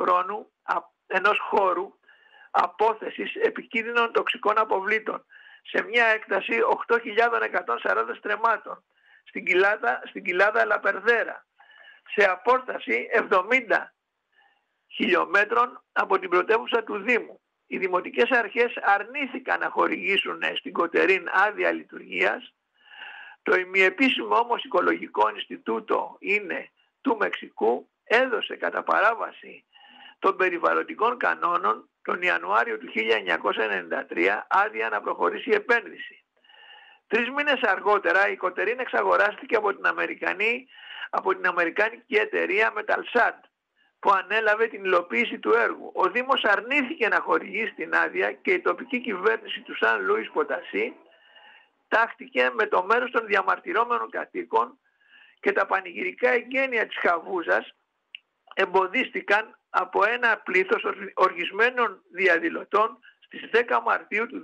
ενός χώρου απόθεσης επικίνδυνων τοξικών αποβλήτων σε μια έκταση 8.140 στρεμμάτων στην κοιλάδα Λαπερδέρα, σε απόσταση 70 χιλιόμετρων από την πρωτεύουσα του Δήμου. Οι δημοτικές αρχές αρνήθηκαν να χορηγήσουν στην Κοτερίν άδεια λειτουργίας. Το ημιεπίσημο όμως Οικολογικό Ινστιτούτο είναι του Μεξικού έδωσε κατά παράβαση των περιβαλλοντικών κανόνων τον Ιανουάριο του 1993 άδεια να προχωρήσει η επένδυση. 3 μήνες αργότερα η Κοτερίν εξαγοράστηκε από την αμερικάνικη εταιρεία Metalsat, που ανέλαβε την υλοποίηση του έργου. Ο Δήμος αρνήθηκε να χορηγήσει την άδεια και η τοπική κυβέρνηση του Σαν Λούις Ποτασί τάχτηκε με το μέρος των διαμαρτυρόμενων κατοίκων και τα πανηγυρικά εγγένεια της Χαβούζας εμποδίστηκαν από ένα πλήθος οργισμένων διαδηλωτών στις 10 Μαρτίου του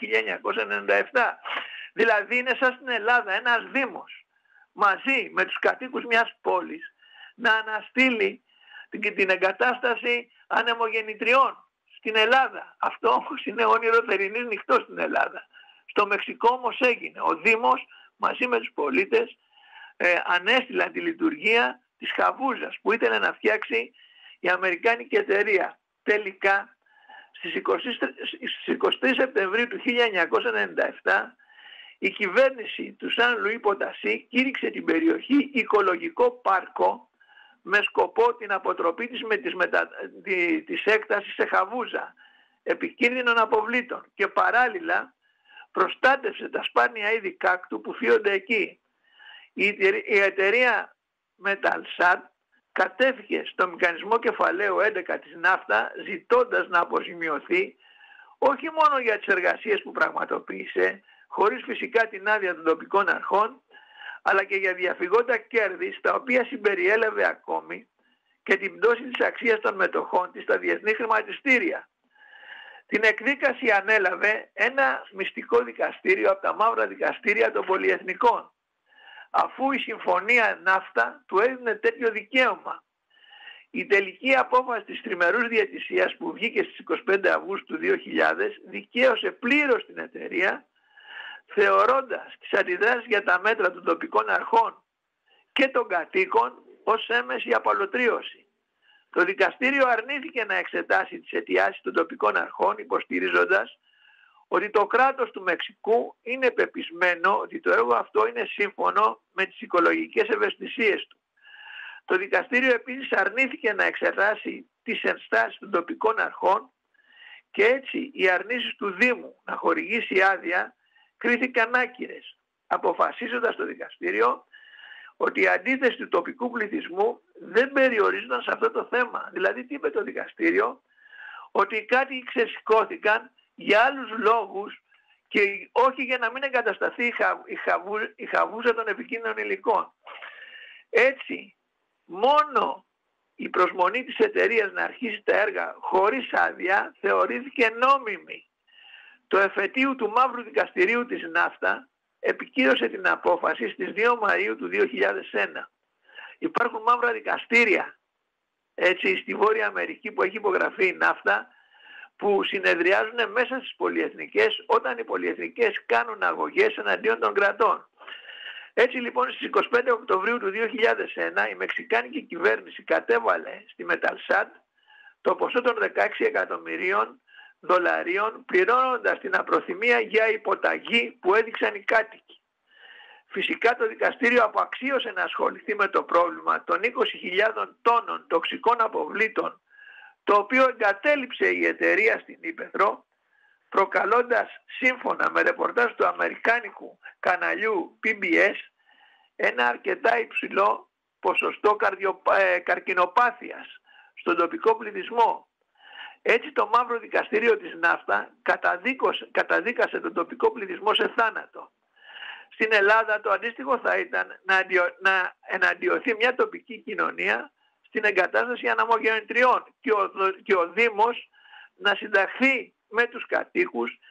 1997. Δηλαδή είναι σαν στην Ελλάδα ένας Δήμος μαζί με τους κατοίκους μιας πόλης να αναστείλει την εγκατάσταση ανεμογεννητριών στην Ελλάδα. Αυτό όμως είναι όνειρο θερινής νυχτός στην Ελλάδα. Στο Μεξικό όμως έγινε. Ο Δήμος μαζί με τους πολίτες ανέστηλαν τη λειτουργία της Χαβούζας που ήθελε να φτιάξει η αμερικάνικη εταιρεία. Τελικά στις 23 Σεπτεμβρίου του 1997 η κυβέρνηση του Σαν Λουί Ποτασί κήρυξε την περιοχή οικολογικό πάρκο με σκοπό την αποτροπή της έκτασης σε Χαβούζα επικίνδυνων αποβλήτων και παράλληλα προστάτευσε τα σπάνια είδη κάκτου που φύονται εκεί. Η εταιρεία Metalsat κατέφυγε στο μηχανισμό κεφαλαίου 11 της ναύτα ζητώντας να αποζημιωθεί όχι μόνο για τις εργασίες που πραγματοποίησε, χωρίς φυσικά την άδεια των τοπικών αρχών, αλλά και για διαφυγόντα κέρδη στα οποία συμπεριέλαβε ακόμη και την πτώση της αξίας των μετοχών της στα διεθνή χρηματιστήρια. Την εκδίκαση ανέλαβε ένα μυστικό δικαστήριο από τα μαύρα δικαστήρια των πολυεθνικών, αφού η συμφωνία ναύτα του έδινε τέτοιο δικαίωμα. Η τελική απόφαση της τριμερούς διαιτησίας που βγήκε στις 25 Αυγούστου 2000 δικαίωσε πλήρως την εταιρεία, θεωρώντας τις αντιδράσεις για τα μέτρα των τοπικών αρχών και των κατοίκων ως έμεση απαλωτρίωση. Το δικαστήριο αρνήθηκε να εξετάσει τις αιτιάσεις των τοπικών αρχών, υποστηρίζοντας ότι το κράτος του Μεξικού είναι πεπισμένο ότι το έργο αυτό είναι σύμφωνο με τις οικολογικές ευαισθησίες του. Το δικαστήριο επίσης αρνήθηκε να εξετάσει τις ενστάσεις των τοπικών αρχών και έτσι οι αρνήσεις του Δήμου να χορηγήσει άδεια κρίθηκαν άκυρες, αποφασίζοντας το δικαστήριο ότι η αντίθεση του τοπικού πληθυσμού δεν περιορίζονταν σε αυτό το θέμα. Δηλαδή τι είπε το δικαστήριο? Ότι οι κάτοικοι ξεσηκώθηκαν για άλλους λόγους και όχι για να μην εγκατασταθεί η χαβούζα των επικίνδυνων υλικών. Έτσι, μόνο η προσμονή της εταιρείας να αρχίσει τα έργα χωρίς άδεια θεωρήθηκε νόμιμη. Το εφετείο του Μαύρου Δικαστηρίου της ναύτα επικύρωσε την απόφαση στις 2 Μαΐου του 2001. Υπάρχουν μαύρα δικαστήρια έτσι στη Βόρεια Αμερική που έχει υπογραφεί η ναύτα, που συνεδριάζουν μέσα στις πολυεθνικές όταν οι πολυεθνικές κάνουν αγωγές εναντίον των κρατών. Έτσι λοιπόν στις 25 Οκτωβρίου του 2001 η μεξικάνικη κυβέρνηση κατέβαλε στη Metalsat το ποσό των 16 εκατομμυρίων δολαρίων, πληρώνοντας την απροθυμία για υποταγή που έδειξαν οι κάτοικοι. Φυσικά το δικαστήριο αποαξίωσε να ασχοληθεί με το πρόβλημα των 20.000 τόνων τοξικών αποβλήτων, το οποίο εγκατέλειψε η εταιρεία στην Ύπαιθρο, προκαλώντας σύμφωνα με ρεπορτάζ του αμερικάνικου καναλιού PBS ένα αρκετά υψηλό ποσοστό καρκινοπάθειας στον τοπικό πληθυσμό. Έτσι το μαύρο δικαστήριο της ναύτα καταδίκασε τον τοπικό πληθυσμό σε θάνατο. Στην Ελλάδα το αντίστοιχο θα ήταν να εναντιωθεί μια τοπική κοινωνία στην εγκατάσταση ανεμογεννητριών και ο Δήμος να συνταχθεί με τους κατοίκους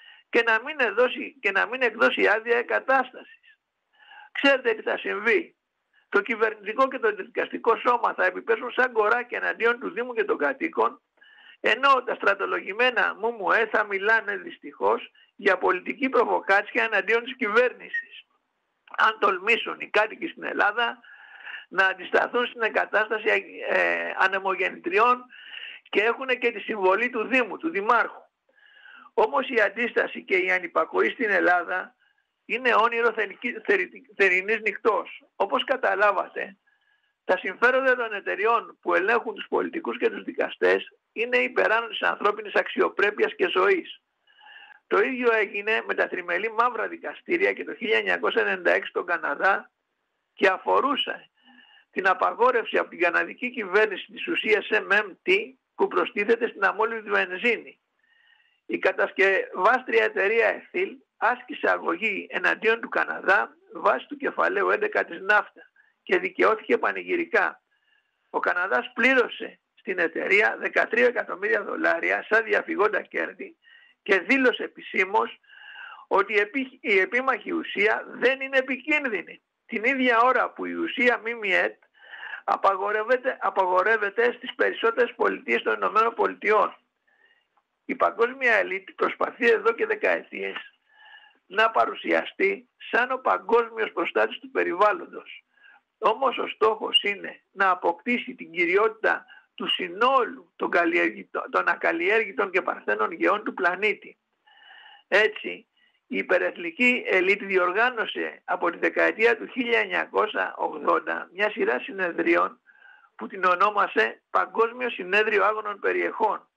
και να μην εκδώσει άδεια εγκατάστασης. Ξέρετε τι θα συμβεί. Το κυβερνητικό και το δικαστικό σώμα θα επιπέσουν σαν κοράκια εναντίον του Δήμου και των κατοίκων, ενώ τα στρατολογημένα ΜΜΕ θα μιλάνε δυστυχώς για πολιτική προβοκάτσια εναντίον της κυβέρνησης. Αν τολμήσουν οι κάτοικοι στην Ελλάδα να αντισταθούν στην εγκατάσταση ανεμογεννητριών και έχουν και τη συμβολή του Δήμου, του Δημάρχου. Όμως η αντίσταση και η ανυπακοή στην Ελλάδα είναι όνειρο θερινής νυχτός. Όπως καταλάβατε, τα συμφέροντα των εταιριών που ελέγχουν τους πολιτικούς και τους δικαστές είναι υπεράνω της ανθρώπινης αξιοπρέπειας και ζωής. Το ίδιο έγινε με τα τριμελή μαύρα δικαστήρια και το 1996 στον Καναδά και αφορούσε την απαγόρευση από την καναδική κυβέρνηση της ουσίας MMT που προστίθεται στην αμόλυβδη βενζίνη. Η κατασκευάστρια εταιρεία Ethil άσκησε αγωγή εναντίον του Καναδά βάσει του κεφαλαίου 11 της ναύτα και δικαιώθηκε πανηγυρικά. Ο Καναδάς πλήρωσε στην εταιρεία $13 εκατομμύρια σαν διαφυγόντα κέρδη και δήλωσε επισήμως ότι η επίμαχη ουσία δεν είναι επικίνδυνη. Την ίδια ώρα που η ουσία MMT απαγορεύεται στις περισσότερες πολιτείες των ΗΠΑ. Η παγκόσμια ελίτ προσπαθεί εδώ και δεκαετίες να παρουσιαστεί σαν ο παγκόσμιος προστάτης του περιβάλλοντος. Όμως ο στόχος είναι να αποκτήσει την κυριότητα του συνόλου των ακαλλιέργητων και παρθένων γεών του πλανήτη. Έτσι, η υπερεθνική ελίτ διοργάνωσε από τη δεκαετία του 1980 μια σειρά συνεδρίων που την ονόμασε Παγκόσμιο Συνέδριο Άγωνων Περιεχών,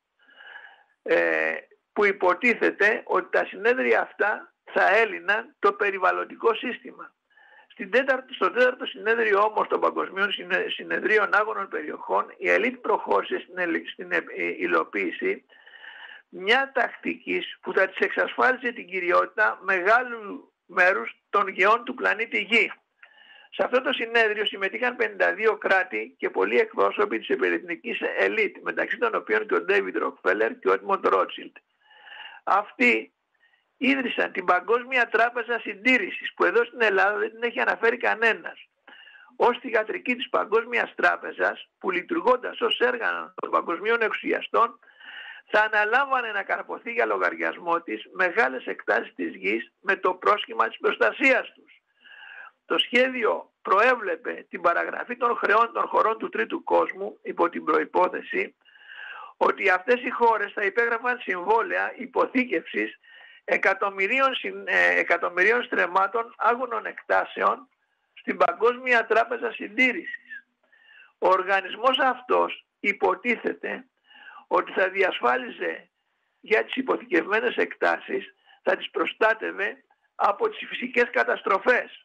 που υποτίθεται ότι τα συνέδρια αυτά θα έλυναν το περιβαλλοντικό σύστημα. Στο τέταρτο συνέδριο όμως των Παγκοσμίων Συνεδρίων Άγωνων Περιοχών, η ελίτ προχώρησε στην υλοποίηση μια τακτικής που θα της εξασφάλισε την κυριότητα μεγάλου μέρους των γεών του πλανήτη Γη. Σε αυτό το συνέδριο συμμετείχαν 52 κράτη και πολλοί εκπρόσωποι της υπερεθνικής ελίτ, μεταξύ των οποίων και ο Ντέιβιντ Ροκφέλερ και ο Έντμοντ Ρότσιλντ. Αυτοί ίδρυσαν την Παγκόσμια Τράπεζα Συντήρησης, που εδώ στην Ελλάδα δεν την έχει αναφέρει κανένας, ως θυγατρική της Παγκόσμιας Τράπεζας, που λειτουργώντας ως έργα των παγκοσμίων εξουσιαστών θα αναλάμβανε να καρποθεί για λογαριασμό της μεγάλες εκτάσεις της γης με το πρόσχημα της προστασίας τους. Το σχέδιο προέβλεπε την παραγραφή των χρεών των χωρών του τρίτου κόσμου υπό την προϋπόθεση ότι αυτές οι χώρες θα υπέγραφαν συμβόλαια υποθήκευσης εκατομμυρίων στρεμμάτων άγωνων εκτάσεων στην Παγκόσμια Τράπεζα Συντήρησης. Ο οργανισμός αυτός υποτίθεται ότι θα διασφάλιζε για τις υποθηκευμένες εκτάσεις, θα τις προστάτευε από τις φυσικές καταστροφές.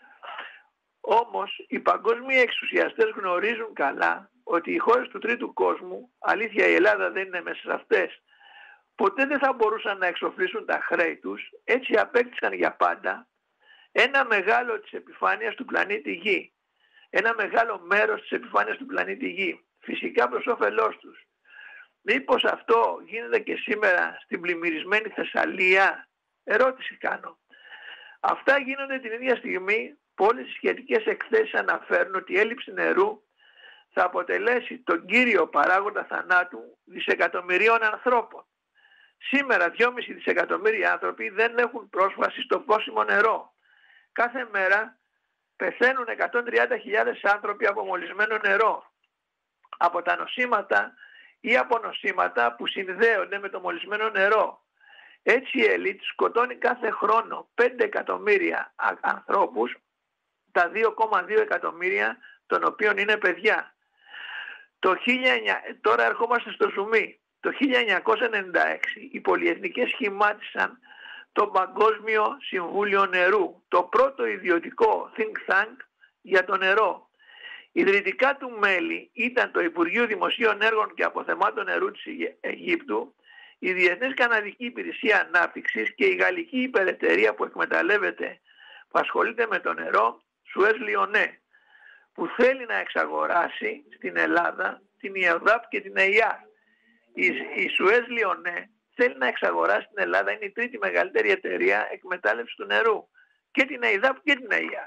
Όμως οι παγκόσμιοι εξουσιαστές γνωρίζουν καλά ότι οι χώρες του τρίτου κόσμου, αλήθεια η Ελλάδα δεν είναι μέσα σε αυτές, ποτέ δεν θα μπορούσαν να εξοφλήσουν τα χρέη τους, έτσι απέκτησαν για πάντα ένα μεγάλο της επιφάνειας του πλανήτη Γη. Ένα μεγάλο μέρος της επιφάνειας του πλανήτη Γη. Φυσικά προς όφελός τους. Μήπως αυτό γίνεται και σήμερα στην πλημμυρισμένη Θεσσαλία? Ερώτηση κάνω. Αυτά γίνονται την ίδια στιγμή που όλες οι σχετικές εκθέσεις αναφέρουν ότι η έλλειψη νερού θα αποτελέσει τον κύριο παράγοντα θανάτου δισεκατομμυρίων ανθρώπων. Σήμερα 2,5 δισεκατομμύρια άνθρωποι δεν έχουν πρόσβαση στο πόσιμο νερό. Κάθε μέρα πεθαίνουν 130.000 άνθρωποι από μολυσμένο νερό, από τα νοσήματα ή από νοσήματα που συνδέονται με το μολυσμένο νερό. Έτσι η ελίτ σκοτώνει κάθε χρόνο 5 εκατομμύρια ανθρώπους, τα 2,2 εκατομμύρια των οποίων είναι παιδιά. Τώρα ερχόμαστε στο ζουμί. Το 1996 οι πολυεθνικές σχημάτισαν το Παγκόσμιο Συμβούλιο Νερού, το πρώτο ιδιωτικό think tank για το νερό. Ιδρυτικά του μέλη ήταν το Υπουργείο Δημοσίων Έργων και Αποθεμάτων Νερού της Αιγύπτου, η Διεθνής Καναδική Υπηρεσία Ανάπτυξης και η Γαλλική Υπερεταιρεία που ασχολείται με το νερό, Suez Lyonnais, που θέλει να εξαγοράσει στην Ελλάδα την ΕΟΔΑΠ και την ΕΙΑΡ. Η Suez Lyonnais θέλει να εξαγοράσει στην Ελλάδα, είναι η τρίτη μεγαλύτερη εταιρεία εκμετάλλευσης του νερού, και την ΕΙΔΑΠ και την ΕΙΑΡ.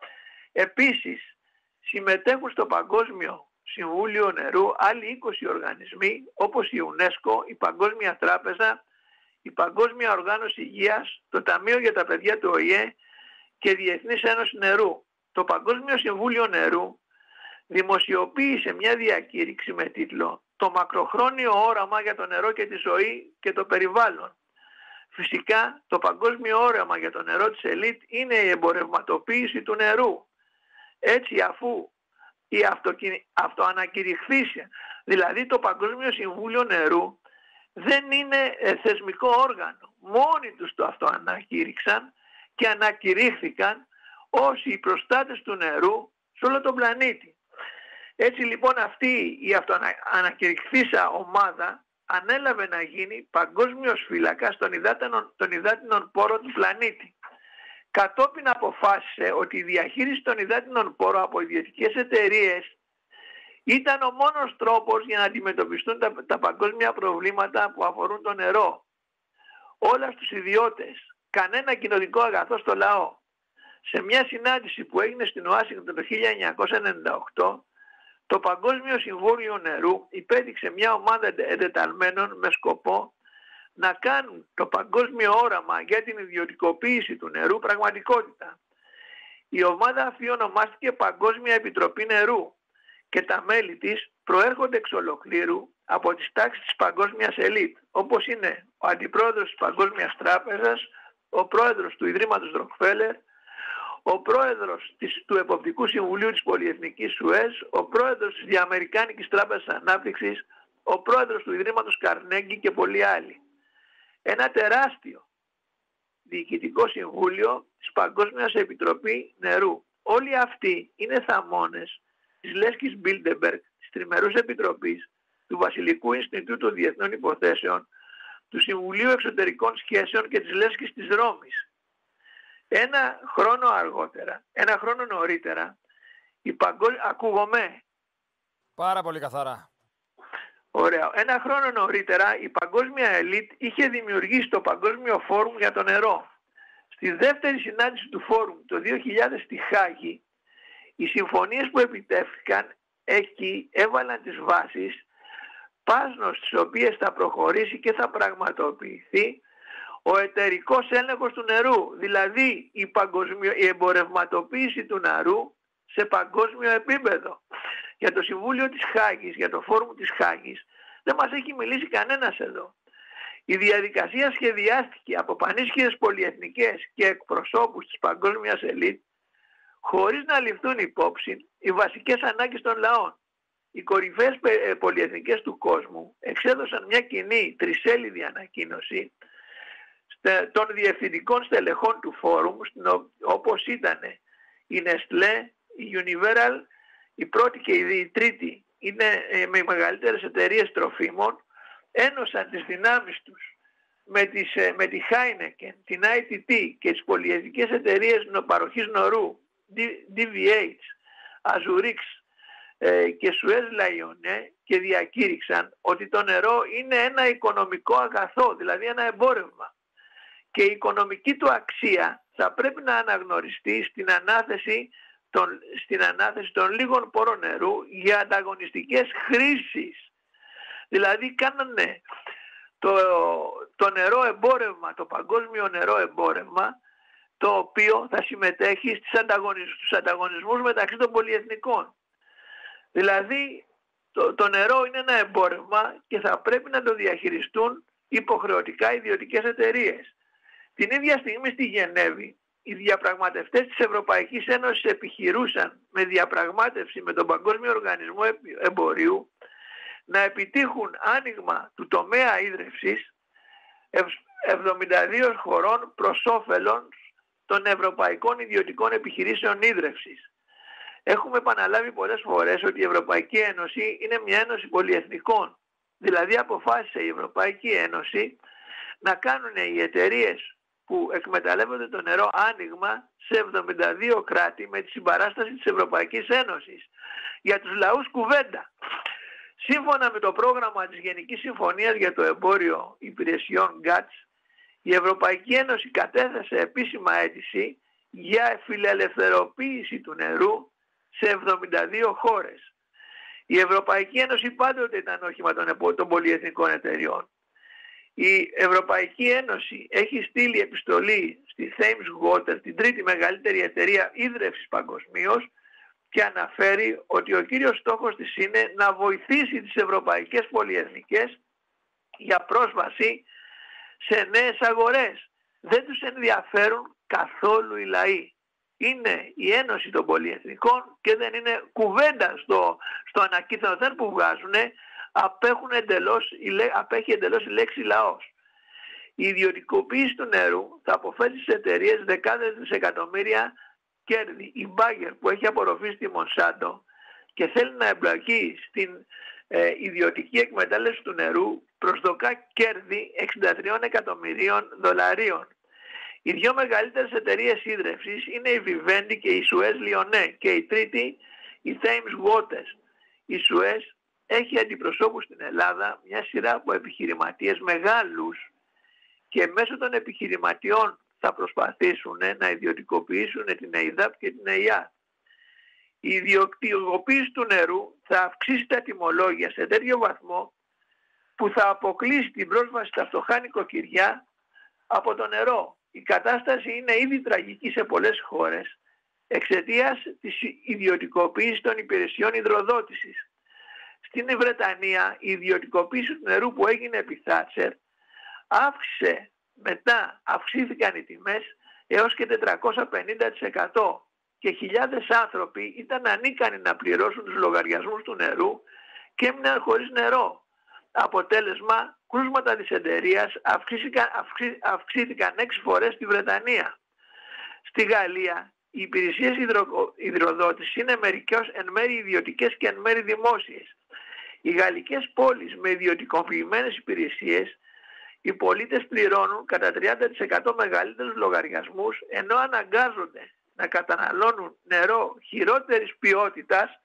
Επίσης, συμμετέχουν στο Παγκόσμιο Συμβούλιο Νερού άλλοι 20 οργανισμοί, όπως η UNESCO, η Παγκόσμια Τράπεζα, η Παγκόσμια Οργάνωση Υγείας, το Ταμείο για τα Παιδιά του ΟΗΕ και η Διεθνής Ένωση Νερού. Το Παγκόσμιο Συμβούλιο Νερού δημοσιοποίησε μια διακήρυξη με τίτλο «Το μακροχρόνιο όραμα για το νερό και τη ζωή και το περιβάλλον». Φυσικά, το παγκόσμιο όραμα για το νερό της ελίτ είναι η εμπορευματοποίηση του νερού. Έτσι, αφού η αυτοανακηρυχθήση, δηλαδή το Παγκόσμιο Συμβούλιο Νερού, δεν είναι θεσμικό όργανο. Μόνοι τους το αυτοανακήρυξαν και ανακηρύχθηκαν ως οι προστάτες του νερού σε όλο τον πλανήτη. Έτσι λοιπόν αυτή η αυτοανακηρυχθήσα ομάδα ανέλαβε να γίνει παγκόσμιος φύλακας των υδάτινων πόρων του πλανήτη. Κατόπιν αποφάσισε ότι η διαχείριση των υδάτινων πόρων από ιδιωτικές εταιρείες ήταν ο μόνος τρόπος για να αντιμετωπιστούν τα παγκόσμια προβλήματα που αφορούν το νερό. Όλα στους ιδιώτες, κανένα κοινωνικό αγαθό στο λαό. Σε μια συνάντηση που έγινε στην Ουάσιγκτον το 1998, το Παγκόσμιο Συμβούλιο Νερού υπέδειξε μια ομάδα εντεταλμένων με σκοπό να κάνουν το παγκόσμιο όραμα για την ιδιωτικοποίηση του νερού πραγματικότητα. Η ομάδα αυτή ονομάστηκε Παγκόσμια Επιτροπή Νερού και τα μέλη της προέρχονται εξ ολοκλήρου από τις τάξεις της παγκόσμιας ελίτ, όπως είναι ο αντιπρόεδρος της Παγκόσμιας Τράπεζας, ο πρόεδρος του Ιδρύματος Ροκφέλερ, ο πρόεδρος του Εποπτικού Συμβουλίου της Πολυεθνικής Σουέζ, ο πρόεδρος της Διαμερικάνικης Τράπεζας Ανάπτυξης, ο πρόεδρος του Ιδρύματος Καρνέγκη και πολλοί άλλοι. Ένα τεράστιο διοικητικό συμβούλιο της Παγκόσμιας Επιτροπή Νερού. Όλοι αυτοί είναι θαμώνες της Λέσκης Μπίλντεμπεργκ, της Τριμερούς Επιτροπής, του Βασιλικού Ινστιτούτου Διεθνών Υποθέσεων, του Συμβουλίου Εξωτερικών Σχέσεων και της Λέσκης της Ρώμης. Ένα χρόνο νωρίτερα, ακούγομαι. Πάρα πολύ καθαρά. Ωραία. Ένα χρόνο νωρίτερα η παγκόσμια ελίτ είχε δημιουργήσει το Παγκόσμιο Φόρουμ για το νερό. Στη δεύτερη συνάντηση του Φόρουμ το 2000 στη Χάγη, οι συμφωνίες που επιτεύχθηκαν εκεί έβαλαν τις βάσεις πάνω στις οποίες θα προχωρήσει και θα πραγματοποιηθεί ο εταιρικός έλεγχος του νερού, δηλαδή η εμπορευματοποίηση του νερού σε παγκόσμιο επίπεδο. Για το Συμβούλιο της Χάγης, για το Φόρουμ της Χάγης, δεν μας έχει μιλήσει κανένας εδώ. Η διαδικασία σχεδιάστηκε από πανίσχυρες πολυεθνικές και εκπροσώπους της παγκόσμιας ελίτ, χωρίς να ληφθούν υπόψη οι βασικές ανάγκες των λαών. Οι κορυφαίες πολυεθνικές του κόσμου εξέδωσαν μια κοινή τρισέλιδη ανακοίνωση των διευθυντικών στελεχών του Φόρουμ, όπως ήταν η Nestlé, η Universal, η πρώτη και η τρίτη είναι με οι μεγαλύτερες εταιρείες τροφίμων, ένωσαν τις δυνάμεις τους με τη Heineken, την ITT και τις πολυεθνικές εταιρείες παροχής νερού, DVH, Azurix και Suez Lyonnais, και διακήρυξαν ότι το νερό είναι ένα οικονομικό αγαθό, δηλαδή ένα εμπόρευμα. Και η οικονομική του αξία θα πρέπει να αναγνωριστεί στην ανάθεση των λίγων πόρων νερού για ανταγωνιστικές χρήσεις. Δηλαδή κάνανε το νερό εμπόρευμα, το παγκόσμιο νερό εμπόρευμα, το οποίο θα συμμετέχει στους ανταγωνισμούς μεταξύ των πολυεθνικών. Δηλαδή το νερό είναι ένα εμπόρευμα και θα πρέπει να το διαχειριστούν υποχρεωτικά ιδιωτικές εταιρείες. Την ίδια στιγμή στη Γενέβη, οι διαπραγματευτές της Ευρωπαϊκής Ένωσης επιχειρούσαν με διαπραγμάτευση με τον Παγκόσμιο Οργανισμό Εμπορίου να επιτύχουν άνοιγμα του τομέα ίδρυυσης 72 χωρών προς όφελον των ευρωπαϊκών ιδιωτικών επιχειρήσεων ίδρυυσης. Έχουμε επαναλάβει πολλές φορές ότι η Ευρωπαϊκή Ένωση είναι μια ένωση πολυεθνικών. Δηλαδή αποφάσισε η Ευρωπαϊκή Ένωση να κάνουν οι εταιρείες που εκμεταλλεύονται το νερό άνοιγμα σε 72 κράτη με τη συμπαράσταση της Ευρωπαϊκής Ένωσης. Για τους λαούς κουβέντα. Σύμφωνα με το πρόγραμμα της Γενικής Συμφωνίας για το Εμπόριο Υπηρεσιών GATS, η Ευρωπαϊκή Ένωση κατέθεσε επίσημα αίτηση για φιλελευθεροποίηση του νερού σε 72 χώρες. Η Ευρωπαϊκή Ένωση πάντοτε ήταν όχημα των πολυεθνικών εταιριών. Η Ευρωπαϊκή Ένωση έχει στείλει επιστολή στη Thames Water, την τρίτη μεγαλύτερη εταιρεία ίδρευσης παγκοσμίως, και αναφέρει ότι ο κύριος στόχος της είναι να βοηθήσει τις ευρωπαϊκές πολυεθνικές για πρόσβαση σε νέες αγορές. Δεν τους ενδιαφέρουν καθόλου οι λαοί. Είναι η Ένωση των Πολυεθνικών και δεν είναι κουβέντα στο ανακοίνωθεν που βγάζουν. Απέχει εντελώς η λέξη λαός. Η ιδιωτικοποίηση του νερού θα αποφέρει στις εταιρείες δεκάδες δισεκατομμύρια κέρδη. Η Bayer που έχει απορροφήσει τη Monsanto και θέλει να εμπλακεί στην ιδιωτική εκμετάλλευση του νερού προσδοκά κέρδη 63 εκατομμυρίων δολαρίων. Οι δύο μεγαλύτερες εταιρείες ίδρευσης είναι η Vivendi και η Suez Lyonnais και η τρίτη η Thames Waters. Η Suez έχει αντιπροσώπους στην Ελλάδα μια σειρά από επιχειρηματίες μεγάλους και μέσω των επιχειρηματιών θα προσπαθήσουν να ιδιωτικοποιήσουν την ΕΙΔΑΠ και την ΕΙΑ. Η ιδιωτικοποίηση του νερού θα αυξήσει τα τιμολόγια σε τέτοιο βαθμό που θα αποκλείσει την πρόσβαση στα φτωχά νοικοκυριά από το νερό. Η κατάσταση είναι ήδη τραγική σε πολλές χώρες εξαιτίας της ιδιωτικοποίησης των υπηρεσιών υδροδότησης. Στην Βρετανία η ιδιωτικοποίηση του νερού που έγινε επί Θάτσερ αυξήθηκαν οι τιμές έως και 450% και χιλιάδες άνθρωποι ήταν ανίκανοι να πληρώσουν τους λογαριασμούς του νερού και έμειναν χωρίς νερό. Αποτέλεσμα, κρούσματα δυσεντερίας αυξήθηκαν 6 φορές στη Βρετανία. Στη Γαλλία οι υπηρεσίες υδροδότησης είναι εν μέρει ιδιωτικές και εν μέρει δημόσιες. Οι γαλλικές πόλεις με ιδιωτικοποιημένες υπηρεσίες, οι πολίτες πληρώνουν κατά 30% μεγαλύτερους λογαριασμούς, ενώ αναγκάζονται να καταναλώνουν νερό χειρότερης ποιότητας,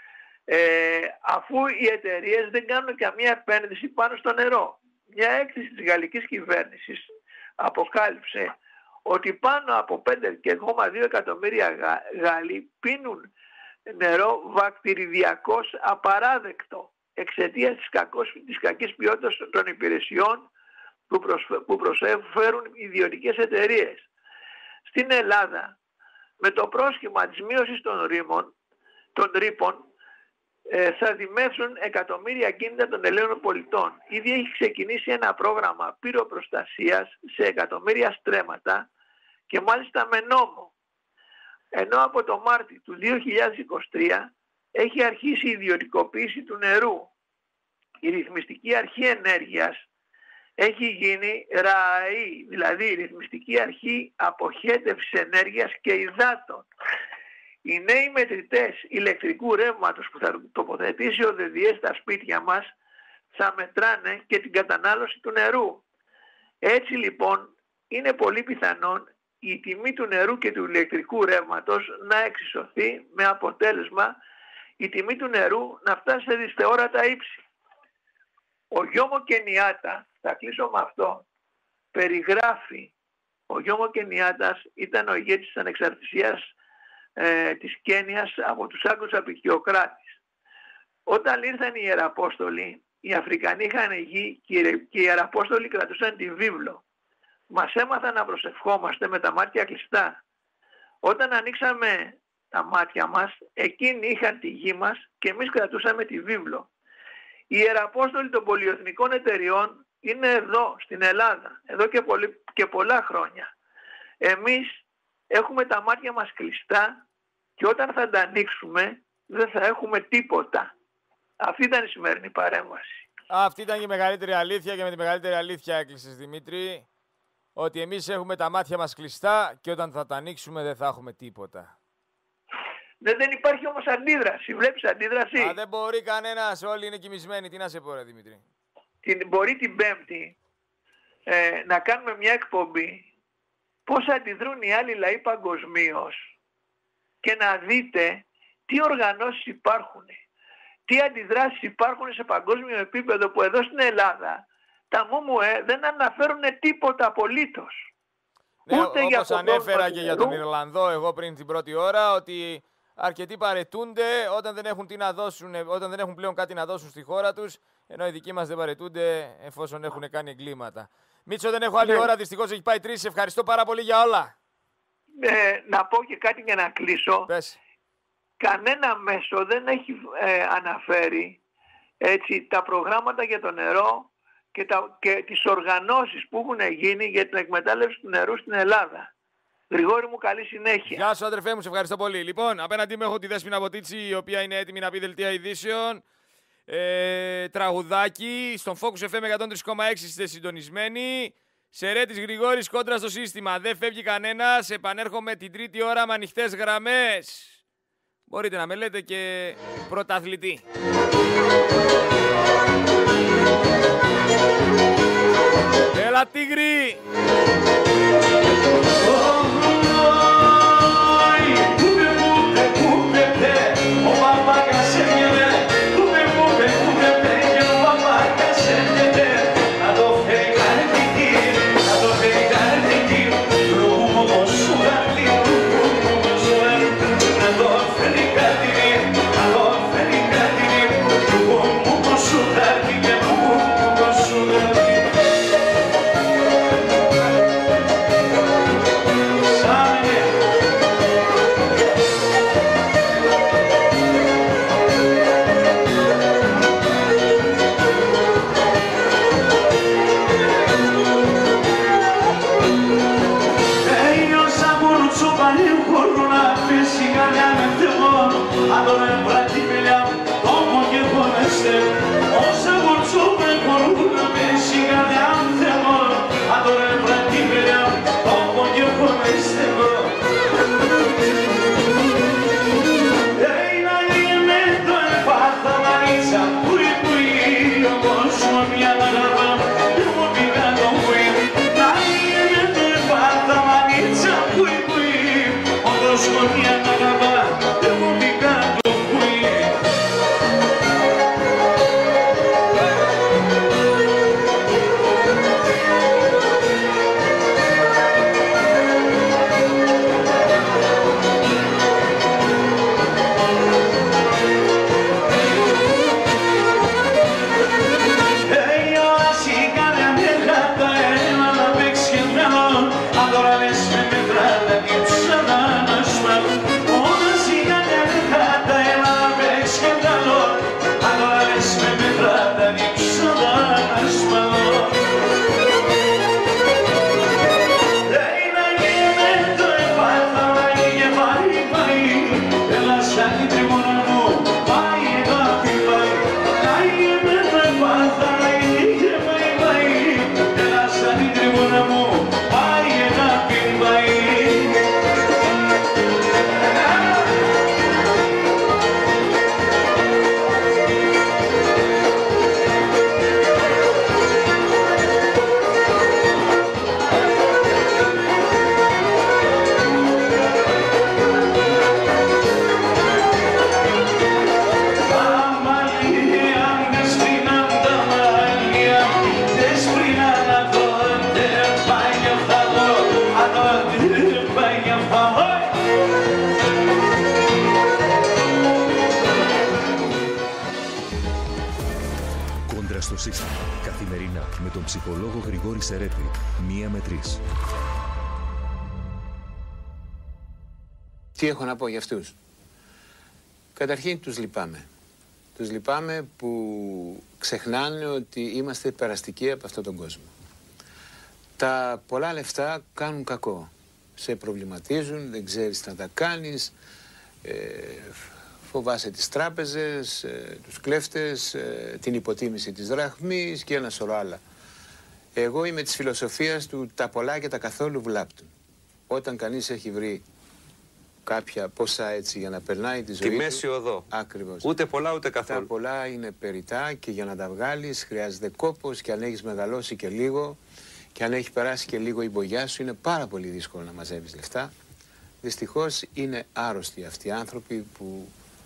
αφού οι εταιρείες δεν κάνουν καμία επένδυση πάνω στο νερό. Μια έκθεση της γαλλικής κυβέρνησης αποκάλυψε ότι πάνω από 5,2 εκατομμύρια Γάλλοι πίνουν νερό βακτηριδιακώς απαράδεκτο εξαιτίας της κακής ποιότητας των υπηρεσιών που προσφέρουν ιδιωτικές εταιρείες. Στην Ελλάδα, με το πρόσχημα της μείωσης των ρήπων, θα δημεύσουν εκατομμύρια κίνητα των Ελλήνων πολιτών. Ήδη έχει ξεκινήσει ένα πρόγραμμα πυροπροστασίας σε εκατομμύρια στρέμματα και μάλιστα με νόμο. Ενώ από το Μάρτιο του 2023 έχει αρχίσει η ιδιωτικοποίηση του νερού. Η ρυθμιστική αρχή ενέργειας έχει γίνει ΡΑΗ, δηλαδή η ρυθμιστική αρχή αποχέτευσης ενέργειας και υδάτων. Οι νέοι μετρητές ηλεκτρικού ρεύματος που θα τοποθετήσει ο ΔΔΕ στα σπίτια μας θα μετράνε και την κατανάλωση του νερού. Έτσι λοιπόν είναι πολύ πιθανόν η τιμή του νερού και του ηλεκτρικού ρεύματος να εξισωθεί, με αποτέλεσμα η τιμή του νερού να φτάσει σε δυσθεώρατα ύψη. Ο Γιώμο Κενιάτα, θα κλείσω με αυτό, περιγράφει, ο Γιώμο Κενιάτας ήταν ο ηγέτης της ανεξαρτησίας της Κένιας από τους Άγγλους απικιοκράτες. Όταν ήρθαν οι Ιεραπόστολοι, οι Αφρικανοί είχαν γη και οι Ιεραπόστολοι κρατούσαν τη βίβλο. Μας έμαθαν να προσευχόμαστε με τα μάτια κλειστά. Όταν ανοίξαμε τα μάτια μας, εκείνοι είχαν τη γη μας και εμείς κρατούσαμε τη βίβλο. Οι Ιεραπόστολοι των πολυεθνικών εταιριών είναι εδώ, στην Ελλάδα, εδώ και πολλά χρόνια. Εμείς έχουμε τα μάτια μας κλειστά και όταν θα τα ανοίξουμε δεν θα έχουμε τίποτα. Αυτή ήταν η σημερινή παρέμβαση. Αυτή ήταν η μεγαλύτερη αλήθεια και με τη μεγαλύτερη αλήθεια έκλεισες, Δημήτρη. Ότι εμείς έχουμε τα μάτια μας κλειστά και όταν θα τα ανοίξουμε δεν θα έχουμε τίποτα. Δεν υπάρχει όμως αντίδραση. Βλέπεις αντίδραση? Μα δεν μπορεί κανένας, όλοι είναι κοιμισμένοι. Τι να σε πω ρε Δημήτρη. Μπορεί την Πέμπτη να κάνουμε μια εκπομπή πώς αντιδρούν οι άλλοι λαοί παγκοσμίως και να δείτε τι οργανώσεις υπάρχουν, τι αντιδράσεις υπάρχουν σε παγκόσμιο επίπεδο που εδώ στην Ελλάδα τα ΜΟΜΟΕ δεν αναφέρουν τίποτα απολύτως. Ναι, όπως ανέφερα και για τον Ιρλανδό εγώ πριν την πρώτη ώρα, ότι αρκετοί παραιτούνται όταν δεν έχουν, τι να δώσουν, όταν δεν έχουν πλέον κάτι να δώσουν στη χώρα τους, ενώ οι δικοί μας δεν παραιτούνται εφόσον έχουν κάνει εγκλήματα. Μίτσο, δεν έχω άλλη ώρα, δυστυχώς έχει πάει 3. Σε ευχαριστώ πάρα πολύ για όλα. Να πω και κάτι για να κλείσω. Πες. Κανένα μέσο δεν έχει αναφέρει έτσι, τα προγράμματα για το νερό και τις οργανώσεις που έχουν γίνει για την εκμετάλλευση του νερού στην Ελλάδα. Γρηγόρη μου, καλή συνέχεια. Γεια σου αδερφέ μου, σε ευχαριστώ πολύ. Λοιπόν, απέναντί μου έχω τη Δέσποινα Ποτίτσι, η οποία είναι έτοιμη να πει δελτία ειδήσεων. Τραγουδάκι, στον Focus FM 103,6 είστε συντονισμένοι. Σερέτης Γρηγόρης κόντρα στο σύστημα. Δεν φεύγει κανένας. Επανέρχομαι την τρίτη ώρα με ανοιχτές γραμμές. Μπορείτε να με λέτε και πρωταθλητή. Έλα Τίγρη! Στο σύστημα. Καθημερινά με τον ψυχολόγο Γρηγόρη Σερέτη. 1 με 3. Τι έχω να πω για αυτούς. Καταρχήν τους λυπάμαι. Τους λυπάμαι που ξεχνάνε ότι είμαστε περαστικοί από αυτόν τον κόσμο. Τα πολλά λεφτά κάνουν κακό. Σε προβληματίζουν, δεν ξέρεις τι να τα κάνεις. Φοβάσαι τις τράπεζες, τους κλέφτες, την υποτίμηση της δραχμής και ένα σωρό άλλα. Εγώ είμαι της φιλοσοφίας του τα πολλά και τα καθόλου βλάπτουν. Όταν κανείς έχει βρει κάποια ποσά έτσι για να περνάει τη ζωή τη μέση οδό. Ακριβώς. Ούτε πολλά ούτε καθόλου. Τα πολλά είναι περιτά και για να τα βγάλεις χρειάζεται κόπος και αν έχεις μεγαλώσει και λίγο και αν έχει περάσει και λίγο η μπογιά σου είναι πάρα πολύ δύσκολο να μαζεύεις λεφτά. Δυστυχώς είναι άρρωστοι αυτοί οι άνθρωποι που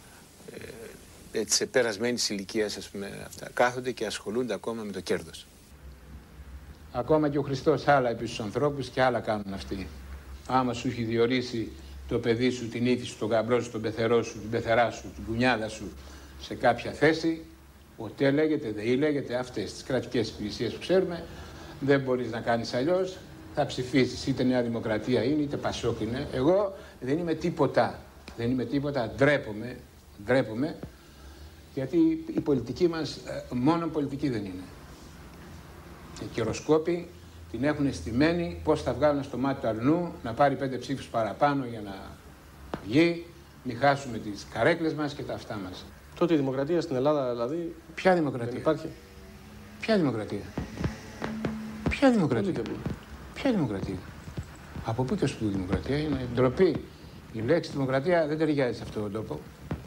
σε περασμένης ηλικίας ας πούμε αυτά κάθονται και ασχολούνται ακόμα με το κέρδος. Ακόμα και ο Χριστός άλλα είπε στους ανθρώπους και άλλα κάνουν αυτοί. Άμα σου έχει διορίσει το παιδί σου, την ύφη σου, τον γαμπρό σου, τον πεθερό σου, την πεθερά σου, την κουνιάδα σου σε κάποια θέση, ΟΤΕ λέγεται, ΔΕΗ λέγεται, αυτές τις κρατικές υπηρεσίες που ξέρουμε, δεν μπορείς να κάνεις αλλιώς, θα ψηφίσεις, είτε Νέα Δημοκρατία είναι, είτε Πασόκ είναι. Εγώ δεν είμαι τίποτα, δεν είμαι τίποτα, ντρέπομαι, γιατί η πολιτική μας μόνο πολιτική δεν είναι. Οι κυροσκόποι την έχουν στημένη πώς θα βγάλουν στο μάτι του αρνού, να πάρει 5 ψήφους παραπάνω για να βγει, μην χάσουμε τις καρέκλες μας και τα αυτά μας. Τότε η δημοκρατία στην Ελλάδα δηλαδή... Ποια δημοκρατία? Δεν υπάρχει. Ποια δημοκρατία? Ποια δημοκρατία? Ποια δημοκρατία? Από πού και ως πού δημοκρατία? Είναι ντροπή. Η λέξη δημοκρατία δεν ταιριάζει σε αυτόν τον τόπο.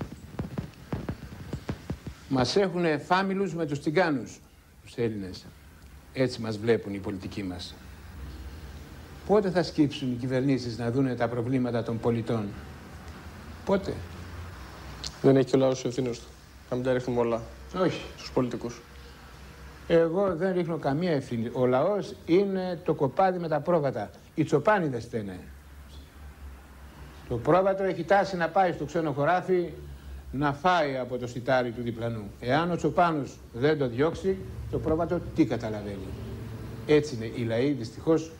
Μας έχουν φάμιλους με τους τσιγκάνους, τους Έλληνες. Έτσι μας βλέπουν οι πολιτικοί μας. Πότε θα σκύψουν οι κυβερνήσεις να δούνε τα προβλήματα των πολιτών? Πότε? Δεν έχει και ο λαός ευθύνες του. Να μην τα ρίχνουμε όλα. Όχι. Στους πολιτικούς. Εγώ δεν ρίχνω καμία ευθύνη. Ο λαός είναι το κοπάδι με τα πρόβατα. Οι τσοπάνιδες στένε. Το πρόβατο έχει τάση να πάει στο ξένο χωράφι να φάει από το σιτάρι του διπλανού. Εάν ο τσοπάνος δεν το διώξει, το πρόβατο τι καταλαβαίνει? Έτσι είναι οι λαοί, δυστυχώς,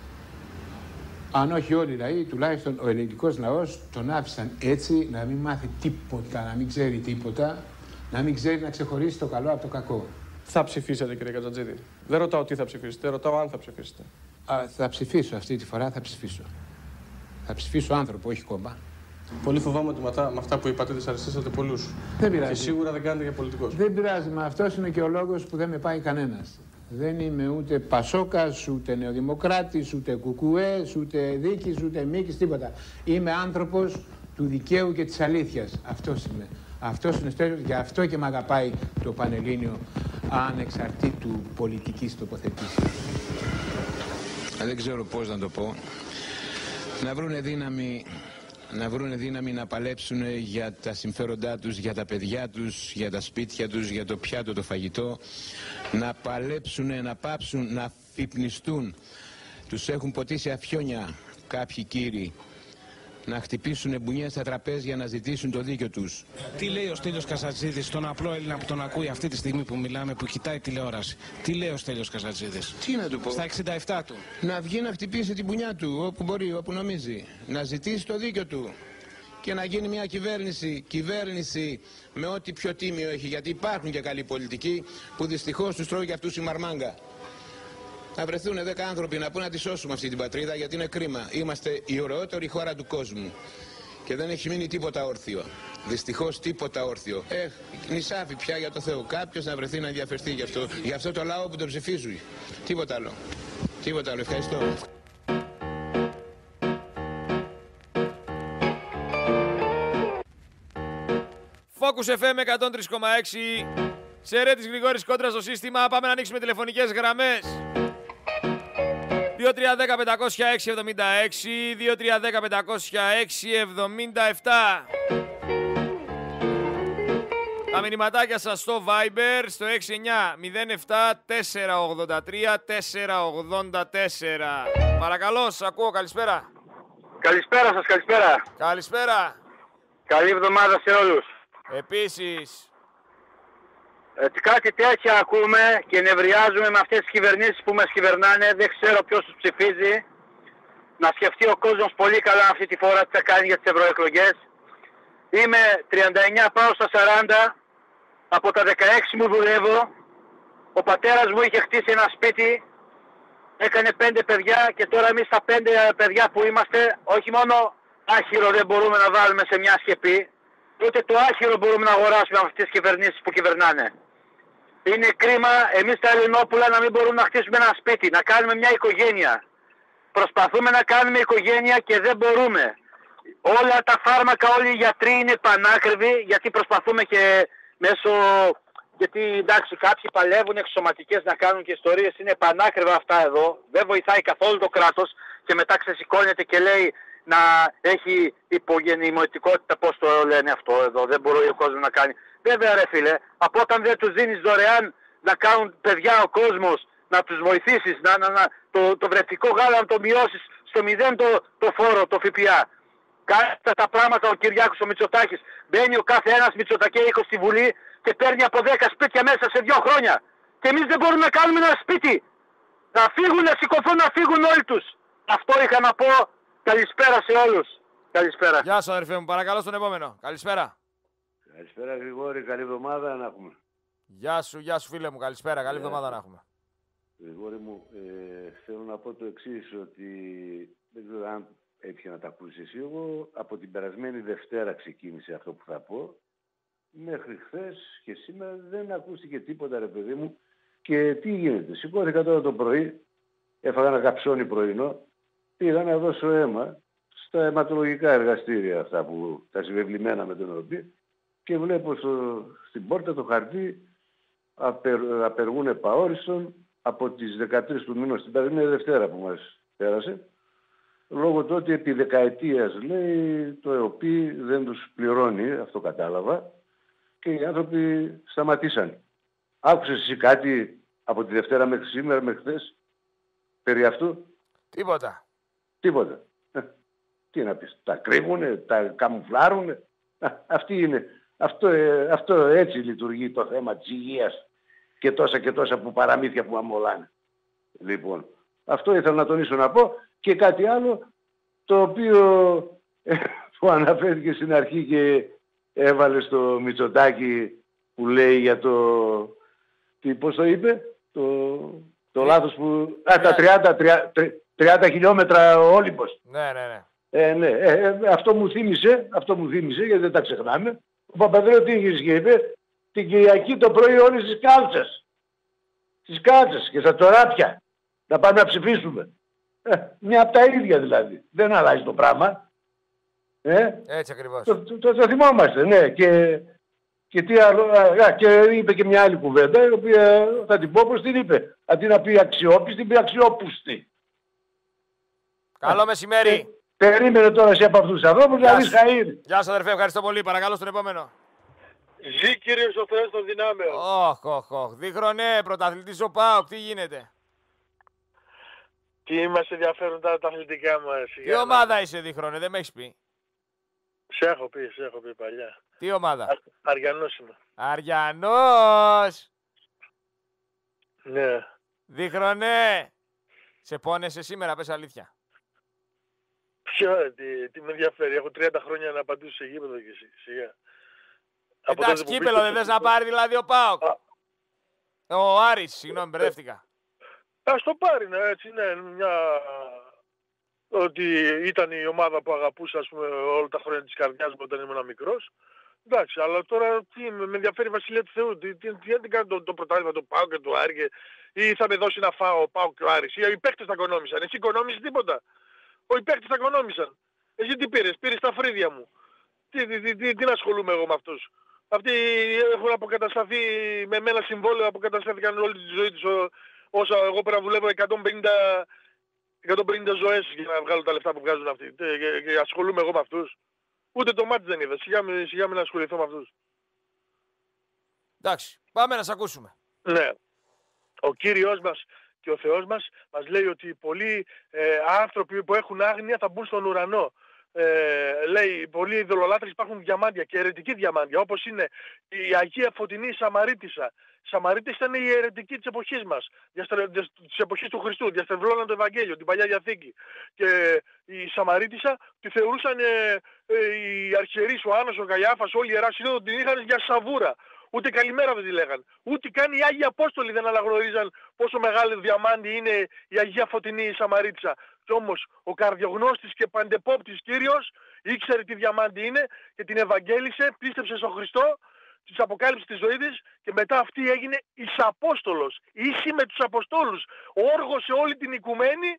αν όχι όλοι οι λαοί, τουλάχιστον ο ελληνικός λαός τον άφησαν έτσι, να μην μάθει τίποτα, να μην ξέρει τίποτα, να μην ξέρει να ξεχωρίσει το καλό από το κακό. Θα ψηφίσετε, κύριε Κατζατζίδη? Δεν ρωτάω τι θα ψηφίσετε, ρωτάω αν θα ψηφίσετε. Θα ψηφίσω αυτή τη φορά, θα ψηφίσω. Θα ψηφίσω άνθρωπο, όχι κόμμα. Πολύ φοβάμαι ότι με αυτά που είπατε δυσαρεστήσατε πολλούς. Δεν πειράζει. Και σίγουρα δεν κάνετε για πολιτικός. Δεν πειράζει, μα αυτός είναι και ο λόγος που δεν με πάει κανένας. Δεν είμαι ούτε Πασόκας, ούτε Νεοδημοκράτης, ούτε Κουκουές, ούτε Δίκης, ούτε Μίκης, τίποτα. Είμαι άνθρωπος του δικαίου και της αλήθειας. Αυτός είμαι. Αυτός είναι στέλιος, γι' αυτό και με αγαπάει το Πανελλήνιο ανεξαρτήτου πολιτικής τοποθετήσης. Δεν ξέρω πώς να το πω. Να βρούνε δύναμη να παλέψουν για τα συμφέροντά τους, για τα παιδιά τους, για τα σπίτια τους, για το πιάτο, το φαγητό. Να παλέψουν, να πάψουν, να φυπνιστούν. Τους έχουν ποτίσει αφιόνια κάποιοι κύριοι. Να χτυπήσουν μπουνιές στα τραπέζια να ζητήσουν το δίκιο τους. Τι λέει ο Στέλιος Καζατζίδης στον απλό Έλληνα που τον ακούει αυτή τη στιγμή που μιλάμε, που κοιτάει τηλεόραση? Τι λέει ο Στέλιος Καζατζίδης? Τι να του πω? Στα 67 του. Να βγει να χτυπήσει την μπουνιά του όπου μπορεί, όπου νομίζει. Να ζητήσει το δίκιο του. Και να γίνει μια κυβέρνηση με ό,τι πιο τίμιο έχει. Γιατί υπάρχουν και καλοί πολιτικοί που δυστυχώς τους τρώει και αυτούς η μαρμάγκα. Να βρεθούν 10 άνθρωποι να πούνε να τη σώσουμε αυτή την πατρίδα, γιατί είναι κρίμα. Είμαστε η ωραιότερη χώρα του κόσμου. Και δεν έχει μείνει τίποτα όρθιο. Δυστυχώς τίποτα όρθιο. Νησάφι πια για το Θεό. Κάποιος να βρεθεί να ενδιαφερθεί γι' αυτό το λαό που τον ψηφίζει. Τίποτα άλλο. Τίποτα άλλο. Ευχαριστώ. Focus FM 103,6. Σερέτης Γρηγόρης κόντρα στο σύστημα. Πάμε να ανοίξουμε τηλεφωνικές γραμμές. 2310-506-76, 2310-506-77. Τα μηνυματάκια σας στο Viber, στο 69-07-483-484. Παρακαλώ, σας ακούω, καλησπέρα. Καλησπέρα σας, καλησπέρα. Καλησπέρα. Καλή εβδομάδα σε όλους. Επίσης. Κάτι τέτοια ακούμε και νευριάζουμε με αυτές τις κυβερνήσεις που μας κυβερνάνε. Δεν ξέρω ποιος τους ψηφίζει. Να σκεφτεί ο κόσμος πολύ καλά αυτή τη φορά τι θα κάνει για τις ευρωεκλογές. Είμαι 39, πάω στα 40. Από τα 16 μου δουλεύω. Ο πατέρας μου είχε χτίσει ένα σπίτι. Έκανε 5 παιδιά και τώρα εμείς τα 5 παιδιά που είμαστε, όχι μόνο άχυρο δεν μπορούμε να βάλουμε σε μια σκεπή, ούτε το άχυρο μπορούμε να αγοράσουμε από αυτές τις κυβερνήσεις που κυβερνάνε. Είναι κρίμα εμείς τα Ελληνόπουλα να μην μπορούμε να χτίσουμε ένα σπίτι, να κάνουμε μια οικογένεια. Προσπαθούμε να κάνουμε οικογένεια και δεν μπορούμε. Όλα τα φάρμακα, όλοι οι γιατροί είναι πανάκριβοι, γιατί προσπαθούμε και μέσω... Γιατί εντάξει, κάποιοι παλεύουν εξωματικές να κάνουν και ιστορίες, είναι πανάκριβα αυτά εδώ. Δεν βοηθάει καθόλου το κράτος και μετά ξεσηκώνεται και λέει να έχει υπογεννηματικότητα, πώς το λένε αυτό εδώ. Δεν μπορεί ο κόσμος να κάνει. Βέβαια ρε φίλε, από όταν δεν τους δίνεις δωρεάν να κάνουν παιδιά ο κόσμος, να τους βοηθήσεις, το βρετικό γάλα να το μειώσεις στο 0 το φόρο, το ΦΠΑ. Κάνει αυτά τα πράγματα ο Κυριάκος ο Μητσοτάκης. Μπαίνει ο κάθε ένας Μητσοτακέικος στη Βουλή και παίρνει από 10 σπίτια μέσα σε 2 χρόνια. Και εμείς δεν μπορούμε να κάνουμε ένα σπίτι. Να φύγουν, να σηκωθούν, να φύγουν όλοι τους. Αυτό είχα να πω. Καλησπέρα σε όλους. Καλησπέρα. Γεια σου αδερφέ μου, παρακαλώ στον επόμενο. Καλησπέρα. Καλησπέρα Γρηγόρη, καλή εβδομάδα να έχουμε. Γεια σου φίλε μου, καλησπέρα, καλή εβδομάδα να έχουμε. Γρηγόρη μου, θέλω να πω το εξής, ότι δεν ξέρω αν έτυχε να τα ακούσεις εσύ. Εγώ από την περασμένη Δευτέρα ξεκίνησε αυτό που θα πω. Μέχρι χθες και σήμερα δεν ακούστηκε τίποτα ρε παιδί μου. Και τι γίνεται, σηκώθηκα τώρα το πρωί, έφαγα ένα καψόνι πρωινό, πήγα να δώσω αίμα στα αιματολογικά εργαστήρια αυτά που τα συμβεβλημένα με τον ΟΠΗ και βλέπω στην πόρτα το χαρτί απεργούν επαόριστον από τις 13 του μήνου, την περασμένη Δευτέρα που μας πέρασε, λόγω του ότι επί δεκαετίας λέει το ΕΟΠΗ δεν τους πληρώνει, αυτό κατάλαβα, και οι άνθρωποι σταματήσαν. Άκουσες εσύ κάτι από τη Δευτέρα μέχρι σήμερα, μέχρι χθες, περί αυτού? Τίποτα. Τίποτα. Τι να πεις, τα κρύβουνε, τα καμουφλάρουνε. Αυτή είναι. Αυτό έτσι λειτουργεί το θέμα της υγείας και τόσα που παραμύθια που αμολάνε. Λοιπόν, αυτό ήθελα να τονίσω να πω και κάτι άλλο το οποίο που αναφέρθηκε στην αρχή και έβαλε στο Μητσοτάκη που λέει για πώς το είπε, το λάθος που... τα 30 χιλιόμετρα ο Όλυμπος. Ναι. Αυτό μου θύμισε γιατί δεν τα ξεχνάμε. Ο Παπανδρέου τι είπε, την Κυριακή το πρωί όλες τις κάλτσες. Τις κάλτσες και στα τωράπια. Να πάμε να ψηφίσουμε. Μια από τα ίδια δηλαδή. Δεν αλλάζει το πράγμα. Έτσι ακριβώς. Το θυμόμαστε, ναι. Και τι άλλο, και είπε και μια άλλη κουβέντα, η οποία θα την πω όπως την είπε. Αντί να πει αξιόπιστη, πει αξιόπουστη. Καλό μεσημέρι. Περίμενε τώρα εσύ από αυτούς τους ανθρώπους να δεις χαΐρ. Γεια σας αδερφέ, ευχαριστώ πολύ. Παρακαλώ στον επόμενο. Ζει Κύριος ο Θεός των δυνάμεων. Δίχρονε, πρωταθλητής ο ΠΑΟΚ, τι γίνεται? Τι μας ενδιαφέρουν τα αθλητικά μας. Τι ομάδα είσαι Δίχρονε, δεν με έχεις πει? Σε έχω πει παλιά. Τι ομάδα? Αριανός είμαι. Αριανός! Ναι. Δίχρονε, σε πόνεσαι σήμερα, πες αλήθεια. Ποιο, τι με ενδιαφέρει, έχω 30 χρόνια να πατήσω σε γήπεδο και σιγά. Εντάξει, κύπελο δεν θες να πάρει δηλαδή ο ΠΑΟΚ? Ο Άρης, συγγνώμη, μπερδεύτηκα. Ας το πάρει, ναι, έτσι, ναι, ότι ήταν η ομάδα που αγαπούσα, ας πούμε, όλα τα χρόνια της καρδιάς μου όταν ήμουν μικρός. Εντάξει, αλλά τώρα τι, με ενδιαφέρει η Βασιλεία του Θεού, τι κάνει το πρωτάθλημα του ΠΑΟΚ και του Άρη ή θα με δώσει να φάω ο ΠΑΟΚ και ο Άρης, ή οι παίκτες τα οικονόμησαν, εσύ οικονόμησες τίποτα. Οι παίκτες τα οικονόμησαν. Εσύ τι πήρες τα φρύδια μου. Τι να ασχολούμαι εγώ με αυτούς. Αυτοί έχουν αποκατασταθεί με ένα συμβόλαιο, αποκαταστάθηκαν όλη τη ζωή τους όσα εγώ πρέπει να δουλεύω 150 ζωές για να βγάλω τα λεφτά που βγάζουν αυτοί. Και ασχολούμαι εγώ με αυτούς. Ούτε το μάτι δεν είδα. Σιγά μην ασχοληθώ με αυτούς. Εντάξει, πάμε να σε ακούσουμε. Ναι. Ο Κύριος μας και ο Θεός μας λέει ότι πολλοί άνθρωποι που έχουν άγνοια θα μπουν στον ουρανό. Λέει, πολλοί ειδωλολάτρες υπάρχουν διαμάντια και αιρετικοί διαμάντια, όπως είναι η Αγία Φωτεινή Σαμαρίτισσα. Σαμαρίτες ήταν οι αιρετικοί της εποχής μας, της εποχής του Χριστού, διαστρεβλώναν το Ευαγγέλιο, την Παλιά Διαθήκη. Και η Σαμαρίτισσα τη θεωρούσαν οι αρχιερείς, ο Άννας, ο Καϊάφας, όλοι οι Ιερά Σύνοδο την είχαν για σαβούρα. Ούτε καλημέρα δεν τη λέγαν. Ούτε καν οι Άγιοι Απόστολοι δεν αναγνωρίζαν πόσο μεγάλη διαμάντη είναι η Αγία Φωτεινή η Σαμαρίτισσα. Κι όμως ο καρδιογνώστης και παντεπόπτης Κύριος ήξερε τι διαμάντη είναι και την ευαγγέλισε, πίστεψε στον Χριστό, της αποκάλυψε τη ζωή της και μετά αυτή έγινε εις Απόστολος, ίση με τους Αποστόλους. Όργωσε όλη την οικουμένη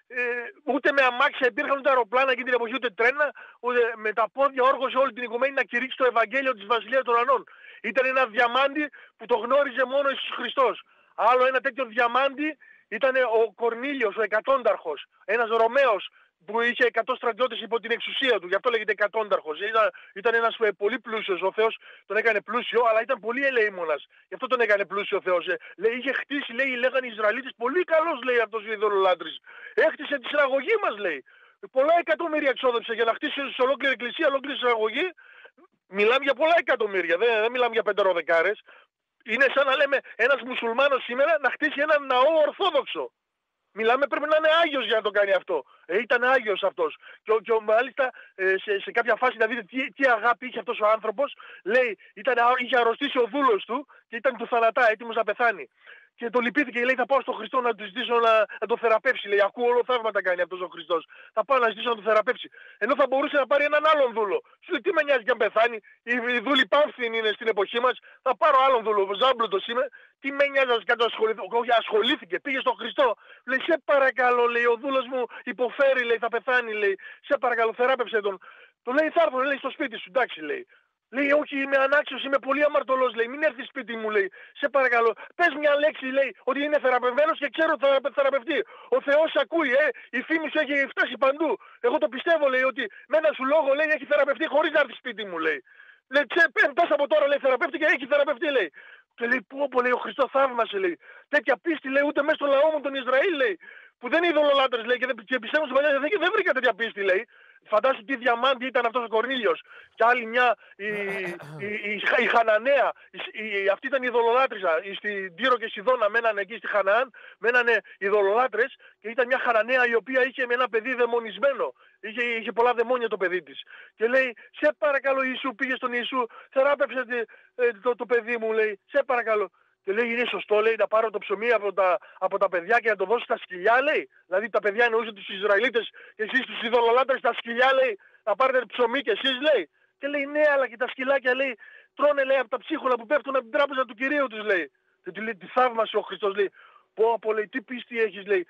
ούτε με αμάξια υπήρχαν, ούτε αεροπλάνα εκείνη την εποχή, ούτε τρένα, ούτε με τα πόδια όργωσε όλη την οικουμένη να κηρύξει το Ευαγγέλιο της Βασιλείας των Ουρανών. Ήταν ένα διαμάντι που το γνώριζε μόνο ο Ιησούς Χριστός. Άλλο ένα τέτοιο διαμάντι ήταν ο Κορνήλιος, ο εκατόνταρχος, ένας Ρωμαίος που είχε 100 στρατιώτες υπό την εξουσία του, γι' αυτό λέγεται εκατόνταρχος. Ήταν ένας πολύ πλούσιος, ο Θεός τον έκανε πλούσιο, αλλά ήταν πολύ ελεήμονας. Γι' αυτό τον έκανε πλούσιο ο Θεός. Λέει, είχε χτίσει, λέει, λέγανε οι Ισραηλίτες, πολύ καλός, λέει, αυτός ο ειδωλολάτρης. Έκτισε τη συναγωγή μας, λέει. Πολλά εκατομμύρια εξόδεψε για να χτίσει σε ολόκληρη εκκλησία, ολόκληρη συναγωγή. Μιλάμε για πολλά εκατομμύρια, δεν μιλάμε για πεντεροδεκάρες. Είναι σαν να λέμε ένας μουσουλμάνος σήμερα να χτίσει έναν ναό ορθόδοξο. Μιλάμε, πρέπει να είναι Άγιος για να το κάνει αυτό. Ήταν Άγιος αυτός. Και μάλιστα σε κάποια φάση να δείτε τι αγάπη είχε αυτός ο άνθρωπος. Λέει, είχε αρρωστήσει ο δούλος του και ήταν του θανατά, έτοιμος να πεθάνει. Και το λυπήθηκε, λέει, θα πάω στον Χριστό να του ζητήσω να το θεραπεύσει. Λέει, ακούω όλο θαύματα κάνει αυτός ο Χριστός. Θα πάω να ζητήσω να το θεραπεύσει. Ενώ θα μπορούσε να πάρει έναν άλλον δούλο. Σου λέει, τι με νοιάζει και αν πεθάνει. Οι δούλοι πάμφθηνοι είναι στην εποχή μας. Θα πάρω άλλον δούλο. Ζάμπλωτος είμαι. Τι με νοιάζει να κάνω ασχοληθώ. Όχι, ασχολήθηκε. Πήγε στον Χριστό. Λέει, σε παρακαλώ, λέει, ο δούλος μου υποφέρει, λέει, θα πεθάνει, λέει. Σε παρακαλώ, θεράπευσε τον. Το λέει, θα έρθω, λέει, στο σπίτι σου, εντάξει, λέει. Λέει, όχι, είμαι ανάξιος, είμαι πολύ αμαρτωλός, λέει, μην έρθεις σπίτι μου, λέει, σε παρακαλώ. Πες μια λέξη, λέει, ότι είναι θεραπευμένος και ξέρω ότι θα θεραπευτεί. Ο Θεός ακούει, η φήμη σου έχει φτάσει παντού. Εγώ το πιστεύω, λέει, ότι με ένα σου λόγο, λέει, έχει θεραπευτεί χωρίς να έρθει σπίτι μου, λέει. Λέει, πες από τώρα, λέει, θεραπεύτηκε, έχει θεραπευτεί, λέει. Και λέει, πω, λέει, ο Χριστός θαύμασε, λέει. Τέτοια πίστη, λέει, ούτε μέσα στο λαό μου τον Ισραήλ, λέει. Που δεν είναι ειδωλολάτρες, λέει, και πιστεύω στην Παλιά Διαθήκη, δεν βρήκα τέτοια πίστη, λέει. Φαντάσου τι διαμάντι ήταν αυτός ο Κορνήλιος. Και άλλη μια, η Χαναναία, αυτή ήταν η ειδωλολάτρισα. Στην Τύρο και Σιδώνα μένανε εκεί στη Χαναάν, μένανε ειδωλολάτρες και ήταν μια Χαναναία η οποία είχε με ένα παιδί δαιμονισμένο. Είχε πολλά δαιμόνια το παιδί της. Και λέει, σε παρακαλώ Ιησού, πήγε στον Ιησού, θεράπευσε το παιδί μου, λέει, σε παρακαλώ. Και λέει, είναι σωστό, λέει, να πάρω το ψωμί από τα παιδιά και να το δώσω στα σκυλιά, λέει. Δηλαδή τα παιδιά εννοούσαν τους Ισραηλίτες και εσείς τους ειδωλολάτρες τα σκυλιά, λέει, να πάρετε ψωμί και εσείς, λέει. Και λέει, ναι, αλλά και τα σκυλάκια, λέει, τρώνε, λέει, από τα ψίχολα που πέφτουν από την τράπεζα του Κυρίου τους, λέει. Και του λέει, τι θαύμασε ο Χριστός, λέει. Πω, λέει, τι πίστη έχεις, λέει.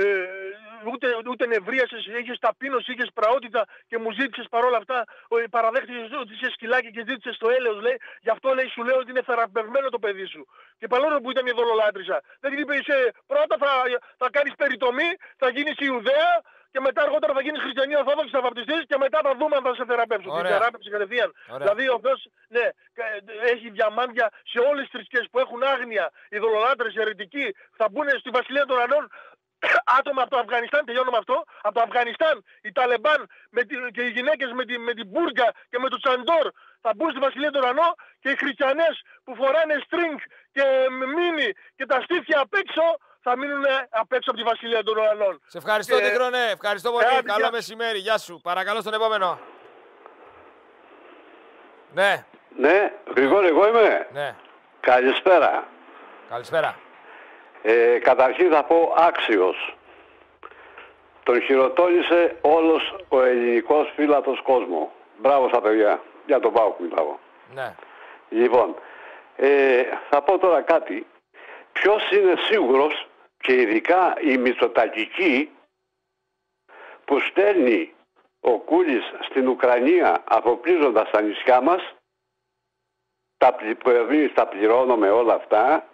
Ούτε νευρίασες, είχες ταπείνωση, είχες πραότητα και μου ζήτησες παρόλα αυτά, παραδέχτηκες ότι είσαι σκυλάκι και ζήτησες το έλεος, λέει. Γι' αυτό, λέει, σου λέω ότι είναι θεραπευμένο το παιδί σου. Και παρόλο που ήταν η ειδωλολάτρισα, δεν την είπε, πρώτα θα κάνεις περιτομή, θα γίνεις Ιουδαία και μετά αργότερα θα γίνεις χριστιανή ορθόδοξη, θα βαπτιστείς και μετά θα δούμε αν θα σε θεραπεύσουν. Την θεράπευση κατευθείαν. Δηλαδή ο Θεός, ναι, έχει διαμάντια σε όλες τις θρησκείες που έχουν άγνοια, ειδωλολάτρες, αιρετικοί, θα μπουν στη Βασιλεία των Ουρανών. Άτομα από το Αφγανιστάν, τελειώνω με αυτό, από το Αφγανιστάν, οι Ταλεμπάν και οι γυναίκες με την μπουργκα και με το τσαντόρ θα μπουν στη Βασιλεία των Ουρανών και οι χριστιανές που φοράνε string και μίνι και τα στήθια απ' έξω θα μείνουν απ' έξω από τη Βασιλεία των Ουρανών. Σε ευχαριστώ, Τίκρονε. Ευχαριστώ πολύ. Καλό μεσημέρι. Γεια σου. Παρακαλώ στον επόμενο. Ναι. Ναι, Γρηγόρη, εγώ είμαι. Ναι. Καλησπέρα. Καλησπέρα. Καταρχήν θα πω άξιος. Τον χειροτώνησε όλος ο ελληνικός φύλατος κόσμο. Μπράβο στα παιδιά. Για τον ΠΑΟΚ μιλάω. Ναι. Λοιπόν, θα πω τώρα κάτι. Ποιος είναι σίγουρος και ειδικά η μητσοτακική που στέλνει ο Κούλης στην Ουκρανία αφοπλίζοντας τα νησιά μας, τα πληρώνουμε όλα αυτά,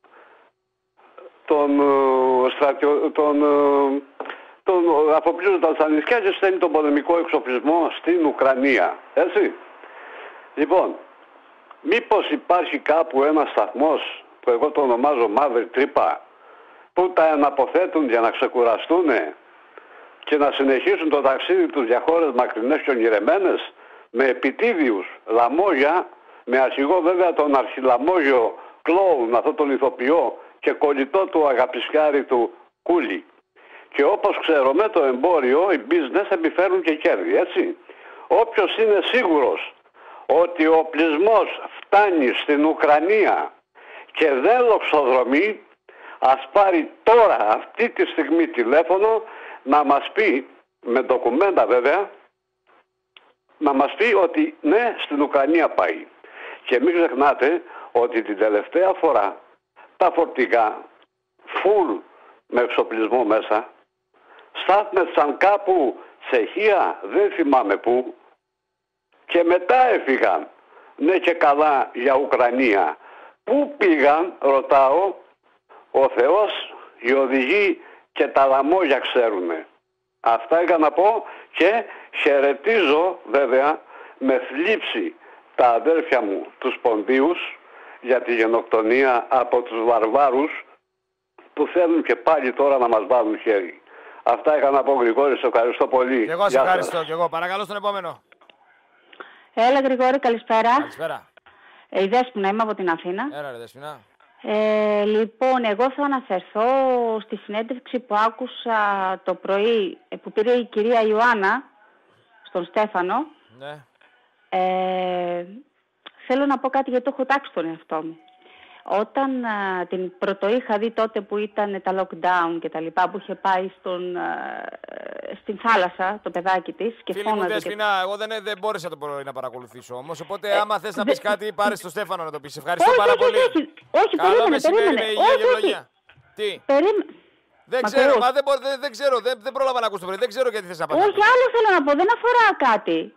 τον αφοπλίζοντας τα νησιά και στέλνει τον πολεμικό εξοπλισμό στην Ουκρανία. Έτσι. Λοιπόν, μήπως υπάρχει κάπου ένας σταθμός που εγώ το ονομάζω μαύρη τρύπα, που τα αναποθέτουν για να ξεκουραστούν και να συνεχίσουν το ταξίδι τους για χώρες μακρινές και ονειρεμένες, με επιτίδιους λαμόγια, με αρχηγό βέβαια τον αρχιλαμόγιο κλόουν, αυτό τον ηθοποιό, και κολλητό του αγαπησκάρι του Κούλη. Και όπως ξέρουμε, το εμπόριο, οι business επιφέρουν και κέρδη, έτσι. Όποιος είναι σίγουρος ότι ο οπλισμός φτάνει στην Ουκρανία και δεν λοξοδρομεί, ας πάρει τώρα αυτή τη στιγμή τηλέφωνο να μας πει, με ντοκουμέντα βέβαια, να μας πει ότι ναι, στην Ουκρανία πάει. Και μην ξεχνάτε ότι την τελευταία φορά τα φορτηγά full με εξοπλισμό μέσα στάθμευσαν κάπου Τσεχία, δεν θυμάμαι πού, και μετά έφυγαν. Ναι και καλά για Ουκρανία. Πού πήγαν, ρωτάω, ο Θεός, οι οδηγοί και τα λαμόγια ξέρουνε. Αυτά είχα να πω και χαιρετίζω βέβαια με θλίψη τα αδέρφια μου, τους Ποντίους, για τη γενοκτονία από τους βαρβάρους που θέλουν και πάλι τώρα να μας βάλουν χέρι. Αυτά είχα να πω, Γρηγόρη, σε ευχαριστώ πολύ. Και εγώ σε ευχαριστώ, και εγώ. Παρακαλώ στον επόμενο. Έλα, Γρηγόρη, καλησπέρα. Καλησπέρα. Η Δέσποινα, είμαι από την Αθήνα. Έλα ρε Δέσποινα. Λοιπόν, εγώ θα αναφερθώ στη συνέντευξη που άκουσα το πρωί που πήρε η κυρία Ιωάννα στον Στέφανο. Ναι. Θέλω να πω κάτι γιατί το έχω τάξει τον εαυτό μου. Όταν την πρωτοείχα δει τότε που ήταν τα lockdown και τα λοιπά, που είχε πάει στην θάλασσα το παιδάκι της και φίλη μου Δέσποινα, εγώ δεν μπόρεσα το πρωί να παρακολουθήσω όμως, οπότε άμα θες να πεις κάτι πάρε στο Στέφανο να το πεις. Ευχαριστώ πάρα πολύ. Όχι, περίμενε. Τι. Δεν ξέρω, δεν ξέρω, δεν πρόλαβα να ακούσω το πρωί, δεν ξέρω γιατί θες να πας. Όχι, άλλο θέλω να πω, δεν αφορά κάτι.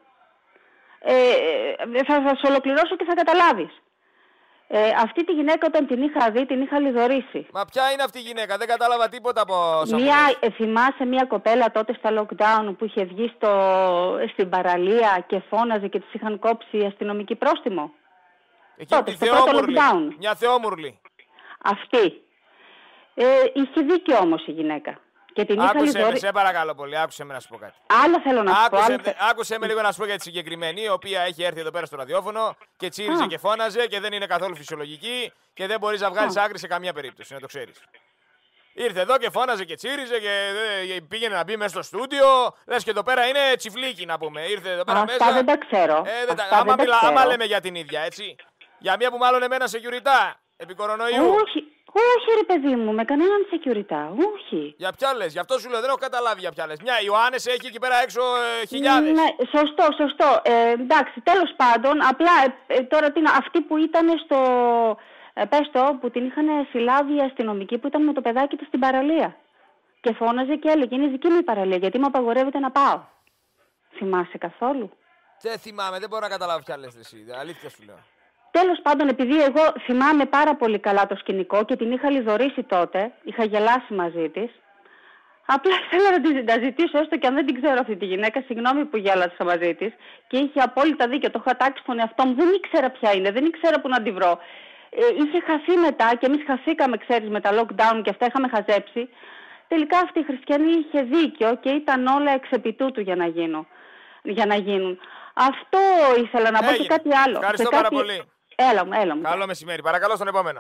Θα σε ολοκληρώσω και θα καταλάβεις. Αυτή τη γυναίκα όταν την είχα δει, την είχα λιδωρήσει. Μα ποια είναι αυτή η γυναίκα, δεν κατάλαβα τίποτα από όσα θυμάσαι μια κοπέλα τότε στα lockdown που είχε βγει στην παραλία και φώναζε και της είχαν κόψει αστυνομική πρόστιμο. Τότε, στο πρώτο lockdown. Μια θεόμουρλη. Αυτή. Είχε δίκιο όμως η γυναίκα. Και την άκουσε με, σε παρακαλώ πολύ, άκουσε με να σου πω κάτι. Άλλο θέλω να σου πω. Άκουσε με λίγο να σου πω για τη συγκεκριμένη, η οποία έχει έρθει εδώ πέρα στο ραδιόφωνο και τσίριζε και φώναζε και δεν είναι καθόλου φυσιολογική και δεν μπορείς να βγάλεις άκρη σε καμία περίπτωση, να το ξέρεις. Ήρθε εδώ και φώναζε και τσίριζε και πήγαινε να μπει μέσα στο στούντιο. Λες και εδώ πέρα είναι τσιφλίκι να πούμε. Ήρθε εδώ πέρα μέσα. Αυτά δεν τα ξέρω. Άμα λέμε για την ίδια, έτσι. Για μία που μάλλον εμένα σεκιουριτά επί κορονοϊού. Όχι ρε παιδί μου, με κανέναν security, όχι. Για ποια λες, γι' αυτό σου λέω, δεν έχω καταλάβει για ποια λες. Μια Ιωάννης έχει εκεί πέρα έξω χιλιάδες. Ναι, σωστό. Εντάξει, τέλος πάντων, απλά τώρα αυτή που ήταν στο... πες το, που την είχαν συλλάβει οι αστυνομικοί που ήταν με το παιδάκι της στην παραλία. Και φώναζε και έλεγε, είναι δική μου η παραλία, γιατί μου απαγορεύεται να πάω. Θυμάσαι καθόλου? Δεν θυμάμαι, δεν μπορώ να καταλάβω ποια λες εσύ, αλήθεια σου λέω. Τέλος πάντων, επειδή εγώ θυμάμαι πάρα πολύ καλά το σκηνικό και την είχα λιδωρήσει τότε, είχα γελάσει μαζί της, απλά ήθελα να ζητήσω, έστω και αν δεν την ξέρω αυτή τη γυναίκα, συγγνώμη που γέλασα μαζί της και είχε απόλυτα δίκιο, το είχα τάξει στον εαυτό μου, δεν ήξερα ποια είναι, δεν ήξερα που να τη βρω. Είχε χαθεί μετά και εμείς χαθήκαμε, ξέρεις, με τα lockdown και αυτά είχαμε χαζέψει. Τελικά αυτή η χριστιανή είχε δίκιο και ήταν όλα εξ επιτούτου για να γίνουν. Αυτό ήθελα να πω και κάτι άλλο. Ευχαριστώ πάρα πολύ. Έλα μου. Καλό μεσημέρι. Παρακαλώ στον επόμενο.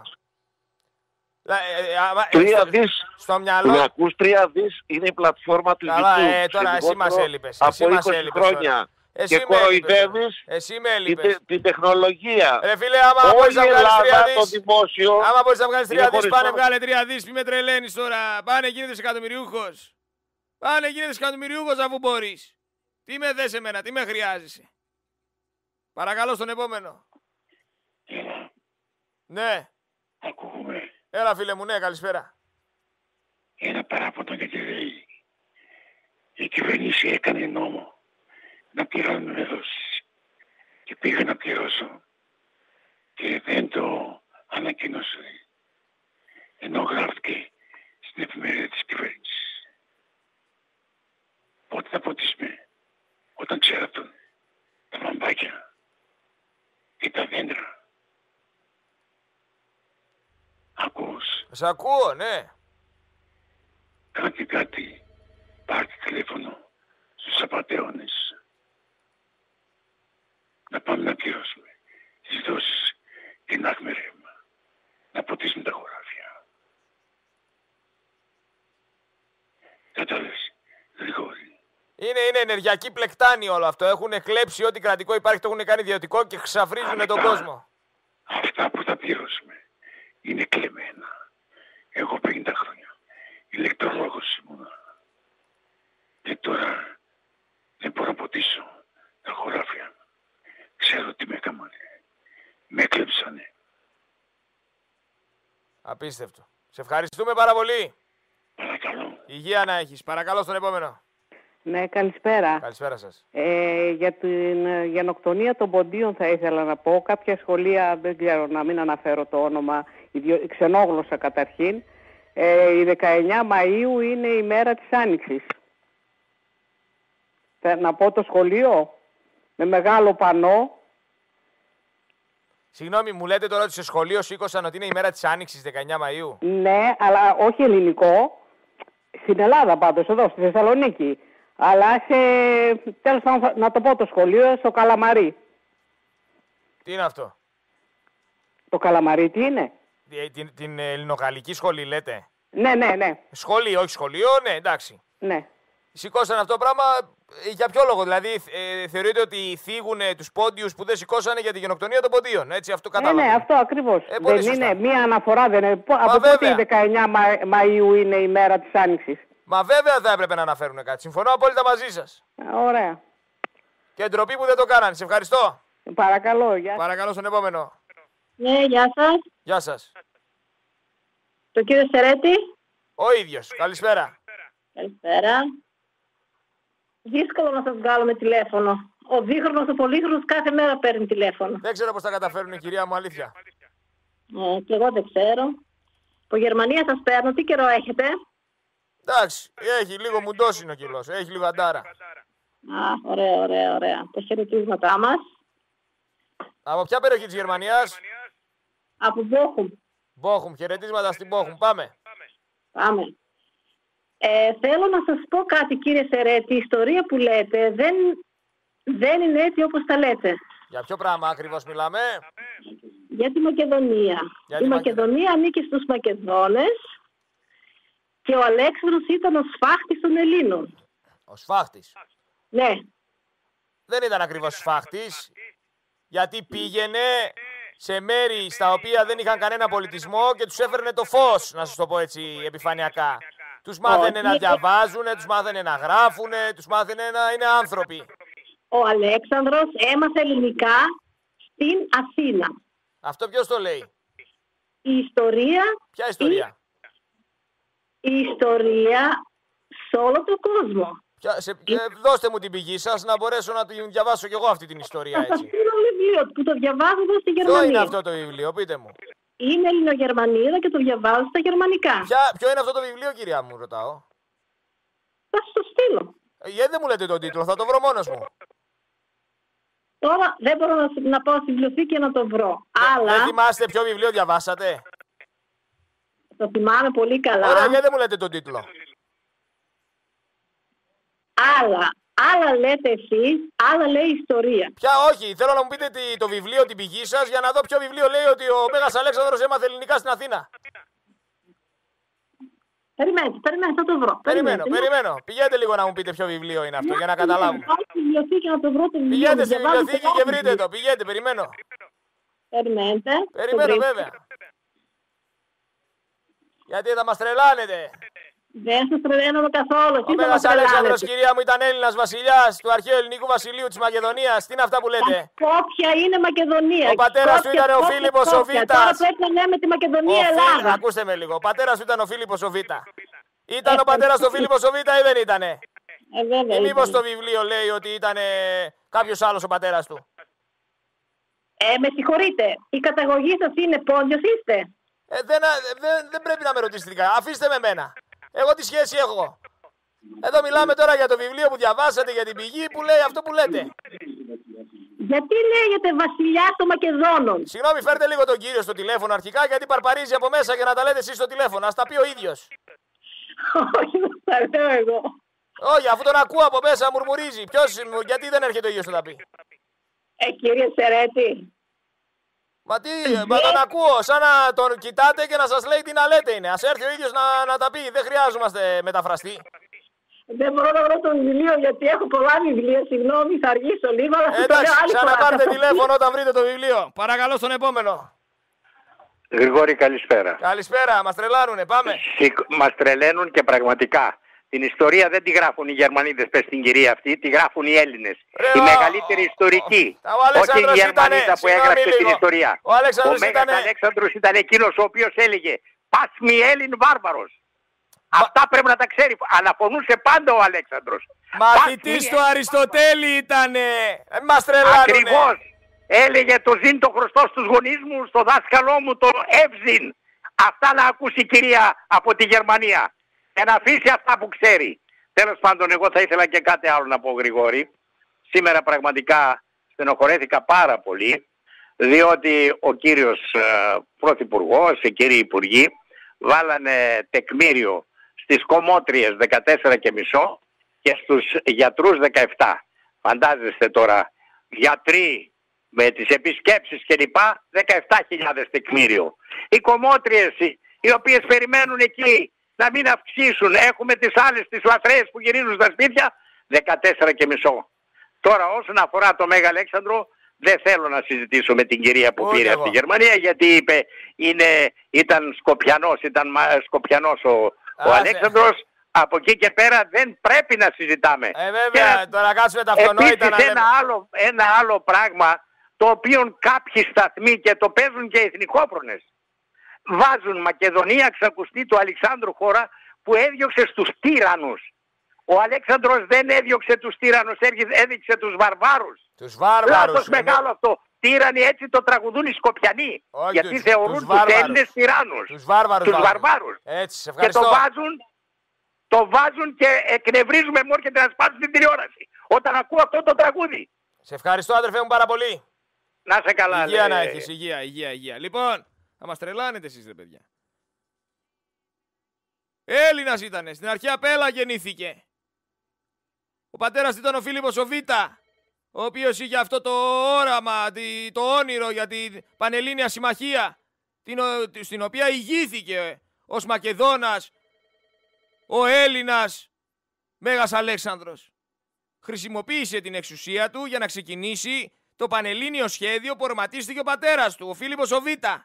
3 δις. Στο μυαλό. Με ακούς, 3 δις είναι η πλατφόρμα του YouTube. Τώρα εσύ μας έλειπες. Από 20 χρόνια. Και κοροϊδεύεις την τεχνολογία. Ρε φίλε, άμα μπορείς να βγάλεις 3 δις. Δημόσιο, άμα μπορείς να βγάλεις 3 δις, πάνε βγάλε 3 δις. Μη με τρελαίνεις τώρα. Πάνε γίνεσαι εκατομμυριούχος. Αφού μπορείς. Τι με θες εμένα, τι με χρειάζεσαι. Παρακαλώ στον επόμενο. Έλα. Ναι. Ακούγουμε. Έλα φίλε μου, ναι, καλησπέρα. Ένα παράπονο για τη ΔΕΗ. Η κυβέρνηση έκανε νόμο να πληρώνουν δόσεις. Και πήγα να πληρώσω. Και δεν το ανακοίνωσε. Ενώ γράφτηκε στην εφημερίδα της κυβέρνησης. Πότε θα ποτίσουμε, όταν ξέρατον τα λαμπάκια ή τα δέντρα. Ακούς? Σ' ακούω, ναι. Κάτι, πάρτε τηλέφωνο στους απατεώνες. Να πάμε να πληρώσουμε τις δόσεις και να έχουμε ρεύμα. Να ποτίσουμε τα χωράφια. Κατάλαβες, Γρηγόρη. Είναι ενεργειακή πλεκτάνη όλο αυτό. Έχουν κλέψει ό,τι κρατικό υπάρχει, το έχουν κάνει ιδιωτικό και ξαφρίζουν τον κόσμο. Αυτά που θα πληρώσουμε είναι κλεμμένα. Εγώ 50 χρόνια ηλεκτρολόγος ήμουνα. Και τώρα δεν μπορώ να ποτίσω τα χωράφια. Ξέρω τι με έκανανε. Με έκλεψανε. Απίστευτο. Σε ευχαριστούμε πάρα πολύ. Παρακαλώ. Υγεία να έχεις. Παρακαλώ στον επόμενο. Ναι, καλησπέρα. Καλησπέρα σας. Για την γενοκτονία των ποντίων θα ήθελα να πω. Κάποια σχολεία, δεν ξέρω να μην αναφέρω το όνομα, ξενόγλωσσα καταρχήν. Η 19 Μαΐου είναι η μέρα της Άνοιξης. Να πω το σχολείο με μεγάλο πανό. Συγγνώμη, μου λέτε τώρα ότι σε σχολείο σήκωσαν ότι είναι η μέρα της Άνοιξης 19 Μαΐου. Ναι, αλλά όχι ελληνικό. Στην Ελλάδα πάντως, εδώ, στη Θεσσαλονίκη. Αλλά τέλος πάντων, να το πω το σχολείο, στο Καλαμαρί. Τι είναι αυτό? Το Καλαμαρί τι είναι? Την ελληνογαλλική σχολή λέτε? Ναι. Σχολείο, όχι σχολείο, ναι, εντάξει. Ναι. Σηκώσαν αυτό το πράγμα για ποιο λόγο? Δηλαδή θεωρείτε ότι θίγουν τους πόντιους που δεν σηκώσανε για τη γενοκτονία των ποντίων? Έτσι, αυτό κατάλαβα. Ναι, αυτό ακριβώς. Δεν σωστά. είναι μία αναφορά, δεν είναι. Από πότε η 19 Μαΐου είναι η μέρα της Άνοιξης? Μα βέβαια θα έπρεπε να αναφέρουν κάτι. Συμφωνώ απόλυτα μαζί σας. Ωραία. Και ντροπή που δεν το κάνανε. Σε ευχαριστώ. Παρακαλώ, γεια. Παρακαλώ στον επόμενο. Ναι, γεια σας. Γεια σας. Το κύριο Σερέτη. Ο ίδιος. Καλησπέρα. Καλησπέρα. Δύσκολο να σας βγάλω με τηλέφωνο. Ο δίχρονος, ο πολύχρονος κάθε μέρα παίρνει τηλέφωνο. Δεν ξέρω πώς τα καταφέρουν, κυρία μου, αλήθεια. Και εγώ δεν ξέρω. Από Γερμανία σας παίρνω. Τι καιρό έχετε? Εντάξει, έχει λίγο μουντός είναι ο κιλός. Έχει λίγο αντάρα. Ωραία. Τα χαιρετίσματά μας. Από ποια περιοχή της Γερμανίας? Από Μπόχουμ. Μπόχουμ, χαιρετίσματα στην Μπόχουμ. Πάμε. Θέλω να σας πω κάτι, κύριε Σερέτη. Η ιστορία που λέτε δεν είναι έτσι όπως τα λέτε. Για ποιο πράγμα ακριβώς μιλάμε? Για τη Μακεδονία. Η Μακεδονία ανήκει στους Μακεδόνες και ο Αλέξανδρος ήταν ο σφάχτης των Ελλήνων. Ο σφάχτης? Ναι. Δεν ήταν ακριβώς σφάχτης, γιατί πήγαινε σε μέρη στα οποία δεν είχαν κανένα πολιτισμό και τους έφερνε το φως, να σας το πω έτσι επιφανειακά. Τους μάθαινε να διαβάζουν, τους μάθαινε να γράφουν, τους μάθαινε να είναι άνθρωποι. Ο Αλέξανδρος έμαθε ελληνικά στην Αθήνα. Αυτό ποιος το λέει? Η ιστορία... Ποια ιστορία? Η ιστορία σε όλο τον κόσμο. Δώστε μου την πηγή σας να μπορέσω να την διαβάσω κι εγώ αυτή την ιστορία, έτσι. Θα σας ένα βιβλίο που το διαβάζω εδώ στη Γερμανία. Ποιο είναι αυτό το βιβλίο, πείτε μου? Είναι Ελληνογερμανίδα και το διαβάζω στα γερμανικά. Ποιο είναι αυτό το βιβλίο, κυρία μου, ρωτάω? Θα σας το στείλω. Γιατί δεν μου λέτε τον τίτλο, θα το βρω μόνος μου. Τώρα δεν μπορώ να πάω στη βιβλιοθήκη να το βρω. Αλλά... Δεν θυμάστε ποιο βιβλίο διαβάσατε? Το θυμάμαι πολύ καλά. Ωραία, γιατί δεν μου λέτε τον τίτλο? Άλλα λέτε εσείς, άλλα λέει η ιστορία. Όχι, θέλω να μου πείτε το βιβλίο, την πηγή σας, για να δω ποιο βιβλίο λέει ότι ο Μέγας Αλέξανδρος έμαθε ελληνικά στην Αθήνα. Περιμένετε, θα το βρω. Περιμένω. Πηγαίνετε λίγο να μου πείτε ποιο βιβλίο είναι αυτό, για να καταλάβουμε. Πηγαίνετε στη βιβλιοθήκη και βρείτε το. Πηγαίνετε, περιμένω. Περιμένω βέβαια. Γιατί θα μας τρελάνετε. Δεν σας τρελαίνομαι καθόλου. Ο Μέγας Αλέξανδρος, κυρία μου, ήταν Έλληνας βασιλιάς του αρχαίου ελληνικού βασιλείου της Μακεδονίας. Τι είναι αυτά που λέτε? Όποια είναι Μακεδονία. Ο πατέρας του ήταν ο Φίλιππος ο Β'. Τώρα πρέπει να λέμε τη Μακεδονία Ελλάδα. Ακούστε με λίγο. Ο πατέρας του ήταν ο Φίλιππος ο Β'. Ήταν ο πατέρας του Φίλιππος ο Β' ή δεν ήτανε? Βέβαια. Ή μήπως το βιβλίο λέει ότι ήταν κάποιος άλλος ο πατέρας του? Με συγχωρείτε. Η καταγωγή σας είναι Πόντιος είστε? Δεν πρέπει να με ρωτήσετε. Αφήστε με εμένα. Εγώ τι σχέση έχω? Εδώ μιλάμε τώρα για το βιβλίο που διαβάσατε, για την πηγή που λέει αυτό που λέτε. Γιατί λέγεται βασιλιάς των Μακεδόνων? Συγγνώμη, φέρτε λίγο τον κύριο στο τηλέφωνο αρχικά, γιατί παρπαρίζει από μέσα και να τα λέτε εσείς στο τηλέφωνο. Ας τα πει ο ίδιος. Όχι, δεν τα λέω εγώ. Όχι, αφού τον ακούω από μέσα μουρμουρίζει. Γιατί δεν έρχεται ο ίδιος να τα πει? Κύριε Σερέτη. Μα τον ακούω, σαν να τον κοιτάτε και να σας λέει τι να λέτε είναι. Ας έρθει ο ίδιος να τα πει, δεν χρειάζομαστε μεταφραστή. Δεν μπορώ να βρω το βιβλίο γιατί έχω πολλά βιβλία, συγγνώμη, θα αργήσω λίγο. Εντάξει, ξαναπάρτε τηλέφωνο όταν βρείτε το βιβλίο. Παρακαλώ στον επόμενο. Γρηγόρη, καλησπέρα. Καλησπέρα, μας τρελάνουνε, πάμε. Μας τρελαίνουν και πραγματικά. Την ιστορία δεν τη γράφουν οι Γερμανίδες, πες την κυρία αυτή, τη γράφουν οι Έλληνες. Η μεγαλύτερη ιστορική. Όχι η Γερμανίδα που έγραψε την ιστορία. Ο Μέγας Αλέξανδρος ήταν εκείνος ο οποίος έλεγε «Πας μη Έλλην βάρβαρος». Αυτά πρέπει να τα ξέρει. Αναφωνούσε πάντα ο Αλέξανδρος. Μαθητής του Αριστοτέλη ήτανε. Μας τρελάνουνε. Ακριβώς. Έλεγε το ζήν το χρωστό στους γονείς μου, στο δάσκαλό μου το εύζην. Αυτά να ακούσει η κυρία από τη Γερμανία. Και να αφήσει αυτά που ξέρει. Τέλος πάντων, εγώ θα ήθελα και κάτι άλλο να πω, Γρηγόρη. Σήμερα πραγματικά στενοχωρέθηκα πάρα πολύ, διότι ο κύριος Πρωθυπουργός, οι κύριοι Υπουργοί, βάλανε τεκμήριο στις κομμότριες 14,5 και στους γιατρούς 17. Φαντάζεστε τώρα, γιατροί με τις επισκέψεις κλπ. 17.000 τεκμήριο. Οι κομμότριες οι οποίες περιμένουν εκεί να μην αυξήσουν, έχουμε τις άλλες τις λαθρέες που γυρίζουν στα σπίτια, 14,5. Τώρα όσον αφορά το Μέγα Αλέξανδρο, δεν θέλω να συζητήσω με την κυρία που πήρε από τη Γερμανία, γιατί είπε ήταν Σκοπιανός ο Αλέξανδρος. Από εκεί και πέρα δεν πρέπει να συζητάμε. Βέβαια, και τώρα κάτσουμε τα αυτονόητα να λέμε. Ένα άλλο πράγμα, το οποίο κάποιοι σταθμοί, και το παίζουν και οι εθνικόπρονες, βάζουν Μακεδονία ξακουστή του Αλεξάνδρου χώρα που έδιωξε στους τύραννους. Ο Αλέξανδρος δεν έδιωξε τους τύραννους, έδειξε τους βαρβάρους. Τους βάρβαρους. Λάθος μεγάλο αυτό. Τύρανοι, έτσι το τραγουδούν οι Σκοπιανοί. Γιατί θεωρούν τους Έλληνες τυράννους. Τους βαρβάρους. Έτσι, σε ευχαριστώ. Και το βάζουν και εκνευρίζουμε, μου έρχεται να σπάσουν την τηλεόραση όταν ακούω αυτό το τραγούδι. Σε ευχαριστώ, αδερφέ μου, πάρα πολύ. Να σε καλά. Υγεία να έχεις, υγεία. Λοιπόν, θα μας τρελάνετε εσείς, ρε παιδιά. Έλληνας ήτανε, στην αρχαία Πέλα γεννήθηκε. Ο πατέρας ήταν ο Φίλιππος ο Β', ο οποίος είχε αυτό το όραμα, το όνειρο για την Πανελλήνια Συμμαχία, στην οποία ηγήθηκε ως Μακεδόνας ο Έλληνας Μέγας Αλέξανδρος. Χρησιμοποίησε την εξουσία του για να ξεκινήσει το πανελλήνιο σχέδιο που οραματίστηκε ο πατέρας του, ο Φίλιππος ο Β'.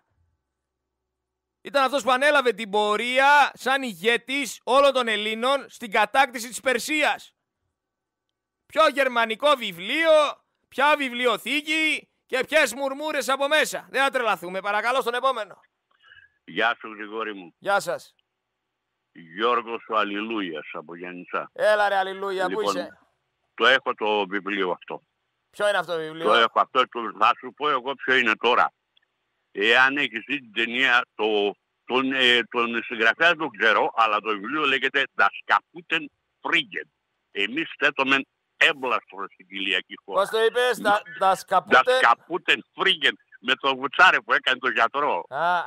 Ήταν αυτός που ανέλαβε την πορεία σαν ηγέτης όλων των Ελλήνων στην κατάκτηση της Περσίας. Ποιο γερμανικό βιβλίο, ποια βιβλιοθήκη και ποιες μουρμούρες από μέσα. Δεν θα τρελαθούμε. Παρακαλώ στον επόμενο. Γεια σου, Γρηγόρη μου. Γεια σας. Γιώργος ο Αλληλούιας από Γιάννητσά. Έλα ρε Αλληλούια, λοιπόν, πού είσαι? Το έχω το βιβλίο αυτό. Ποιο είναι αυτό το βιβλίο? Το έχω αυτό, θα σου πω εγώ ποιο είναι τώρα. Εάν έχεις δει την ταινία, τον συγγραφέα δεν ξέρω, αλλά το βιβλίο λέγεται Das Kaputen Frigen. Εμείς θέτουμε έμπλαστρο στην κοιλιακή χώρα. Πώς το είπες, Das Kaputen Frigen. Με τον Βουτσάρε που έκανε τον γιατρό.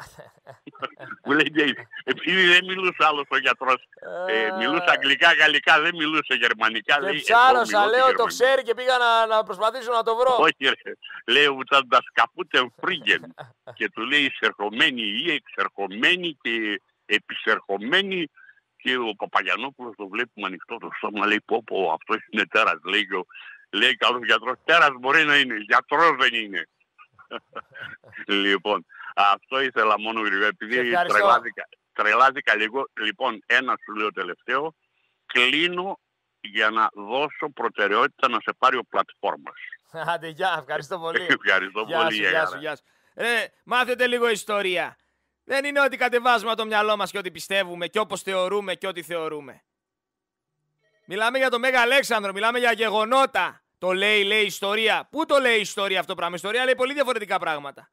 Που λέει, επειδή δεν μιλούσε άλλος ο γιατρός, μιλούσε αγγλικά, γαλλικά, δεν μιλούσε γερμανικά. Και ψάρωσα, λέω, το ξέρει και πήγα να προσπαθήσω να το βρω. Όχι ρε, λέει ο Βουτσάρε, Das Kaputen Frigen. Και του λέει εισερχομένη ή εξερχομένη και επισερχομένη. Και ο Παπαγιανόπουλος το βλέπει με ανοιχτό το στόμα, λέει πω αυτός είναι τέρας. Λέει καλός γιατρός, τέρας μπορεί να είναι, γιατρός δεν είναι. Λοιπόν, αυτό ήθελα μόνο γρήγορα, επειδή τρελάθηκα λίγο. Λοιπόν, ένα σου λέω τελευταίο, κλείνω για να δώσω προτεραιότητα να σε πάρει ο πλατφόρμας. Άντε, γεια, ευχαριστώ πολύ. Ευχαριστώ πολύ. Γεια σου. Μάθετε λίγο ιστορία. Δεν είναι ότι κατεβάζουμε το μυαλό μας και ό,τι πιστεύουμε και όπως θεωρούμε και ό,τι θεωρούμε. Μιλάμε για τον Μέγα Αλέξανδρο, μιλάμε για γεγονότα. Το λέει ιστορία. Πού το λέει η ιστορία αυτό το πράγμα? Η ιστορία λέει πολύ διαφορετικά πράγματα.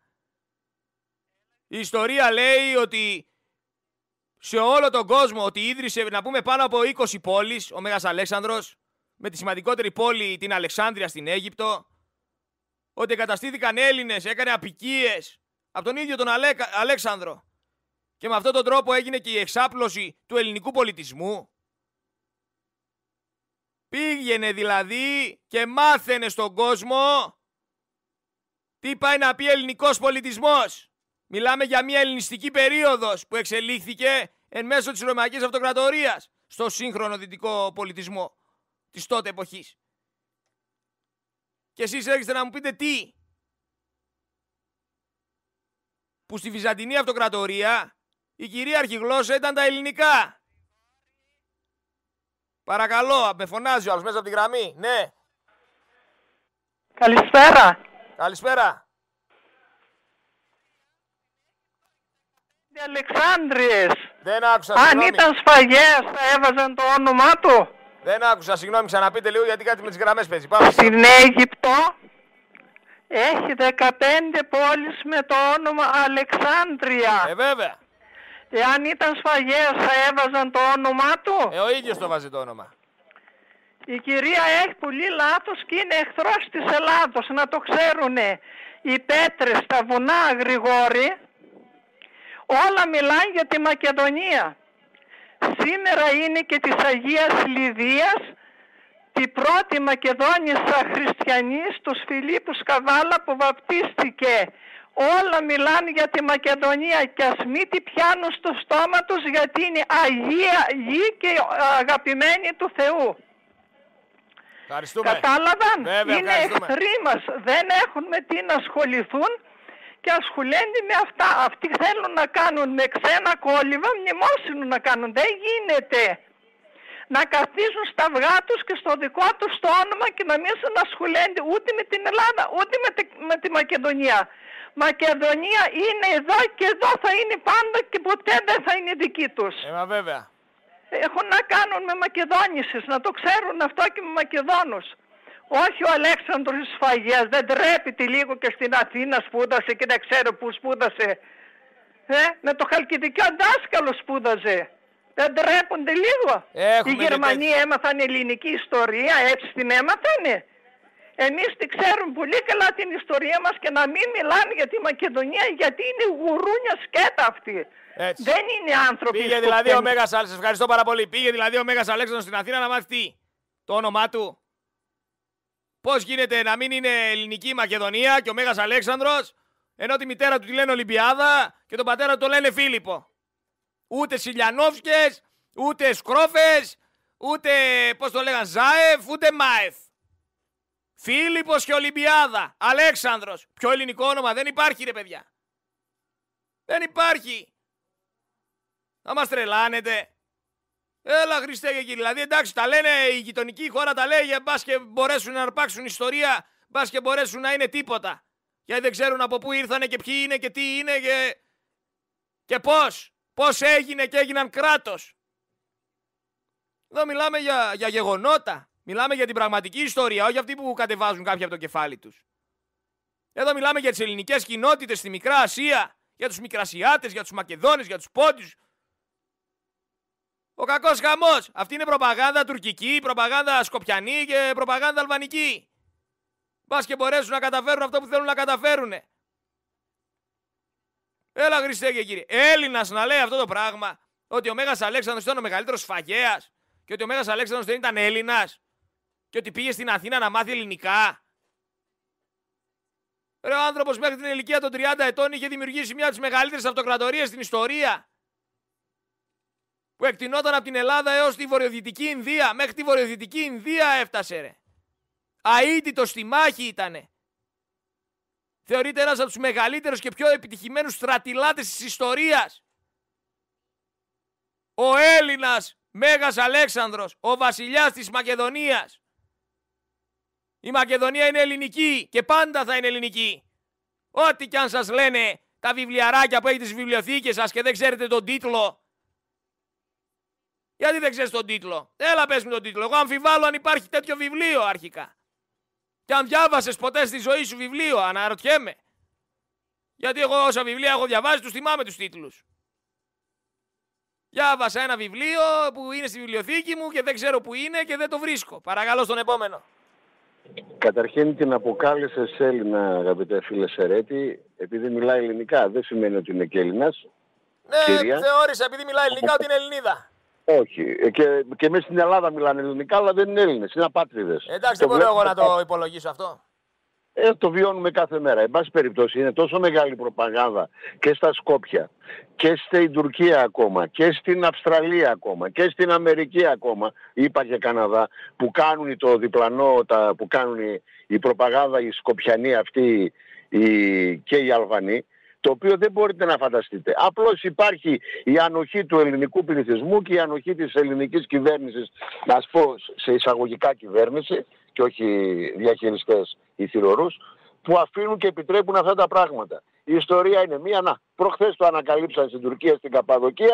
Η ιστορία λέει ότι σε όλο τον κόσμο, ότι ίδρυσε, να πούμε, πάνω από 20 πόλεις ο Μέγας Αλέξανδρος, με τη σημαντικότερη πόλη την Αλεξάνδρεια στην Αίγυπτο, ότι εγκαταστήθηκαν Έλληνες, έκανε αποικίες από τον ίδιο τον Αλέξανδρο. Και με αυτόν τον τρόπο έγινε και η εξάπλωση του ελληνικού πολιτισμού. Πήγαινε δηλαδή και μάθαινε στον κόσμο τι πάει να πει ελληνικός πολιτισμός. Μιλάμε για μια ελληνιστική περίοδος που εξελίχθηκε εν μέσω της Ρωμαϊκής Αυτοκρατορίας στο σύγχρονο δυτικό πολιτισμό της τότε εποχής. Και εσείς έρχεστε να μου πείτε τι? Που στη Βυζαντινή Αυτοκρατορία η κυρίαρχη γλώσσα ήταν τα ελληνικά. Παρακαλώ, με φωνάζει ο άλλος μέσα από τη γραμμή. Ναι. Καλησπέρα. Καλησπέρα. Αλεξάνδριες. Δεν άκουσα, Αν συγγνώμη. ήταν σφαγέας θα έβαζαν το όνομά του. Δεν άκουσα, συγγνώμη, ξαναπείτε λίγο γιατί κάτι με τις γραμμές παίζει. Πάμε. Στην Αίγυπτο έχει 15 πόλεις με το όνομα Αλεξάνδρεια. Βέβαια. Εάν ήταν σφαγέας θα έβαζαν το όνομά του. Ο ίδιος το βάζει το όνομα. Η κυρία έχει πολύ λάθος και είναι εχθρός της Ελλάδος, να το ξέρουνε. Οι πέτρες, τα βουνά, Γρηγόρη, όλα μιλάνε για τη Μακεδονία. Σήμερα είναι και της Αγίας Λιδίας, τη πρώτη Μακεδόνισσα χριστιανής, τους Φιλίππους Καβάλα που βαπτίστηκε. Όλα μιλάνε για τη Μακεδονία και ας μην τη πιάνουν στο στόμα τους γιατί είναι Αγία Γη και αγαπημένη του Θεού. Κατάλαβαν, είναι εχθροί μας, δεν έχουν με τι να ασχοληθούν και ασχολούνται με αυτά. Αυτοί θέλουν να κάνουν με ξένα κόλληβα μνημόσυνο να κάνουν, δεν γίνεται. Να καθίσουν στα αυγά τους και στο δικό τους το όνομα και να μην ασχολούνται ούτε με την Ελλάδα ούτε με τη Μακεδονία. Μακεδονία είναι εδώ και εδώ θα είναι πάντα και ποτέ δεν θα είναι δική τους. Βέβαια. Έχουν να κάνουν με Μακεδόνισσες, να το ξέρουν αυτό και με Μακεδόνους. Όχι ο Αλέξανδρος της Σφαγίας, δεν τρέπεται λίγο και στην Αθήνα σπούδασε και δεν ξέρω που σπούδασε. Με το Χαλκιδικό δάσκαλο σπούδαζε. Δεν τρέπονται λίγο. Οι Γερμανοί έμαθαν ελληνική ιστορία, έτσι την έμαθανε. Εμείς τη ξέρουμε πολύ καλά την ιστορία μας και να μην μιλάνε για τη Μακεδονία γιατί είναι γουρούνια σκέτα αυτή. Έτσι. Δεν είναι άνθρωποι. Πήγε δηλαδή ο Μέγας Αλέξανδρος, ευχαριστώ πάρα πολύ. Πήγε δηλαδή ο Μέγας Αλέξανδρος στην Αθήνα να μάθει τι, το όνομά του. Πώς γίνεται να μην είναι ελληνική Μακεδονία και ο Μέγας Αλέξανδρος, ενώ τη μητέρα του τη λένε Ολυμπιάδα και τον πατέρα του το λένε Φίλιππο. Ούτε Σιλιανόφσκες, ούτε Σκρόφες, ούτε πώς το λέγαν Ζάεφ, ούτε Μάεφ. Φίλιππος και Ολυμπιάδα, Αλέξανδρος. Πιο ελληνικό όνομα δεν υπάρχει ρε παιδιά. Δεν υπάρχει. Θα μας τρελάνετε. Έλα Χριστέ και Κύριε. Δηλαδή εντάξει τα λένε η γειτονική χώρα τα λέει για μπας και μπορέσουν να αρπάξουν ιστορία, μπας και μπορέσουν να είναι τίποτα. Γιατί δεν ξέρουν από πού ήρθανε και ποιοι είναι και τι είναι και πώς. Πώς έγινε και έγιναν κράτος. Εδώ μιλάμε για γεγονότα. Μιλάμε για την πραγματική ιστορία, όχι αυτή που κατεβάζουν κάποιοι από το κεφάλι τους. Εδώ μιλάμε για τις ελληνικές κοινότητες στη Μικρά Ασία, για τους Μικρασιάτες, για τους Μακεδόνες, για τους Πόντιους. Ο κακός χαμός. Αυτή είναι προπαγάνδα τουρκική, προπαγάνδα σκοπιανή και προπαγάνδα αλβανική. Μπας και μπορέσουν να καταφέρουν αυτό που θέλουν να καταφέρουν. Έλα Χριστέ και Κύριε. Έλληνας να λέει αυτό το πράγμα, ότι ο Μέγας Αλέξανδρος ήταν ο μεγαλύτερος σφαγέας και ότι ο Μέγας Αλέξανδρος δεν ήταν Έλληνας και ότι πήγε στην Αθήνα να μάθει ελληνικά. Ρε ο άνθρωπος μέχρι την ηλικία των 30 ετών είχε δημιουργήσει μια από τις μεγαλύτερες αυτοκρατορίες στην ιστορία. Που εκτινόταν από την Ελλάδα έως τη βορειοδυτική Ινδία. Μέχρι τη βορειοδυτική Ινδία έφτασε ρε. Αίτητος στη μάχη ήτανε. Θεωρείται ένας από τους μεγαλύτερους και πιο επιτυχημένους στρατιλάτες της ιστορίας. Ο Έλληνας Μέγας Αλέξανδρος, ο βασιλιάς της Μακεδονίας. Η Μακεδονία είναι ελληνική και πάντα θα είναι ελληνική. Ό,τι κι αν σας λένε τα βιβλιαράκια που έχετε στις βιβλιοθήκες σας και δεν ξέρετε τον τίτλο. Γιατί δεν ξέρεις τον τίτλο. Έλα πες μου τον τίτλο. Εγώ αμφιβάλλω αν υπάρχει τέτοιο βιβλίο αρχικά. Και αν διάβασες ποτέ στη ζωή σου βιβλίο, αναρωτιέμαι. Γιατί εγώ όσα βιβλία έχω διαβάσει τους θυμάμαι τους τίτλους. Διάβασα ένα βιβλίο που είναι στη βιβλιοθήκη μου και δεν ξέρω που είναι και δεν το βρίσκω. Παρακαλώ στον επόμενο. Καταρχήν την αποκάλυψε Έλληνα, αγαπητέ φίλε Σερέτη, επειδή μιλάει ελληνικά. Δεν σημαίνει ότι είναι και Έλληνας. Ναι, θεώρησα επειδή μιλάει ελληνικά ότι είναι Ελληνίδα. Όχι. Και εμείς στην Ελλάδα μιλάνε ελληνικά, αλλά δεν είναι Έλληνες, είναι απάτριδες. Εντάξει, δεν μπορώ εγώ να το υπολογίσω αυτό. Το βιώνουμε κάθε μέρα. Εν πάση περιπτώσει, είναι τόσο μεγάλη προπαγάνδα και στα Σκόπια και στην Τουρκία ακόμα και στην Αυστραλία ακόμα και στην Αμερική ακόμα, είπα και Καναδά, που κάνουν το διπλανό, που κάνουν η προπαγάνδα οι Σκοπιανοί αυτοί και οι Αλβανοί, το οποίο δεν μπορείτε να φανταστείτε. Απλώς υπάρχει η ανοχή του ελληνικού πληθυσμού και η ανοχή της ελληνικής κυβέρνησης, να σου πω σε εισαγωγικά κυβέρνηση και όχι διαχειριστές ή θηρορούς, που αφήνουν και επιτρέπουν αυτά τα πράγματα. Η ιστορία είναι μία, προχθές το ανακαλύψαν στην Τουρκία, στην Καπαδοκία,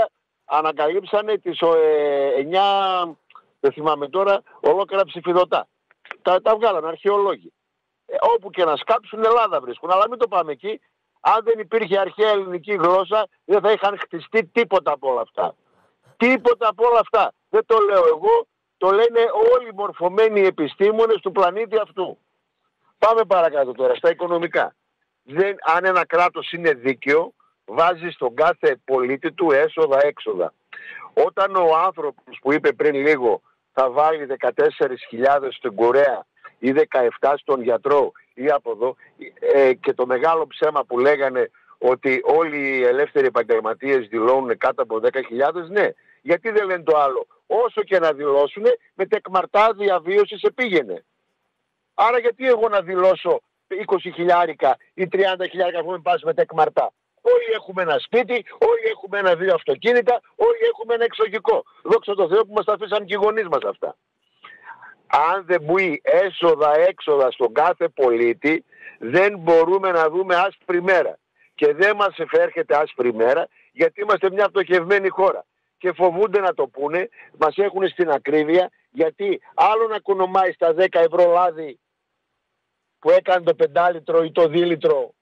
ανακαλύψανε τις 9, δεν θυμάμαι τώρα, ολόκληρα ψηφιδωτά. Τα βγάλανε αρχαιολόγοι. Όπου και να σκάψουν Ελλάδα βρίσκουν. Αλλά μην το πάμε εκεί. Αν δεν υπήρχε αρχαία ελληνική γλώσσα, δεν θα είχαν χτιστεί τίποτα από όλα αυτά. Τίποτα από όλα αυτά. Δεν το λέω εγώ, το λένε όλοι οι μορφωμένοι επιστήμονες του πλανήτη αυτού. Πάμε παρακάτω τώρα, στα οικονομικά. Αν ένα κράτος είναι δίκαιο, βάζει στον κάθε πολίτη του έσοδα-έξοδα. Όταν ο άνθρωπος που είπε πριν λίγο θα βάλει 14.000 στην Κορέα ή 17 στον γιατρό ή από εδώ, και το μεγάλο ψέμα που λέγανε ότι όλοι οι ελεύθεροι επαγγελματίες δηλώνουν κάτω από 10.000, ναι. Γιατί δεν λένε το άλλο? Όσο και να δηλώσουν, με τεκμαρτά διαβίωσης επήγαινε. Άρα γιατί εγώ να δηλώσω 20.000 ή 30.000 που με πας με τεκμαρτά? Όλοι έχουμε ένα σπίτι, όλοι έχουμε 1-2 αυτοκίνητα, όλοι έχουμε ένα εξοχικό. Δόξα τω Θεώ που μας τα αφήσαν και οι γονείς μας αυτά. Αν δεν μπει έσοδα-έξοδα στον κάθε πολίτη, δεν μπορούμε να δούμε άσπρη μέρα. Και δεν μας εφέρχεται άσπρη μέρα, γιατί είμαστε μια φτωχευμένη χώρα. Και φοβούνται να το πούνε, μας έχουν στην ακρίβεια, γιατί άλλο να κονομάει στα 10 ευρώ λάδι που έκανε το 5 λίτρο ή το 2 λίτρο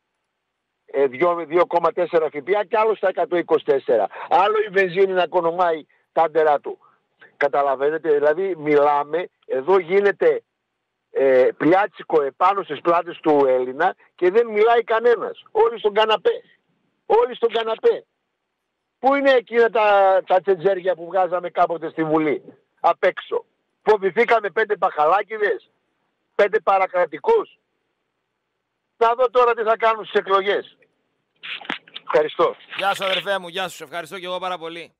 2,4 ΦΠΑ και άλλο στα 124. Άλλο η βενζίνη να κονομάει τα άντερα του. Καταλαβαίνετε, δηλαδή μιλάμε, εδώ γίνεται πλιάτσικο επάνω στις πλάτες του Έλληνα και δεν μιλάει κανένας. Όλοι στον καναπέ. Όλοι στον καναπέ. Πού είναι εκείνα τα τσετζέρια που βγάζαμε κάποτε στη Βουλή? Απ' έξω. Φοβηθήκαμε 5 μπαχαλάκιδες, 5 παρακρατικούς. Θα δω τώρα τι θα κάνουν στις εκλογές. Ευχαριστώ. Γεια σου αδερφέ μου, γεια σου. Σε ευχαριστώ και εγώ πάρα πολύ.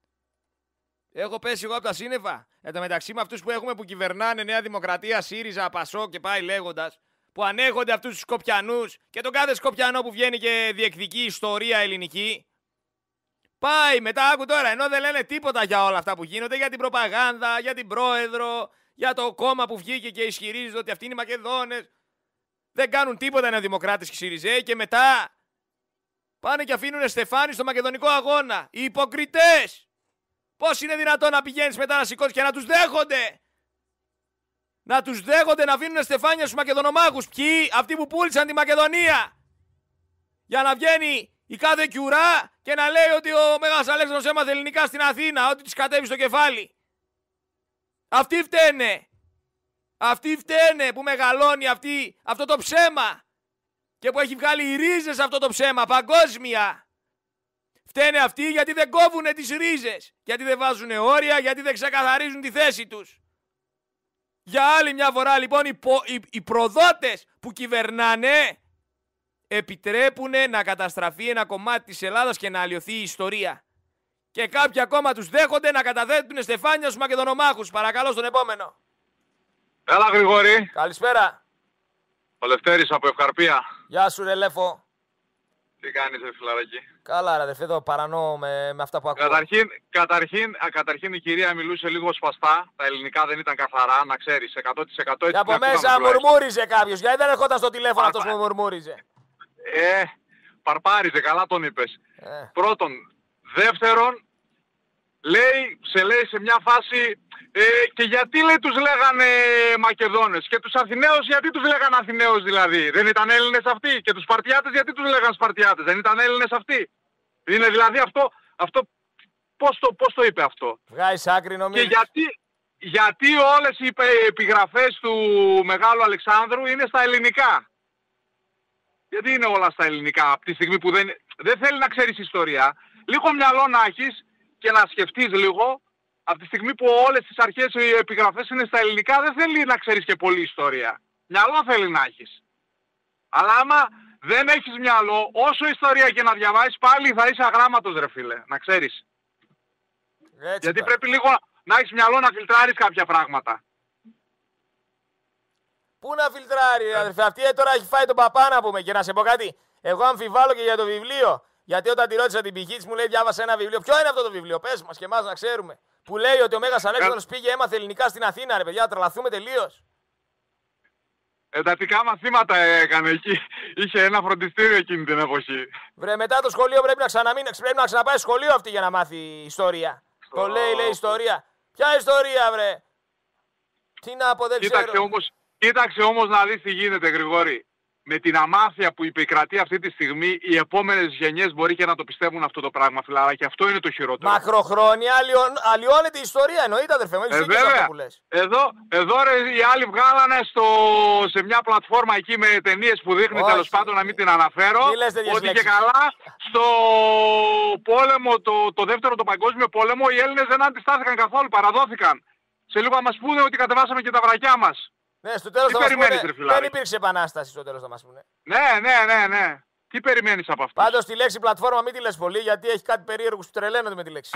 Έχω πέσει εγώ από τα σύννεφα. Εν τω μεταξύ με αυτούς που έχουμε που κυβερνάνε, Νέα Δημοκρατία, ΣΥΡΙΖΑ, ΠΑΣΟΚ και πάει λέγοντας, που ανέχονται αυτούς τους Σκοπιανούς και τον κάθε Σκοπιανό που βγαίνει και διεκδικεί ιστορία ελληνική. Πάει μετά, άκου τώρα, ενώ δεν λένε τίποτα για όλα αυτά που γίνονται, για την προπαγάνδα, για την πρόεδρο, για το κόμμα που βγήκε και ισχυρίζεται ότι αυτοί είναι οι Μακεδόνες. Δεν κάνουν τίποτα οι Νεοδημοκράτες και οι ΣΥΡΙΖΕΙ και μετά πάνε και αφήνουν στεφάνι στο μακεδονικό αγώνα. Οι υποκριτές! Πώς είναι δυνατόν να πηγαίνεις μετά να σηκώσεις και να τους δέχονται? Να τους δέχονται να αφήνουν στεφάνια στους Μακεδονομάχους. Ποιοι? Αυτοί που πούλησαν τη Μακεδονία. Για να βγαίνει η κάθε κιουρά και να λέει ότι ο Μέγας Αλέξανδρος έμαθε ελληνικά στην Αθήνα, ότι της κατέβει στο κεφάλι. Αυτοί φταίνε. Αυτοί φταίνε που μεγαλώνει αυτό το ψέμα και που έχει βγάλει οι ρίζες αυτό το ψέμα παγκόσμια. Φταίνε αυτοί γιατί δεν κόβουνε τις ρίζες, γιατί δεν βάζουν όρια, γιατί δεν ξεκαθαρίζουν τη θέση τους. Για άλλη μια φορά λοιπόν οι προδότες που κυβερνάνε επιτρέπουν να καταστραφεί ένα κομμάτι της Ελλάδας και να αλλοιωθεί η ιστορία. Και κάποιοι ακόμα τους δέχονται να καταθέτουν στεφάνια στους Μακεδονομάχους. Παρακαλώ στον επόμενο. Έλα Γρηγόρη. Καλησπέρα. Ο Λευτέρης από Ευκαρπία. Γεια σου ρε Λέφο. Τι κάνεις ρε φιλαράκι? Καλά ρε αδερφέ, εδώ παρανώ με αυτά που ακούω. Καταρχήν η κυρία μιλούσε λίγο σπαστά. Τα ελληνικά δεν ήταν καθαρά, να ξέρεις. 100% έτσι. Και από μέσα μουρμούριζε κάποιος. Γιατί δεν ερχόταν στο τηλέφωνο αυτός που μουρμούριζε? Παρπάριζε, καλά τον είπες. Πρώτον. Δεύτερον, λέει σε μια φάση και γιατί λέει τους λέγανε Μακεδόνες και τους Αθηναίους γιατί τους λέγανε Αθηναίους δηλαδή? Δεν ήταν Έλληνες αυτοί? Και τους Σπαρτιάτες γιατί τους λέγανε Σπαρτιάτες? Δεν ήταν Έλληνες αυτοί? Είναι δηλαδή αυτό πώς το είπε αυτό? Βγάζεις άκρη νομίζεις? Και γιατί όλες οι επιγραφές του Μεγάλου Αλεξάνδρου είναι στα ελληνικά? Γιατί είναι όλα στα ελληνικά από τη στιγμή που δεν θέλει να ξέρεις ιστορία? Λίγο μυαλό να έχεις και να σκεφτείς λίγο, από τη στιγμή που όλες τις αρχές οι επιγραφές είναι στα ελληνικά, δεν θέλει να ξέρεις και πολλή ιστορία. Μυαλό θέλει να έχεις. Αλλά άμα δεν έχεις μυαλό, όσο ιστορία και να διαβάζεις, πάλι θα είσαι αγράμματος ρε φίλε, να ξέρεις. Γιατί πρέπει λίγο να έχεις μυαλό να φιλτράρεις κάποια πράγματα. Πού να φιλτράρει αδερφέ, αυτή τώρα έχει φάει τον παπά να πούμε. Και να σε πω κάτι, εγώ αμφιβάλλω και για το βιβλίο. Γιατί όταν τη ρώτησα την πηγή της μου λέει διάβασε ένα βιβλίο. Ποιο είναι αυτό το βιβλίο? Πες μας και εμάς να ξέρουμε. Που λέει ότι ο Μέγας Αλέξανδρος πήγε έμαθε ελληνικά στην Αθήνα ρε παιδιά, τρελαθούμε τελείως. εντατικά μαθήματα έκανε εκεί. Είχε ένα φροντιστήριο εκείνη την εποχή. Βρε, μετά το σχολείο πρέπει να ξαναπάει σχολείο αυτή για να μάθει ιστορία. Το λέει ιστορία. Ποια ιστορία, βρε? Τι να πω, δεν ξέρω. Κοίταξε όμως να δεις τι γίνεται, Γρηγόρη. Με την αμάθεια που επικρατεί αυτή τη στιγμή, οι επόμενες γενιές μπορεί και να το πιστεύουν αυτό το πράγμα, φιλαράκι. Αυτό είναι το χειρότερο. Μακροχρόνια αλλοιώνεται η ιστορία, εννοείται, αδερφέ μου. Έχεις δίκιο αυτό που λες. Εδώ ρε, οι άλλοι βγάλανε σε μια πλατφόρμα εκεί με ταινίες που δείχνει, τέλος πάντων, να μην την αναφέρω, ότι και καλά στο πόλεμο, το δεύτερο το παγκόσμιο πόλεμο, οι Έλληνες δεν αντιστάθηκαν καθόλου, παραδόθηκαν. Σε λίγο να μας πούνε ότι κατεβάσαμε και τα βρακιά μας. Ναι, στο τέλος δεν υπήρξε επανάσταση στο τέλος θα μας πούνε. Ναι. Τι περιμένεις από αυτό? Πάντως τη λέξη πλατφόρμα μην τη λες πολύ, γιατί έχει κάτι περίεργους που τρελαίνονται με τη λέξη.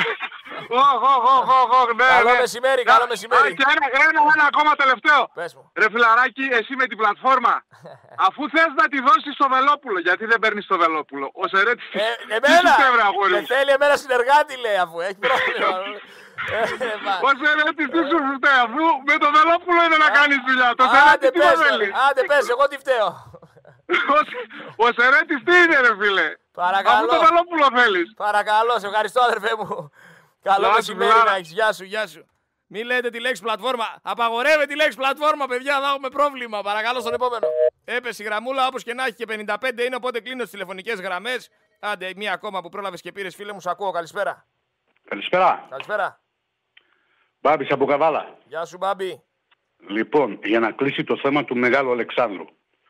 Καλό μεσημέρι, καλό μεσημέρι. Και ένα ακόμα τελευταίο. Πες μου. Ρε φιλαράκι, εσύ με την πλατφόρμα, αφού θες να τη δώσεις στο Βελόπουλο, γιατί δεν παίρνεις το Βελόπουλο? Ο Σερέτης εμένα, θέλει εμένα συνεργάτη, λέει, αφού έχει πρόβλημα. Ο Σερέτης τι σου φταίει, αφού με το Βελόπουλο είναι να κάνεις δουλειά. Το Σερέτη τι θέλει? Άντε πες, εγώ τι φταίω? Ο Σερέτης τι είναι, ρε φίλε? Παρακαλώ. Αφού το Βελόπουλο θέλεις. Παρακαλώ, σε ευχαριστώ, αδερφέ μου. Καλό μεσημέρι να έχεις. Γεια σου. Μην λέτε τη λέξη πλατφόρμα. Απαγορεύεται τη λέξη πλατφόρμα, παιδιά, θα έχουμε πρόβλημα. Παρακαλώ στον επόμενο. Έπεσε η γραμμούλα, όπως και να έχει, και 55 είναι, οπότε κλείνω τις τηλεφωνικές γραμμές. Άντε, μία ακόμα που πρόλαβες και πήρες, φίλε μου, σ' ακούω. Καλησπέρα. Καλησπέρα. Μπάμπης από Καβάλα. Γεια σου, Μπάμπη. Λοιπόν, για να κλείσει το θέμα του Μεγάλου Αλεξάνδρου.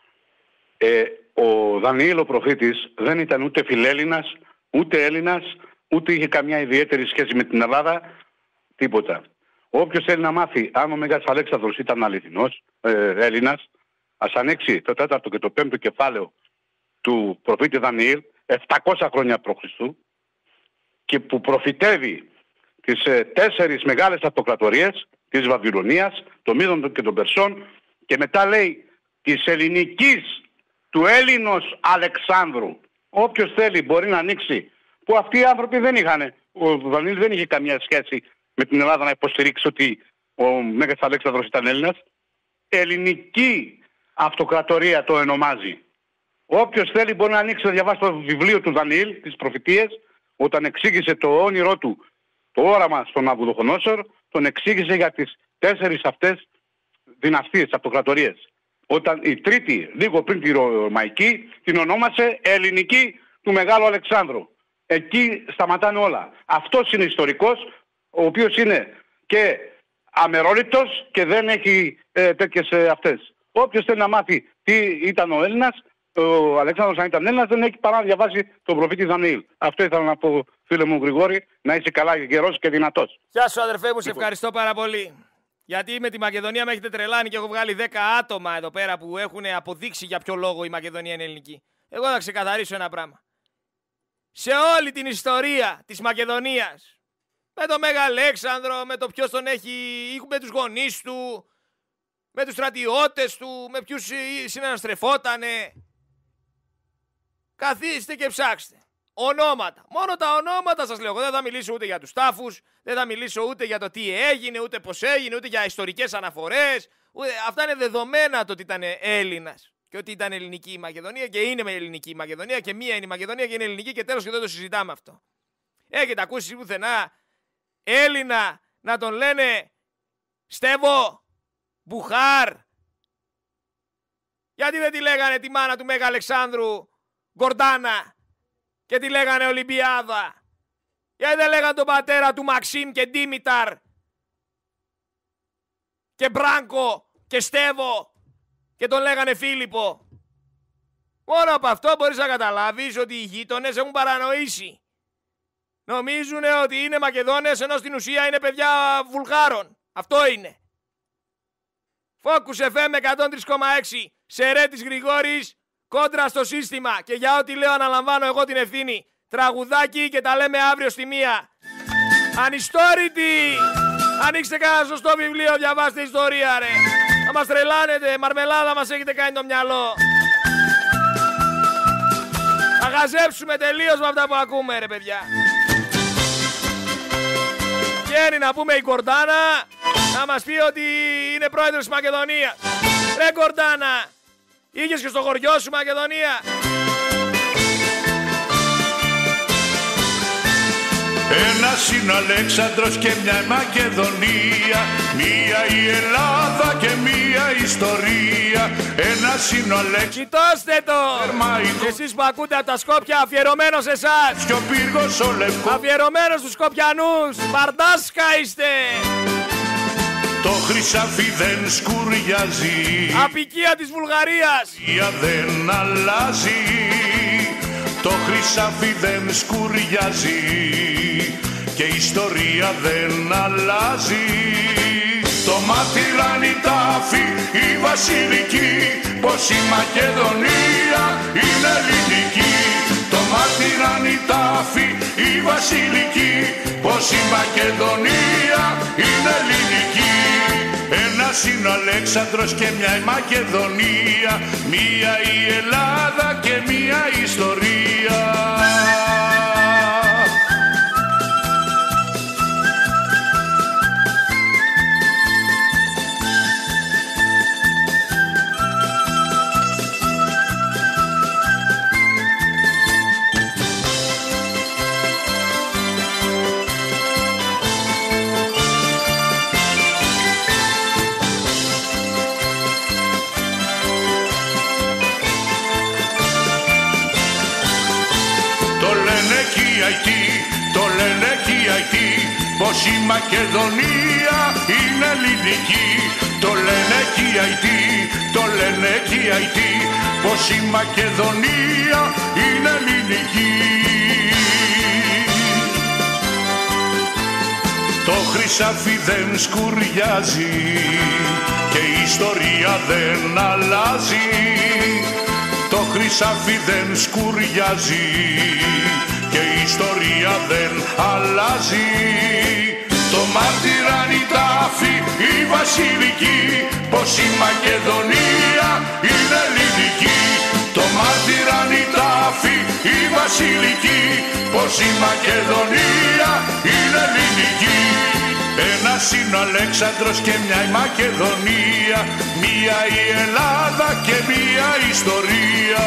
Ο Δανιήλ ο προφήτης δεν ήταν ούτε φιλέλληνας, ούτε Έλληνας, ούτε είχε καμιά ιδιαίτερη σχέση με την Ελλάδα, τίποτα. Όποιος θέλει να μάθει αν ο Μέγας Αλέξανδρος ήταν αληθινός Έλληνας, ας ανοίξει το 4ο και το 5ο κεφάλαιο του προφήτη Δανιήλ, 700 χρόνια π.Χ. και που προφητεύει τις 4 μεγάλες αυτοκρατορίες της Βαβυλωνίας, των Μίδων και των Περσών, και μετά λέει της ελληνικής, του Έλληνος Αλεξάνδρου. Όποιος θέλει μπορεί να ανοίξει, που αυτοί οι άνθρωποι δεν είχαν, ο Δανιήλ δεν είχε καμία σχέση με την Ελλάδα να υποστηρίξει ότι ο Μέγας Αλέξανδρος ήταν Έλληνας. Ελληνική αυτοκρατορία το ονομάζει. Όποιος θέλει μπορεί να ανοίξει να διαβάσει το βιβλίο του Δανιήλ, τις προφητείες, όταν εξήγησε το ρωμαϊκό του, το όραμα στον Ναβουδοχονόσορ, τον εξήγησε για τις 4 αυτές δυναστείες, αυτοκρατορίες. Όταν η τρίτη, λίγο πριν τη Ρωμαϊκή, την ονόμασε Ελληνική του Μεγάλου Αλεξάνδρου. Εκεί σταματάνε όλα. Αυτός είναι ιστορικός, ο οποίος είναι και αμερόληπτος και δεν έχει τέτοιες αυτές. Όποιος θέλει να μάθει τι ήταν ο Έλληνας, ο Αλέξανδρος αν ήταν Έλληνας, δεν έχει παρά να διαβάσει τον προφήτη Δανιήλ. Αυτό ήθελα να πω, φίλε μου Γρηγόρη, να είσαι καλά, γερός και δυνατός. Γεια σου, αδερφέ μου, σε ευχαριστώ πάρα πολύ. Γιατί με τη Μακεδονία με έχετε τρελάνει και έχω βγάλει 10 άτομα εδώ πέρα που έχουν αποδείξει για ποιο λόγο η Μακεδονία είναι ελληνική. Εγώ θα ξεκαθαρίσω ένα πράγμα. Σε όλη την ιστορία της Μακεδονίας, με τον Μέγα Αλέξανδρο, με το ποιος τον έχει, με τους γονείς του, με τους στρατιώτες του, με ποιους συναναστρεφότανε, καθίστε και ψάξτε. Ονόματα. Μόνο τα ονόματα σας λέω. Εγώ δεν θα μιλήσω ούτε για τους τάφους, δεν θα μιλήσω ούτε για το τι έγινε, ούτε πώς έγινε, ούτε για ιστορικές αναφορές. Αυτά είναι δεδομένα το ότι ήταν Έλληνας και ότι ήταν ελληνική η Μακεδονία και είναι με ελληνική η Μακεδονία και μία είναι η Μακεδονία και είναι ελληνική και τέλος και δεν το συζητάμε αυτό. Έχετε ακούσει πουθενά Έλληνα να τον λένε Στέβο, Μπουχάρ? Γιατί δεν τη λέγανε τη μάνα του Μέγα Αλεξάνδρου Γκορντάνα και τη λέγανε Ολυμπιάδα? Γιατί δεν λέγανε τον πατέρα του Μαξίμ και Ντίμηταρ και Μπράνκο και Στέβο και τον λέγανε Φίλιππο? Μόνο από αυτό μπορείς να καταλάβεις ότι οι γείτονες έχουν παρανοήσει. Νομίζουν ότι είναι Μακεδόνες ενώ στην ουσία είναι παιδιά Βουλγάρων. Αυτό είναι. Focus FM 103,6 Σερέτης Γρηγόρης, κόντρα στο σύστημα, και για ό,τι λέω αναλαμβάνω εγώ την ευθύνη. Τραγουδάκι και τα λέμε αύριο στη 1. Ανιστόρητοι! Ανοίξτε κανένα σωστό βιβλίο, διαβάστε ιστορία, ρε. Θα μας τρελάνετε, μαρμελάδα μας έχετε κάνει το μυαλό. Θα χαζέψουμε τελείως με αυτά που ακούμε, ρε παιδιά. Βγαίνει να πούμε η Γκορντάνα να μας πει ότι είναι πρόεδρος της Μακεδονίας. Ρε Γκορντάνα, Είχες και στο χωριό σου Μακεδονία. Ένας είναι ο Αλέξανδρος και μια η Μακεδονία, μία η Ελλάδα και μία η ιστορία. Ένας είναι ο Αλέξανδρος. Κοιτώστε το! Εσείς που ακούτε από τα Σκόπια, αφιερωμένο σε εσάς. Και ο πύργος ο λευκός. Αφιερωμένο στους Σκοπιανούς. Μπαρντάσκα είστε. Το χρυσάφι δεν σκουριάζει. Απικία της Βουλγαρίας. Δεν αλλάζει. Το χρυσάφι δεν σκουριάζει και η ιστορία δεν αλλάζει. Το μάτυραν η τάφη, η βασιλική, πως η Μακεδονία είναι ελληνική. Το μάτυραν η τάφη, η βασιλική, πως η Μακεδονία είναι ελληνική. Ένας είναι ο Αλέξανδρος και μια η Μακεδονία, μία η Ελλάδα και μία η ιστορία. Το λένε και οι Αιτοί, πως η Μακεδονία είναι ελληνική. Το λένε και οι Αιτοί, το λένε και οι Αιτοί, πως η Μακεδονία είναι ελληνική. Το χρυσάφι δεν σκουριάζει και η ιστορία δεν αλλάζει. Το χρυσάφι δεν σκουριάζει και η ιστορία δεν αλλάζει. Το μάρτυραν η τάφη, η βασιλική, πως η Μακεδονία είναι ελληνική. Το μάρτυραν η τάφη, η βασιλική, πως η Μακεδονία είναι ελληνική. Ένας είναι ο Αλέξανδρος και μια η Μακεδονία, μία η Ελλάδα και μία η ιστορία.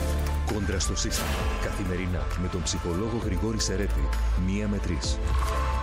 Κόντρα στο σύστημα. Καθημερινά με τον ψυχολόγο Γρηγόρη Σερέτη. 1 με 3.